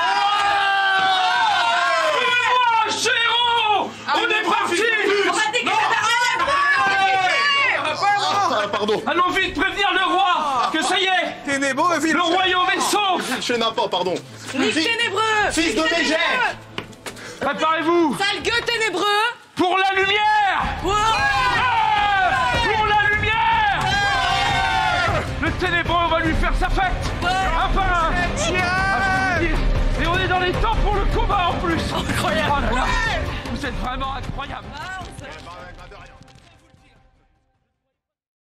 Moi, chéro, on est parti. On va dégager ta Pardon. Allons vite prévenir le roi que ça y est. Ténébreux, Le royaume est sauf. Je fais n'importe, pardon. Nique ténébreux. Fils de Mégère. Préparez-vous. Sale gueux ténébreux. Pour la lumière. Pour la lumière. Le ténébreux va lui faire sa fête. Un par un. Et on est dans les temps pour le combat en plus. Incroyable. Oh là là. Vous êtes vraiment incroyable.